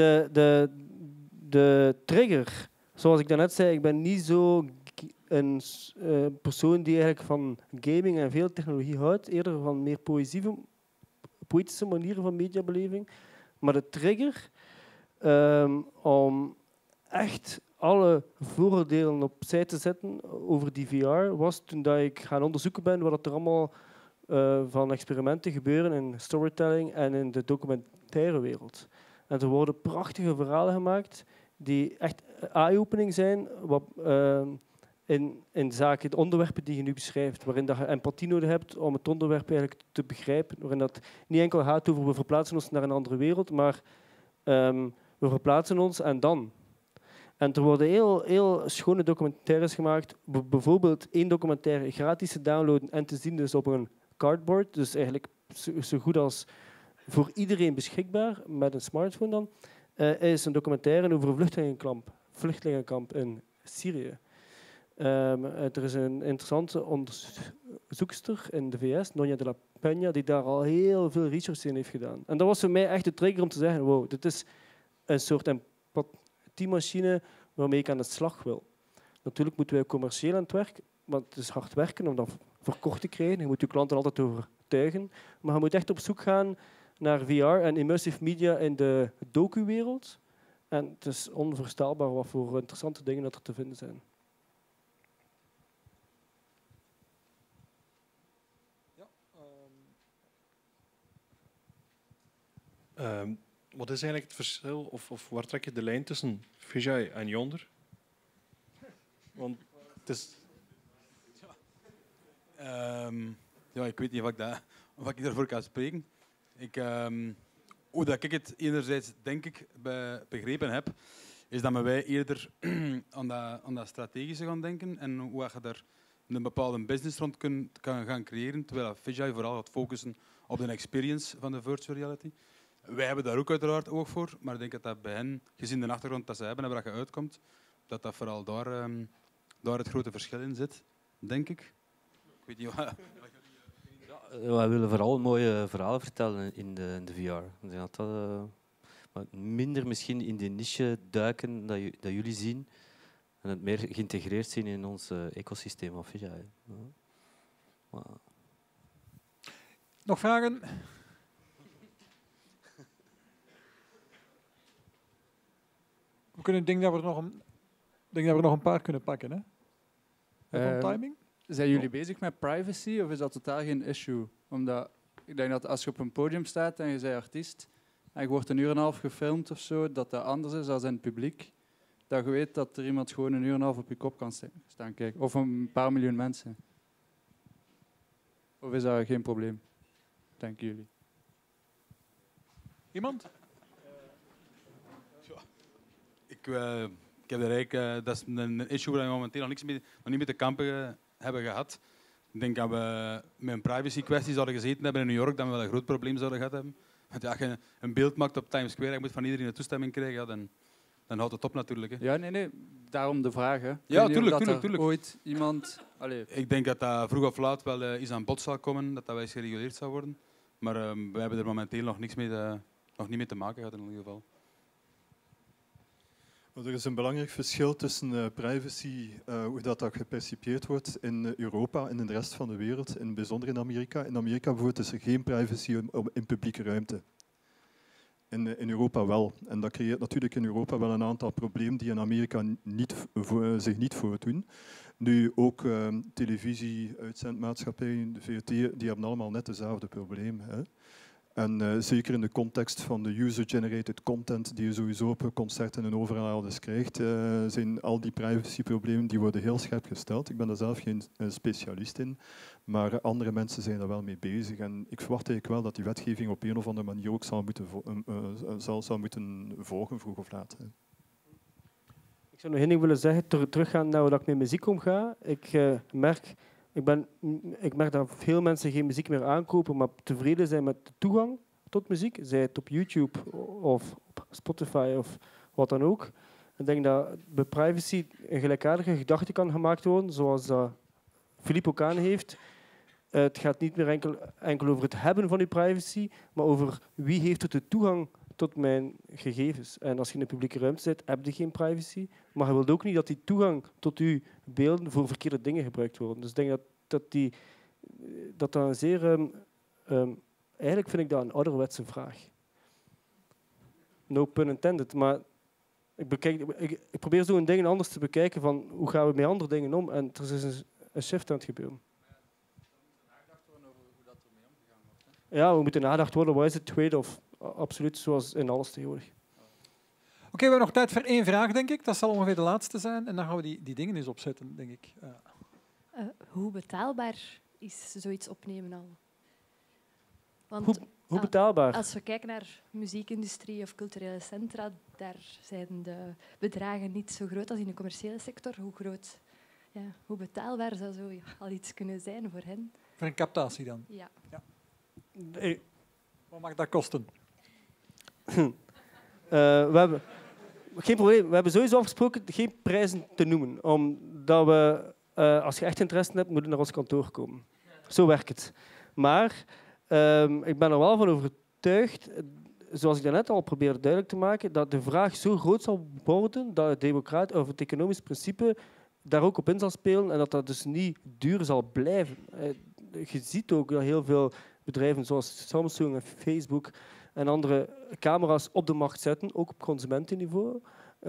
de trigger, zoals ik daarnet zei, ik ben niet zo een persoon die eigenlijk van gaming en veel technologie houdt, eerder van meer poëtische manieren van mediabeleving. Maar de trigger om echt alle vooroordelen opzij te zetten over die VR was toen dat ik gaan onderzoeken ben wat er allemaal van experimenten gebeuren in storytelling en in de documentaire wereld. En er worden prachtige verhalen gemaakt die echt eye-opening zijn in zaken de onderwerpen die je nu beschrijft, waarin dat je empathie nodig hebt om het onderwerp eigenlijk te begrijpen, waarin dat niet enkel gaat over we verplaatsen ons naar een andere wereld, maar we verplaatsen ons en dan. En er worden heel schone documentaires gemaakt, bijvoorbeeld één documentaire gratis te downloaden en te zien dus op een cardboard, dus eigenlijk zo goed als voor iedereen beschikbaar, met een smartphone dan, is een documentaire over een vluchtelingenkamp in Syrië. Er is een interessante onderzoekster in de VS, Nonia de la Peña, die daar al heel veel research in heeft gedaan. En dat was voor mij echt de trigger om te zeggen, wow, dit is een soort empathiemachine waarmee ik aan de slag wil. Natuurlijk moeten wij commercieel aan het werk, want het is hard werken om dat verkocht te krijgen. Je moet je klanten altijd overtuigen. Maar je moet echt op zoek gaan naar VR en immersive media in de docu-wereld. En het is onvoorstelbaar wat voor interessante dingen dat er te vinden zijn. Wat is eigenlijk het verschil, of waar trek je de lijn tussen Fisheye en Yondr? Want het is... Ja, ik weet niet of ik daarvoor kan spreken. Hoe dat ik het enerzijds, denk ik, begrepen heb, is dat wij eerder aan dat strategische gaan denken en hoe je daar een bepaalde business rond kan gaan creëren, terwijl Fisheye vooral gaat focussen op de experience van de virtual reality. Wij hebben daar ook uiteraard oog voor, maar ik denk dat bij hen, gezien de achtergrond dat ze hebben en waar je uitkomt, dat vooral daar het grote verschil in zit, denk ik. Ik weet niet wat... Wij willen vooral mooie verhalen vertellen in de VR. Ik denk dat maar minder misschien in de niche duiken dat jullie zien en het meer geïntegreerd zien in ons ecosysteem van Fisheye. Ja. Nog vragen? Ik denk dat we nog een paar kunnen pakken. Hè? Van timing? Zijn jullie bezig met privacy of is dat totaal geen issue? Omdat ik denk dat als je op een podium staat en je bent artiest en je wordt 1,5 uur gefilmd of zo, dat anders is dan in het publiek. Dat je weet dat er iemand gewoon 1,5 uur op je kop kan staan kijken. Of een paar miljoen mensen. Of is dat geen probleem? Denken jullie? Iemand? Ik heb er eigenlijk, dat is een issue waar we momenteel nog niet mee te kampen hebben gehad. Ik denk dat we met een privacy kwestie zouden gezeten hebben in New York, dat we wel een groot probleem zouden gehad hebben. Want als je een beeld maakt op Times Square en je moet van iedereen een toestemming krijgen, ja, dan houdt het op natuurlijk. Hè. Ja, nee, daarom de vraag. Hè. Ja, tuurlijk. Ooit iemand... Allee. Ik denk dat dat vroeg of laat wel iets aan bod zal komen, dat wel eens gereguleerd zal worden. Maar we hebben er momenteel nog niet mee te maken gehad in ieder geval. Er is een belangrijk verschil tussen privacy, hoe dat gepercipieerd wordt in Europa en in de rest van de wereld, in het bijzonder in Amerika. In Amerika bijvoorbeeld is er geen privacy in publieke ruimte. In Europa wel. En dat creëert natuurlijk in Europa wel een aantal problemen die in Amerika zich niet voordoen. Nu ook televisie, uitzendmaatschappijen, de VRT, die hebben allemaal net dezelfde problemen. Hè. En zeker in de context van de user-generated content die je sowieso op concerten en overal eens krijgt, zijn al die privacyproblemen die worden heel scherp gesteld. Ik ben daar zelf geen specialist in, maar andere mensen zijn daar wel mee bezig. En ik verwacht eigenlijk wel dat die wetgeving op een of andere manier ook zal moeten volgen, vroeg of laat. Hè. Ik zou nog één ding willen zeggen, teruggaan naar hoe ik met muziek omga. Ik merk dat veel mensen geen muziek meer aankopen, maar tevreden zijn met de toegang tot muziek, zij het op YouTube of op Spotify of wat dan ook. Ik denk dat bij privacy een gelijkaardige gedachte kan gemaakt worden, zoals dat Philippe ook aan heeft. Het gaat niet meer enkel over het hebben van je privacy, maar over wie heeft er de toegang tot mijn gegevens. En als je in een publieke ruimte zit, heb je geen privacy. Maar je wilt ook niet dat die toegang tot je beelden voor verkeerde dingen gebruikt worden. Dus ik denk dat een zeer... eigenlijk vind ik dat een ouderwetse vraag. No pun intended. Maar ik probeer zo'n dingen anders te bekijken van hoe gaan we met andere dingen om. En er is een shift aan het gebeuren. Ja, we moeten nagedacht worden. Wat is het trade-off? Absoluut, zoals in alles tegenwoordig. Oké, we hebben nog tijd voor 1 vraag, denk ik. Dat zal ongeveer de laatste zijn. En dan gaan we die dingen eens opzetten, denk ik. Hoe betaalbaar is zoiets opnemen al? Want hoe betaalbaar? Als we kijken naar muziekindustrie of culturele centra, daar zijn de bedragen niet zo groot als in de commerciële sector. Hoe betaalbaar zou zo al iets kunnen zijn voor hen? Voor een captatie dan? Ja. Wat mag dat kosten? We hebben geen probleem. We hebben sowieso afgesproken geen prijzen te noemen. Omdat we, als je echt interesse hebt, moet je naar ons kantoor komen. Zo werkt het. Maar ik ben er wel van overtuigd, zoals ik daarnet al probeerde duidelijk te maken, dat de vraag zo groot zal worden dat het economisch principe daar ook op in zal spelen en dat dat dus niet duur zal blijven. Je ziet ook dat heel veel bedrijven zoals Samsung en Facebook en andere camera's op de markt zetten, ook op consumentenniveau.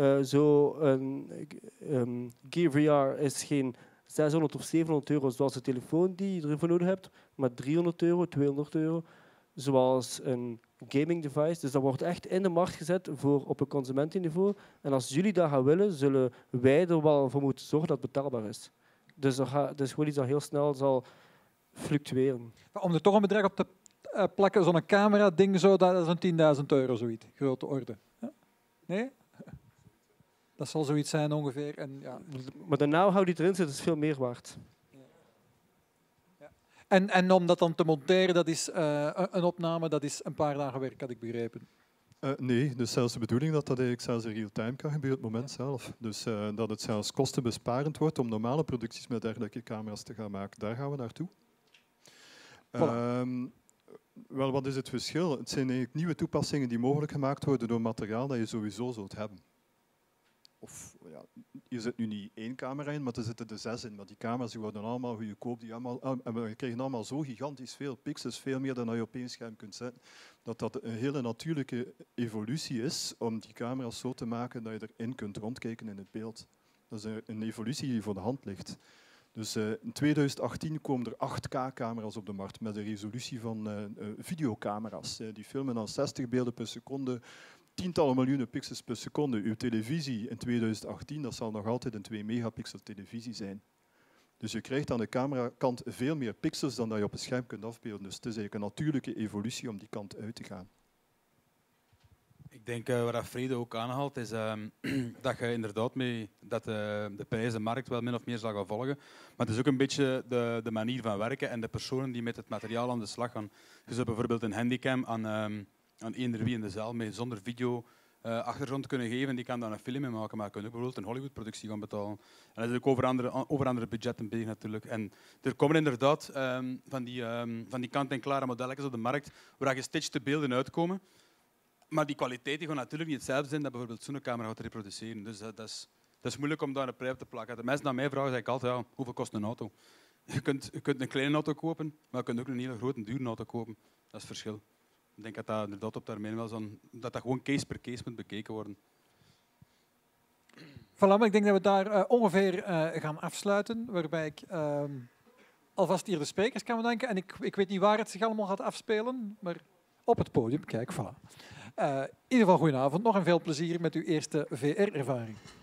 Gear VR is geen 600 of 700 euro zoals de telefoon die je ervoor nodig hebt, maar 300 euro, 200 euro, zoals een gaming device. Dus dat wordt echt in de markt gezet voor op een consumentenniveau. En als jullie dat gaan willen, zullen wij er wel voor moeten zorgen dat het betaalbaar is. Dus dat is gewoon iets dat heel snel zal fluctueren. Om er toch een bedrag op te plakken, zo'n camera-ding, dat is een 10.000 euro, zoiets. Grote orde. Ja? Nee? Dat zal zoiets zijn ongeveer. En, ja. Maar de know-how die erin zit, is veel meer waard. Ja. En om dat dan te monteren, dat is een opname, dat is een paar dagen werk, had ik begrepen. Nee, dus zelfs de bedoeling dat eigenlijk zelfs in real-time kan gebeuren, het moment zelf. Dus dat het zelfs kostenbesparend wordt om normale producties met dergelijke camera's te gaan maken. Daar gaan we naartoe. Voilà. Wel, wat is het verschil? Het zijn eigenlijk nieuwe toepassingen die mogelijk gemaakt worden door materiaal dat je sowieso zult hebben. Of, ja, hier zit nu niet 1 camera in, maar er zitten er 6 in. Maar die camera's die worden allemaal goedkoop. We krijgen allemaal zo gigantisch veel pixels, veel meer dan je op 1 scherm kunt zetten. Dat een hele natuurlijke evolutie is om die camera's zo te maken dat je erin kunt rondkijken in het beeld. Dat is een evolutie die voor de hand ligt. Dus in 2018 komen er 8K-camera's op de markt met een resolutie van videocamera's. Die filmen dan 60 beelden per seconde, tientallen miljoenen pixels per seconde. Uw televisie in 2018, dat zal nog altijd een 2 megapixel televisie zijn. Dus je krijgt aan de camerakant veel meer pixels dan dat je op een scherm kunt afbeelden. Dus het is eigenlijk een natuurlijke evolutie om die kant uit te gaan. Ik denk wat Frede ook aanhaalt, is dat je inderdaad dat de prijzenmarkt wel min of meer zal gaan volgen. Maar het is ook een beetje de manier van werken en de personen die met het materiaal aan de slag gaan. Je zou bijvoorbeeld een handycam aan eender wie in de zaal met zonder video achtergrond kunnen geven, die kan dan een film in maken, maar je kunt ook bijvoorbeeld een Hollywood-productie gaan betalen. En dat is ook over andere budgetten bezig natuurlijk. En er komen inderdaad van die kant-en-klare modelletjes op de markt waar gestitchte beelden uitkomen. Maar die kwaliteit die gaat natuurlijk niet hetzelfde zijn dat bijvoorbeeld zo'n camera gaat reproduceren. Dus dat is moeilijk om daar een prijs op te plakken. De mensen aan mij vragen, zeg ik altijd, ja, hoeveel kost een auto? Je kunt een kleine auto kopen, maar je kunt ook een hele grote, dure auto kopen. Dat is het verschil. Ik denk dat dat inderdaad op termijn wel dat gewoon case per case moet bekeken worden. Voilà, maar ik denk dat we daar ongeveer gaan afsluiten, waarbij ik alvast hier de sprekers kan bedanken. En ik weet niet waar het zich allemaal gaat afspelen, maar op het podium, kijk, voilà. In ieder geval goedenavond, nog en veel plezier met uw eerste VR-ervaring.